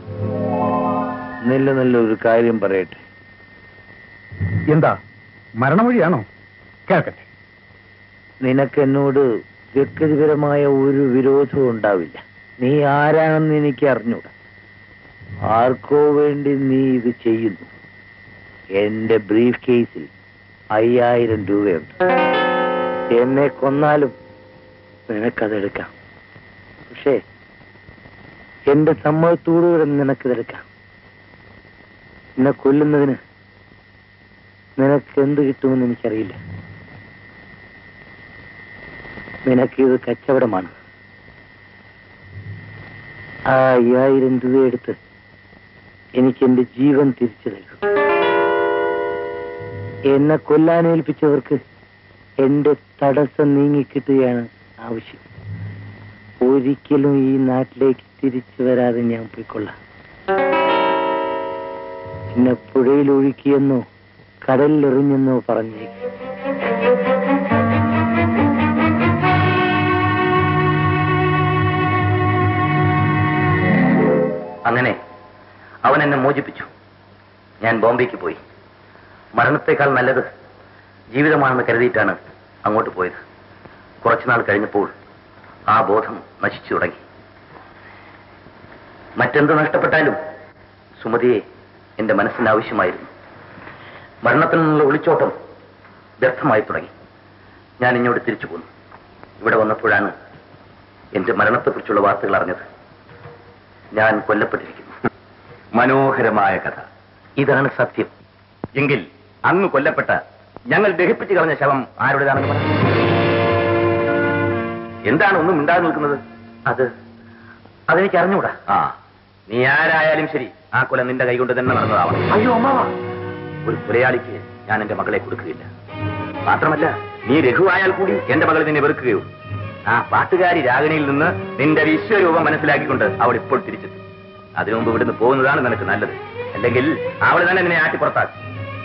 നല്ലൊരു കാര്യം പറയട്ടെ. എന്താ, മരണമൊഴിയാണോ? കേൾക്കട്ടെ. നിനക്കെന്നോട് വ്യക്തിപരമായ ഒരു വിരോധവും ഉണ്ടാവില്ല. നീ ആരാണെന്ന് എനിക്ക് അറിഞ്ഞൂടാ. ആർക്കോ വേണ്ടി നീ ഇത് ചെയ്യുന്നു. എന്റെ ബ്രീഫ് കേസിൽ 5000 രൂപയുണ്ട്. എന്നെ കൊന്നാലും നിനക്കതെടുക്കാം. പക്ഷേ എന്റെ സമ്മതത്തോടുകൂടെ നിനക്കിതെടുക്കാം. എന്നെ കൊല്ലുന്നതിന് നിനക്ക് എന്ത് കിട്ടുമെന്ന് എനിക്കറിയില്ല. നിനക്കിത് കച്ചവടമാണ്. ആ 5000 രൂപ എടുത്ത് എനിക്ക് എന്റെ ജീവൻ തിരിച്ചു തരും. എന്നെ കൊല്ലാനേൽപ്പിച്ചവർക്ക് എന്റെ തടസ്സം നീങ്ങിക്കിട്ടുകയാണ് ആവശ്യം. ഒരിക്കലും ഈ നാട്ടിലേക്ക് തിരിച്ചു വരാതെ ഞാൻ പോയിക്കൊള്ളാം. എന്നെ പുഴയിൽ ഒഴുക്കിയെന്നോ കടലിലെറിഞ്ഞെന്നോ പറഞ്ഞേക്ക്. അങ്ങനെ അവൻ എന്നെ മോചിപ്പിച്ചു. ഞാൻ ബോംബെക്ക് പോയി. മരണത്തെക്കാൾ നല്ലത് ജീവിതമാണെന്ന് കരുതിയിട്ടാണ് അങ്ങോട്ട് പോയത്. കുറച്ചുനാൾ കഴിഞ്ഞപ്പോൾ ആ ബോധം നശിച്ചു തുടങ്ങി. മറ്റെന്ത് നഷ്ടപ്പെട്ടാലും സുമതിയെ എന്റെ മനസ്സിന് ആവശ്യമായിരുന്നു. മരണത്തിൽ നിന്നുള്ള ഒളിച്ചോട്ടം വ്യർത്ഥമായി തുടങ്ങി. ഞാൻ ഇങ്ങോട്ട് തിരിച്ചു പോന്നു. ഇവിടെ വന്നപ്പോഴാണ് എന്റെ മരണത്തെക്കുറിച്ചുള്ള വാർത്തകൾ അറിഞ്ഞത്. ഞാൻ കൊല്ലപ്പെട്ടിരിക്കുന്നു. മനോഹരമായ കഥ. ഇതാണ് സത്യം. എങ്കിൽ അന്ന് കൊല്ലപ്പെട്ട, ഞങ്ങൾ ദഹിപ്പിച്ചു കളഞ്ഞ ശവം ആരുടേതാണെന്ന് പറഞ്ഞു. എന്താണ് ഒന്നും മിണ്ടാതെ നിൽക്കുന്നത്? അതെനിക്ക് അറിഞ്ഞൂടാ. നീ ആരായാലും ശരി, ആ കൊല നിന്റെ കൈകൊണ്ട് തന്നെ നടന്നതാവണം. അയ്യോ അമ്മാവ, ഒരു കൊലയാളിക്ക് ഞാൻ എന്റെ മകളെ കൊടുക്കുകയില്ല. മാത്രമല്ല നീ രഘുവായാൽ കൂടി എന്റെ മകൾ നിന്നെ വെറുക്കുകയോ? ആ പാട്ടുകാരി രാഗിണിയിൽ നിന്ന് നിന്റെ വിശ്വരൂപം മനസ്സിലാക്കിക്കൊണ്ട് അവൾ ഇപ്പോൾ തിരിച്ചെത്തും. അതിനു മുമ്പ് ഇവിടുന്ന് പോകുന്നതാണ് നിനക്ക് നല്ലത്. അല്ലെങ്കിൽ അവൾ തന്നെ നിന്നെ ആറ്റി പുറത്താക്കും.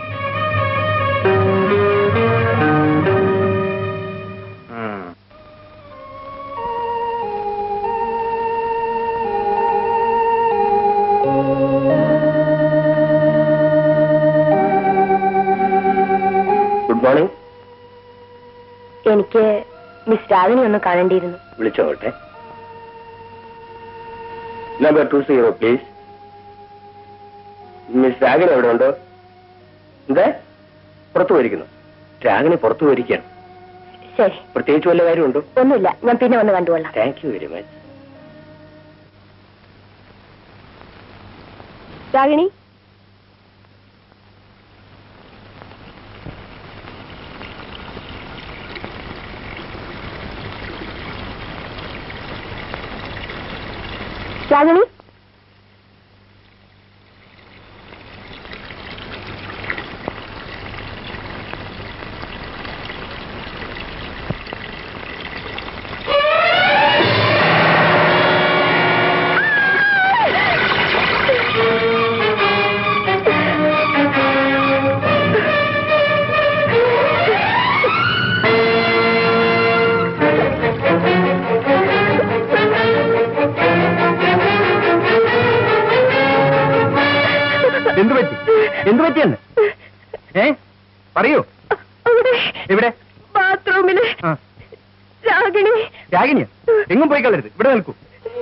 Good morning. എനിക്ക് മിസ് രാഗിണി ഒന്ന് കാണേണ്ടിയിരുന്നു. വിളിച്ചോട്ടെ. Number 20 please. മിസ് രാഗിണി എവിടെ ഉണ്ടോ? എന്താ പുറത്തു പോയിരിക്കുന്നു? രാഗിണി പുറത്തു പോയിരിക്കുകയാണ്. ശരി. പ്രത്യേകിച്ച് വല്ല കാര്യമുണ്ടോ? ഒന്നുമില്ല, ഞാൻ പിന്നെ വന്ന് കണ്ടുകൊള്ളാം. Thank you very much. Ragini, Ragini, എന്തു പറ്റിയെന്ന് പറയൂ. എവിടെ? ബാത്റൂമില് രാഗിണി. രാഗിണിയാ? എങ്ങും പോയി കളരുത്, ഇവിടെ നിൽക്കൂ.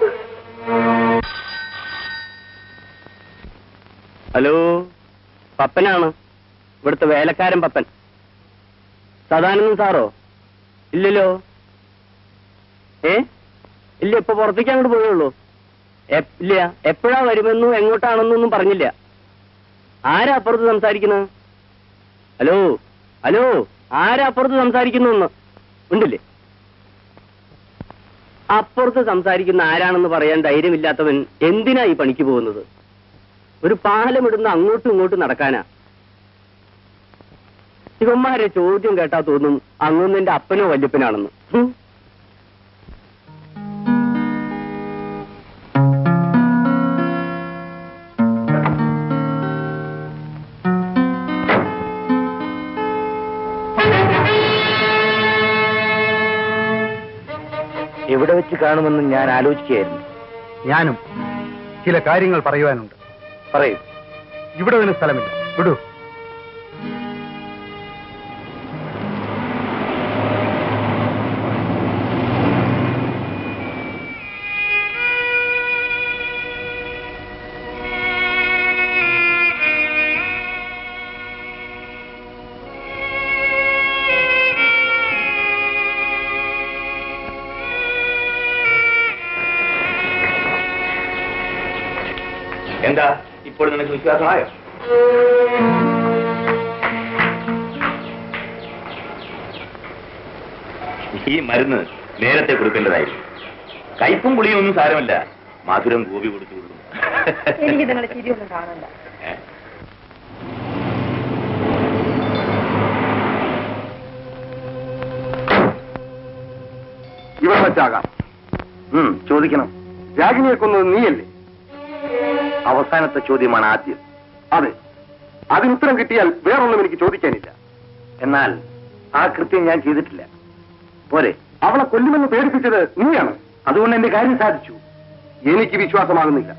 ഹലോ, പപ്പനാണ്, ഇവിടുത്തെ വേലക്കാരൻ പപ്പൻ. സദാനന്ദൻ സാറോ? ഇല്ലല്ലോ. ഇല്ല, ഇപ്പൊ പുറത്തേക്ക് അങ്ങോട്ട് പോയുള്ളൂ. ഇല്ല, എപ്പോഴാ വരുമെന്നും എങ്ങോട്ടാണെന്നൊന്നും പറഞ്ഞില്ല. ആരാ അപ്പുറത്ത് സംസാരിക്കുന്നത്? ഹലോ ഹലോ, ആരാ അപ്പുറത്ത് സംസാരിക്കുന്നു? ഉണ്ടില്ലേ? അപ്പുറത്ത് സംസാരിക്കുന്ന ആരാണെന്ന് പറയാൻ ധൈര്യമില്ലാത്തവൻ എന്തിനാ ഈ പണിക്ക് പോകുന്നത്? ഒരു പാലമിടുന്ന അങ്ങോട്ടും ഇങ്ങോട്ടും നടക്കാനാ? ഇവന്മാരെ ചോദ്യം കേട്ടാ തോന്നും അങ്ങൊന്നും എന്റെ അപ്പനോ വല്യപ്പനാണെന്ന്. എവിടെ വെച്ച് കാണുമെന്ന് ഞാൻ ആലോചിക്കുകയായിരുന്നു. ഞാനും ചില കാര്യങ്ങൾ പറയുവാനുണ്ട്. പറയൂ. ഇവിടെ തന്നെ സ്ഥലമില്ല, വിടൂ. എന്താ ഇപ്പോൾ നിനക്ക് വിശ്വാസമായോ? ഈ മരുന്ന് നേരത്തെ കൊടുക്കേണ്ടതായിരുന്നു. കയ്പും പുളിയും ഒന്നും സാരമല്ല, മധുരം ഗോപി കൊടുത്തു കൊടുക്കും. എനിക്ക് നിങ്ങളുടെ ചിരിയൊന്നും കാണണ്ട. ഇവിടെ വെച്ചാകാം. ചോദിക്കണം. രാഗിണിയെ കൊന്നത് നീയല്ലേ? അവസാനത്തെ ചോദ്യമാണ് ആദ്യം. അതെ, അതിനുത്തരം കിട്ടിയാൽ വേറൊന്നും എനിക്ക് ചോദിക്കാനില്ല. എന്നാൽ ആ കൃത്യം ഞാൻ ചെയ്തിട്ടില്ല. പോരെ? അവളെ കൊല്ലുമെന്ന് പേടിപ്പിച്ചത് നീയാണ്. അതുകൊണ്ട് എന്റെ കാര്യം സാധിച്ചു. എനിക്ക് വിശ്വാസമാകുന്നില്ല.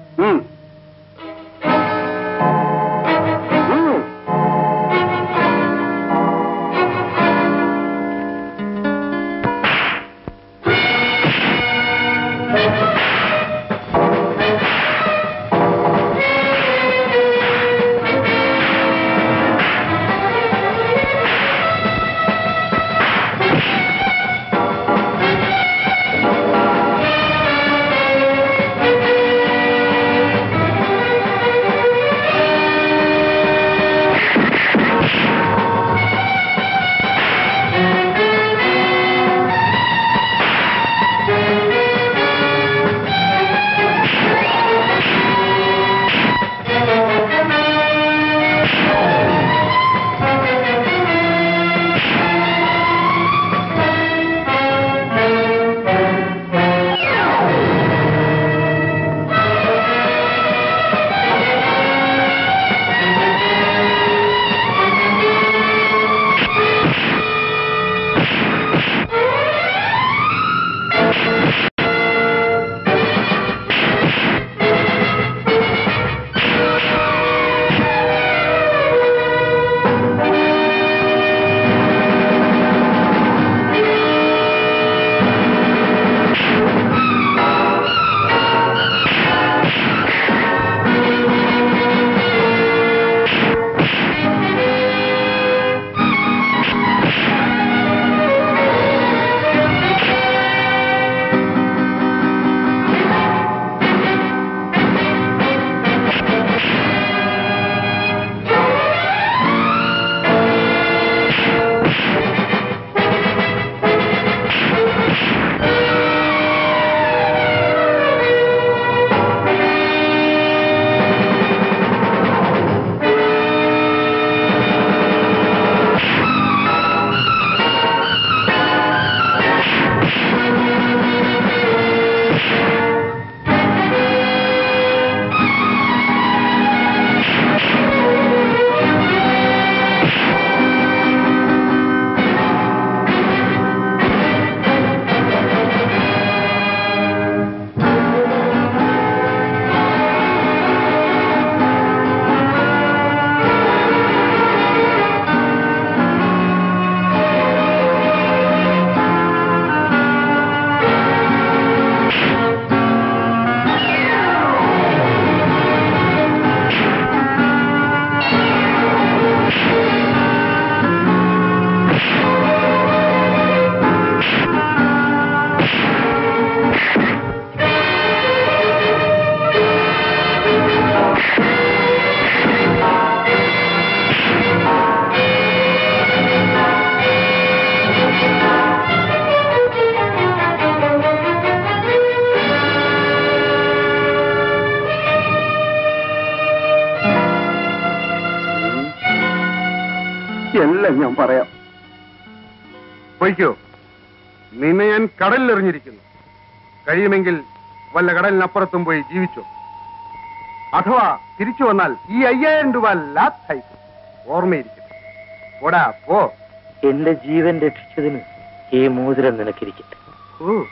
എല്ലാം ഞാൻ പറയാം. പൊയ്ക്കോ, നിന്നെ ഞാൻ കടലിലെറിഞ്ഞിരിക്കുന്നു. കഴിയുമെങ്കിൽ വല്ല കടലിനപ്പുറത്തും പോയി ജീവിച്ചോ. അഥവാ തിരിച്ചു വന്നാൽ ഈ 5000 രൂപ ലാഭം ഓർമ്മയിരിക്കും. ഓടാ പോ. എന്റെ ജീവൻ രക്ഷിച്ചതിന് ഈ മോതിരം നിനക്കിരിക്കട്ടെ. ഓ,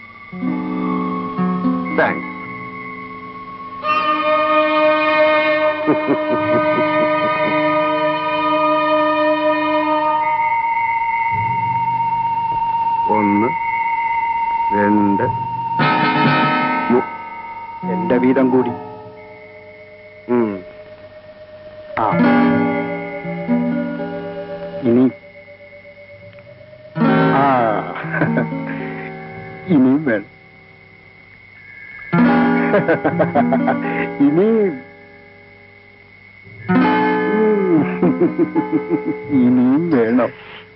താങ്ക്സ്. ഒന്ന്, രണ്ട്, എന്റെ വീതം കൂടി. ഇനി ഇനിയും വേണം. ഇനിയും ഇനിയും വേണം.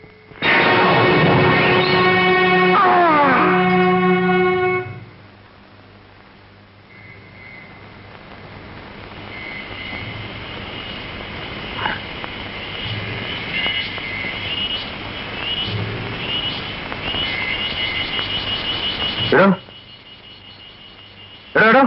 എടോ എടോ എടോ,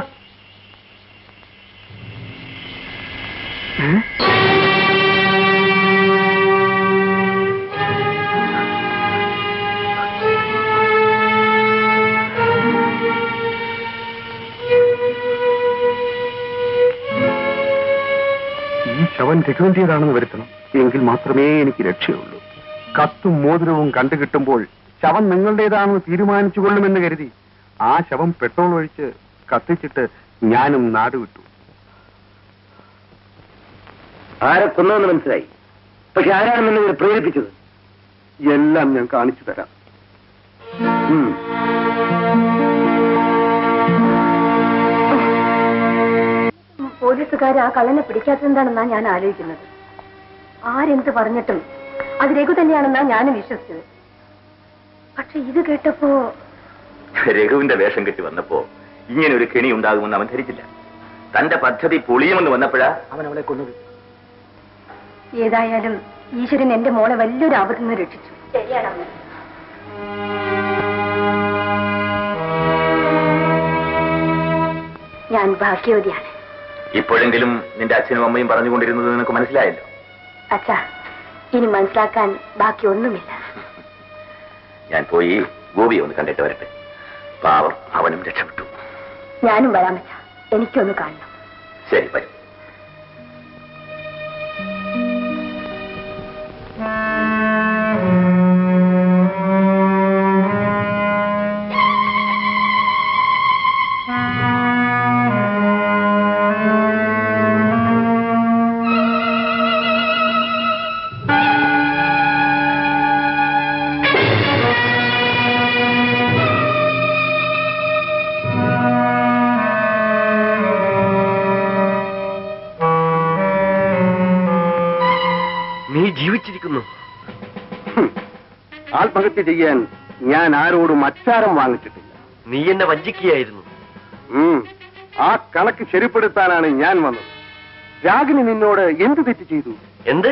ഈ ശവൻ രഘുവിന്റേതാണെന്ന് വരുത്തണം. എങ്കിൽ മാത്രമേ എനിക്ക് രക്ഷയുള്ളൂ. കത്തും മോതിരവും കണ്ടുകിട്ടുമ്പോൾ ശവം നിങ്ങളുടേതാണെന്ന് തീരുമാനിച്ചുകൊള്ളുമെന്ന് കരുതി ആ ശവം പെട്രോൾ ഒഴിച്ച് കത്തിച്ചിട്ട് ഞാനും നാടുവിട്ടു. ആരെ കൊന്നതെന്ന് മനസ്സിലായി. പക്ഷെ ആരാണെന്ന് ഇവരെ പ്രേരിപ്പിച്ചത്? എല്ലാം ഞാൻ കാണിച്ചു തരാം. പോലീസുകാർ ആ കള്ളനെ പിടിക്കാത്തതെന്താണെന്നാ ഞാൻ ആലോചിക്കുന്നത്. ആരെന്ത് പറഞ്ഞിട്ടും അത് രഘു തന്നെയാണെന്നാ ഞാനും വിശ്വസിച്ചത്. പക്ഷെ ഇത് കേട്ടപ്പോ രഘുവിന്റെ വേഷം കെട്ടി വന്നപ്പോ ഇങ്ങനെ ഒരു കെണി ഉണ്ടാകുമെന്ന് അവൻ ധരിച്ചില്ല. തന്റെ പദ്ധതി പൊളിയുമെന്ന് വന്നപ്പോഴാ അവൻ അവളെ കൊന്നത്. ഏതായാലും ഈശ്വരൻ എന്റെ മോളെ വലിയൊരു ആപത്തിൽ നിന്ന് രക്ഷിച്ചു. ശരിയാണ്. ഞാൻ ഭാഗ്യവതിയാണ്. ഇപ്പോഴെങ്കിലും നിന്റെ അച്ഛനും അമ്മയും പറഞ്ഞുകൊണ്ടിരുന്നത് നിനക്ക് മനസ്സിലായല്ലോ. അച്ഛാ, ഇനി മനസ്സിലാക്കാൻ ബാക്കി ഒന്നുമില്ല. ഞാൻ പോയി ഗോപിയെ ഒന്ന് കണ്ടിട്ട് വരട്ടെ. പാവം, അവനും രക്ഷപ്പെട്ടു. ഞാനും വരാം അച്ഛാ, എനിക്കൊന്ന് കാണണം. ശരി, വരും. ജീവിച്ചിരിക്കുന്നു. ആത്മഹത്യ ചെയ്യാൻ ഞാൻ ആരോടും അച്ചാരം വാങ്ങിച്ചിട്ടില്ല. നീ എന്നെ വഞ്ചിക്കുകയായിരുന്നു. ആ കണക്ക് ശരിപ്പെടുത്താനാണ് ഞാൻ വന്നത്. രാഗിനി നിന്നോട് എന്ത് തെറ്റ് ചെയ്തു? എന്ത്?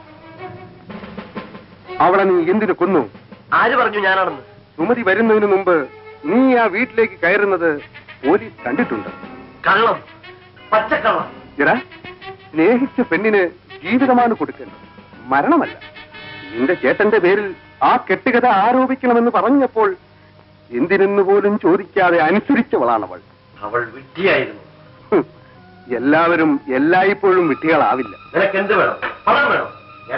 അവളെ നീ എന്തിനു കൊന്നു? ആര് പറഞ്ഞു ഞാനാണെന്ന്? സുമതി വരുന്നതിന് മുമ്പ് നീ ആ വീട്ടിലേക്ക് കയറുന്നത് പോലീസ് കണ്ടിട്ടുണ്ട്. കള്ളം, പച്ചക്കള്ളം. എടാ, സ്നേഹിച്ച പെണ്ണിന് ജീവിതമാണ് കൊടുക്കേണ്ടത്, മരണമല്ല. നിന്റെ ചേട്ടന്റെ പേരിൽ ആ കെട്ടുകഥ ആരോപിക്കണമെന്ന് പറഞ്ഞപ്പോൾ എന്തിനെന്ന് പോലും ചോദിക്കാതെ അനുസരിച്ചവളാണവൾ. അവൾ വിഡ്ഢിയായിരുന്നു. എല്ലാവരും എല്ലായ്പ്പോഴും വിഡ്ഢികളാവില്ല. നിനക്ക് എന്ത് വേണം? പണം വേണം?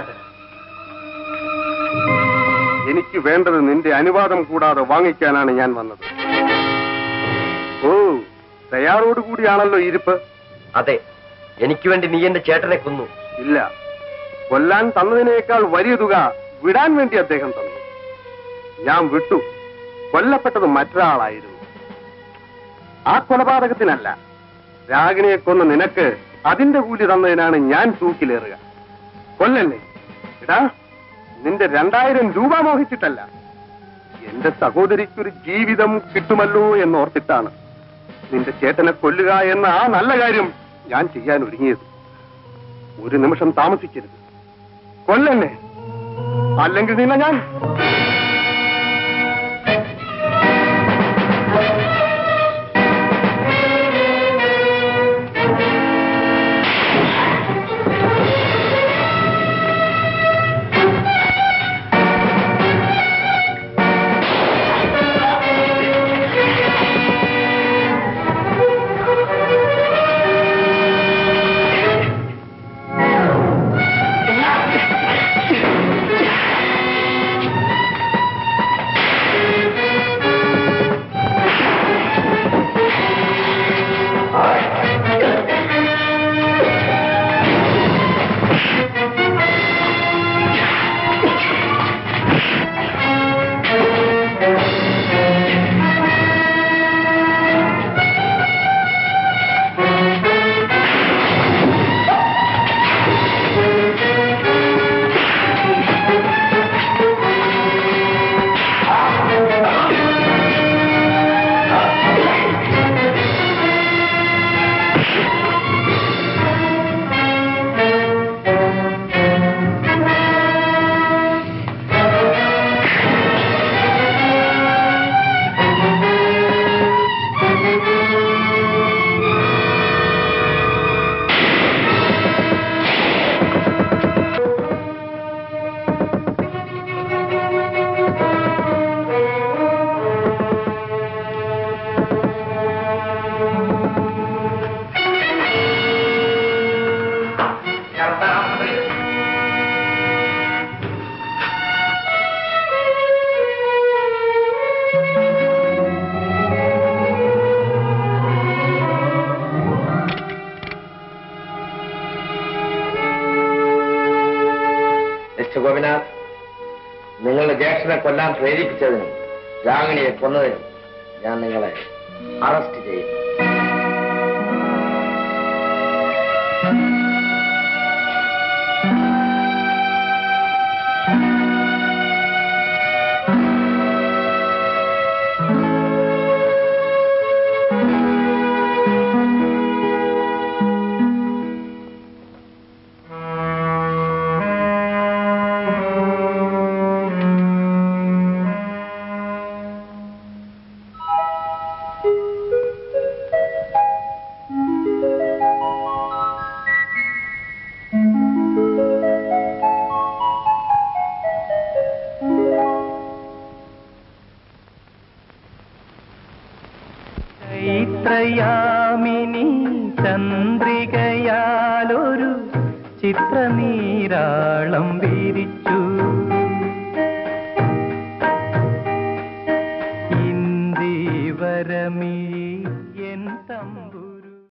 എനിക്ക് വേണ്ടത് നിന്റെ അനുവാദം കൂടാതെ വാങ്ങിക്കാനാണ് ഞാൻ വന്നത്. ഓ, തയ്യാറോടുകൂടിയാണല്ലോ ഇരിപ്പ്. അതെ, എനിക്ക് വേണ്ടി നീ എന്റെ ചേട്ടനെ കൊന്നു. ഇല്ല, കൊല്ലാൻ തന്നതിനേക്കാൾ വലിയ തുക വിടാൻ വേണ്ടി അദ്ദേഹം തന്നു. ഞാൻ വിട്ടു. കൊല്ലപ്പെട്ടത് മറ്റൊരാളായിരുന്നു. ആ കൊലപാതകത്തിനല്ല, രാഗിണിയെ കൊന്ന നിനക്ക് അതിന്റെ കൂലി തന്നതിനാണ് ഞാൻ തൂക്കിലേറുക. കൊല്ലല്ലേ? എടാ, നിന്റെ 2000 രൂപ മോഹിച്ചിട്ടല്ല, എന്റെ സഹോദരിക്കൊരു ജീവിതം കിട്ടുമല്ലോ എന്നോർത്തിട്ടാണ് നിന്റെ ചേട്ടനെ കൊല്ലുക എന്ന ആ നല്ല കാര്യം ഞാൻ ചെയ്യാൻ ഒരുങ്ങിയത്. ഒരു നിമിഷം താമസിക്കരുത്. കൊല്ലല്ലേ? അല്ലെങ്കിൽ നിന്നെ ഞാൻ ഗോപിനാഥ്, നിങ്ങളുടെ ജ്യേഷ്ഠനെ കൊല്ലാൻ പ്രേരിപ്പിച്ചതിനും രാഗിണിയെ കൊന്നതിനും ഞാൻ നിങ്ങളെ അറസ്റ്റ് ചെയ്യും. ചൈത്രയാമിനി ചന്ദ്രികയാലൊരു ചിത്രനീരാളം വിരിച്ചു. ഇന്ദീവരമീ എൻ തമ്പുരാ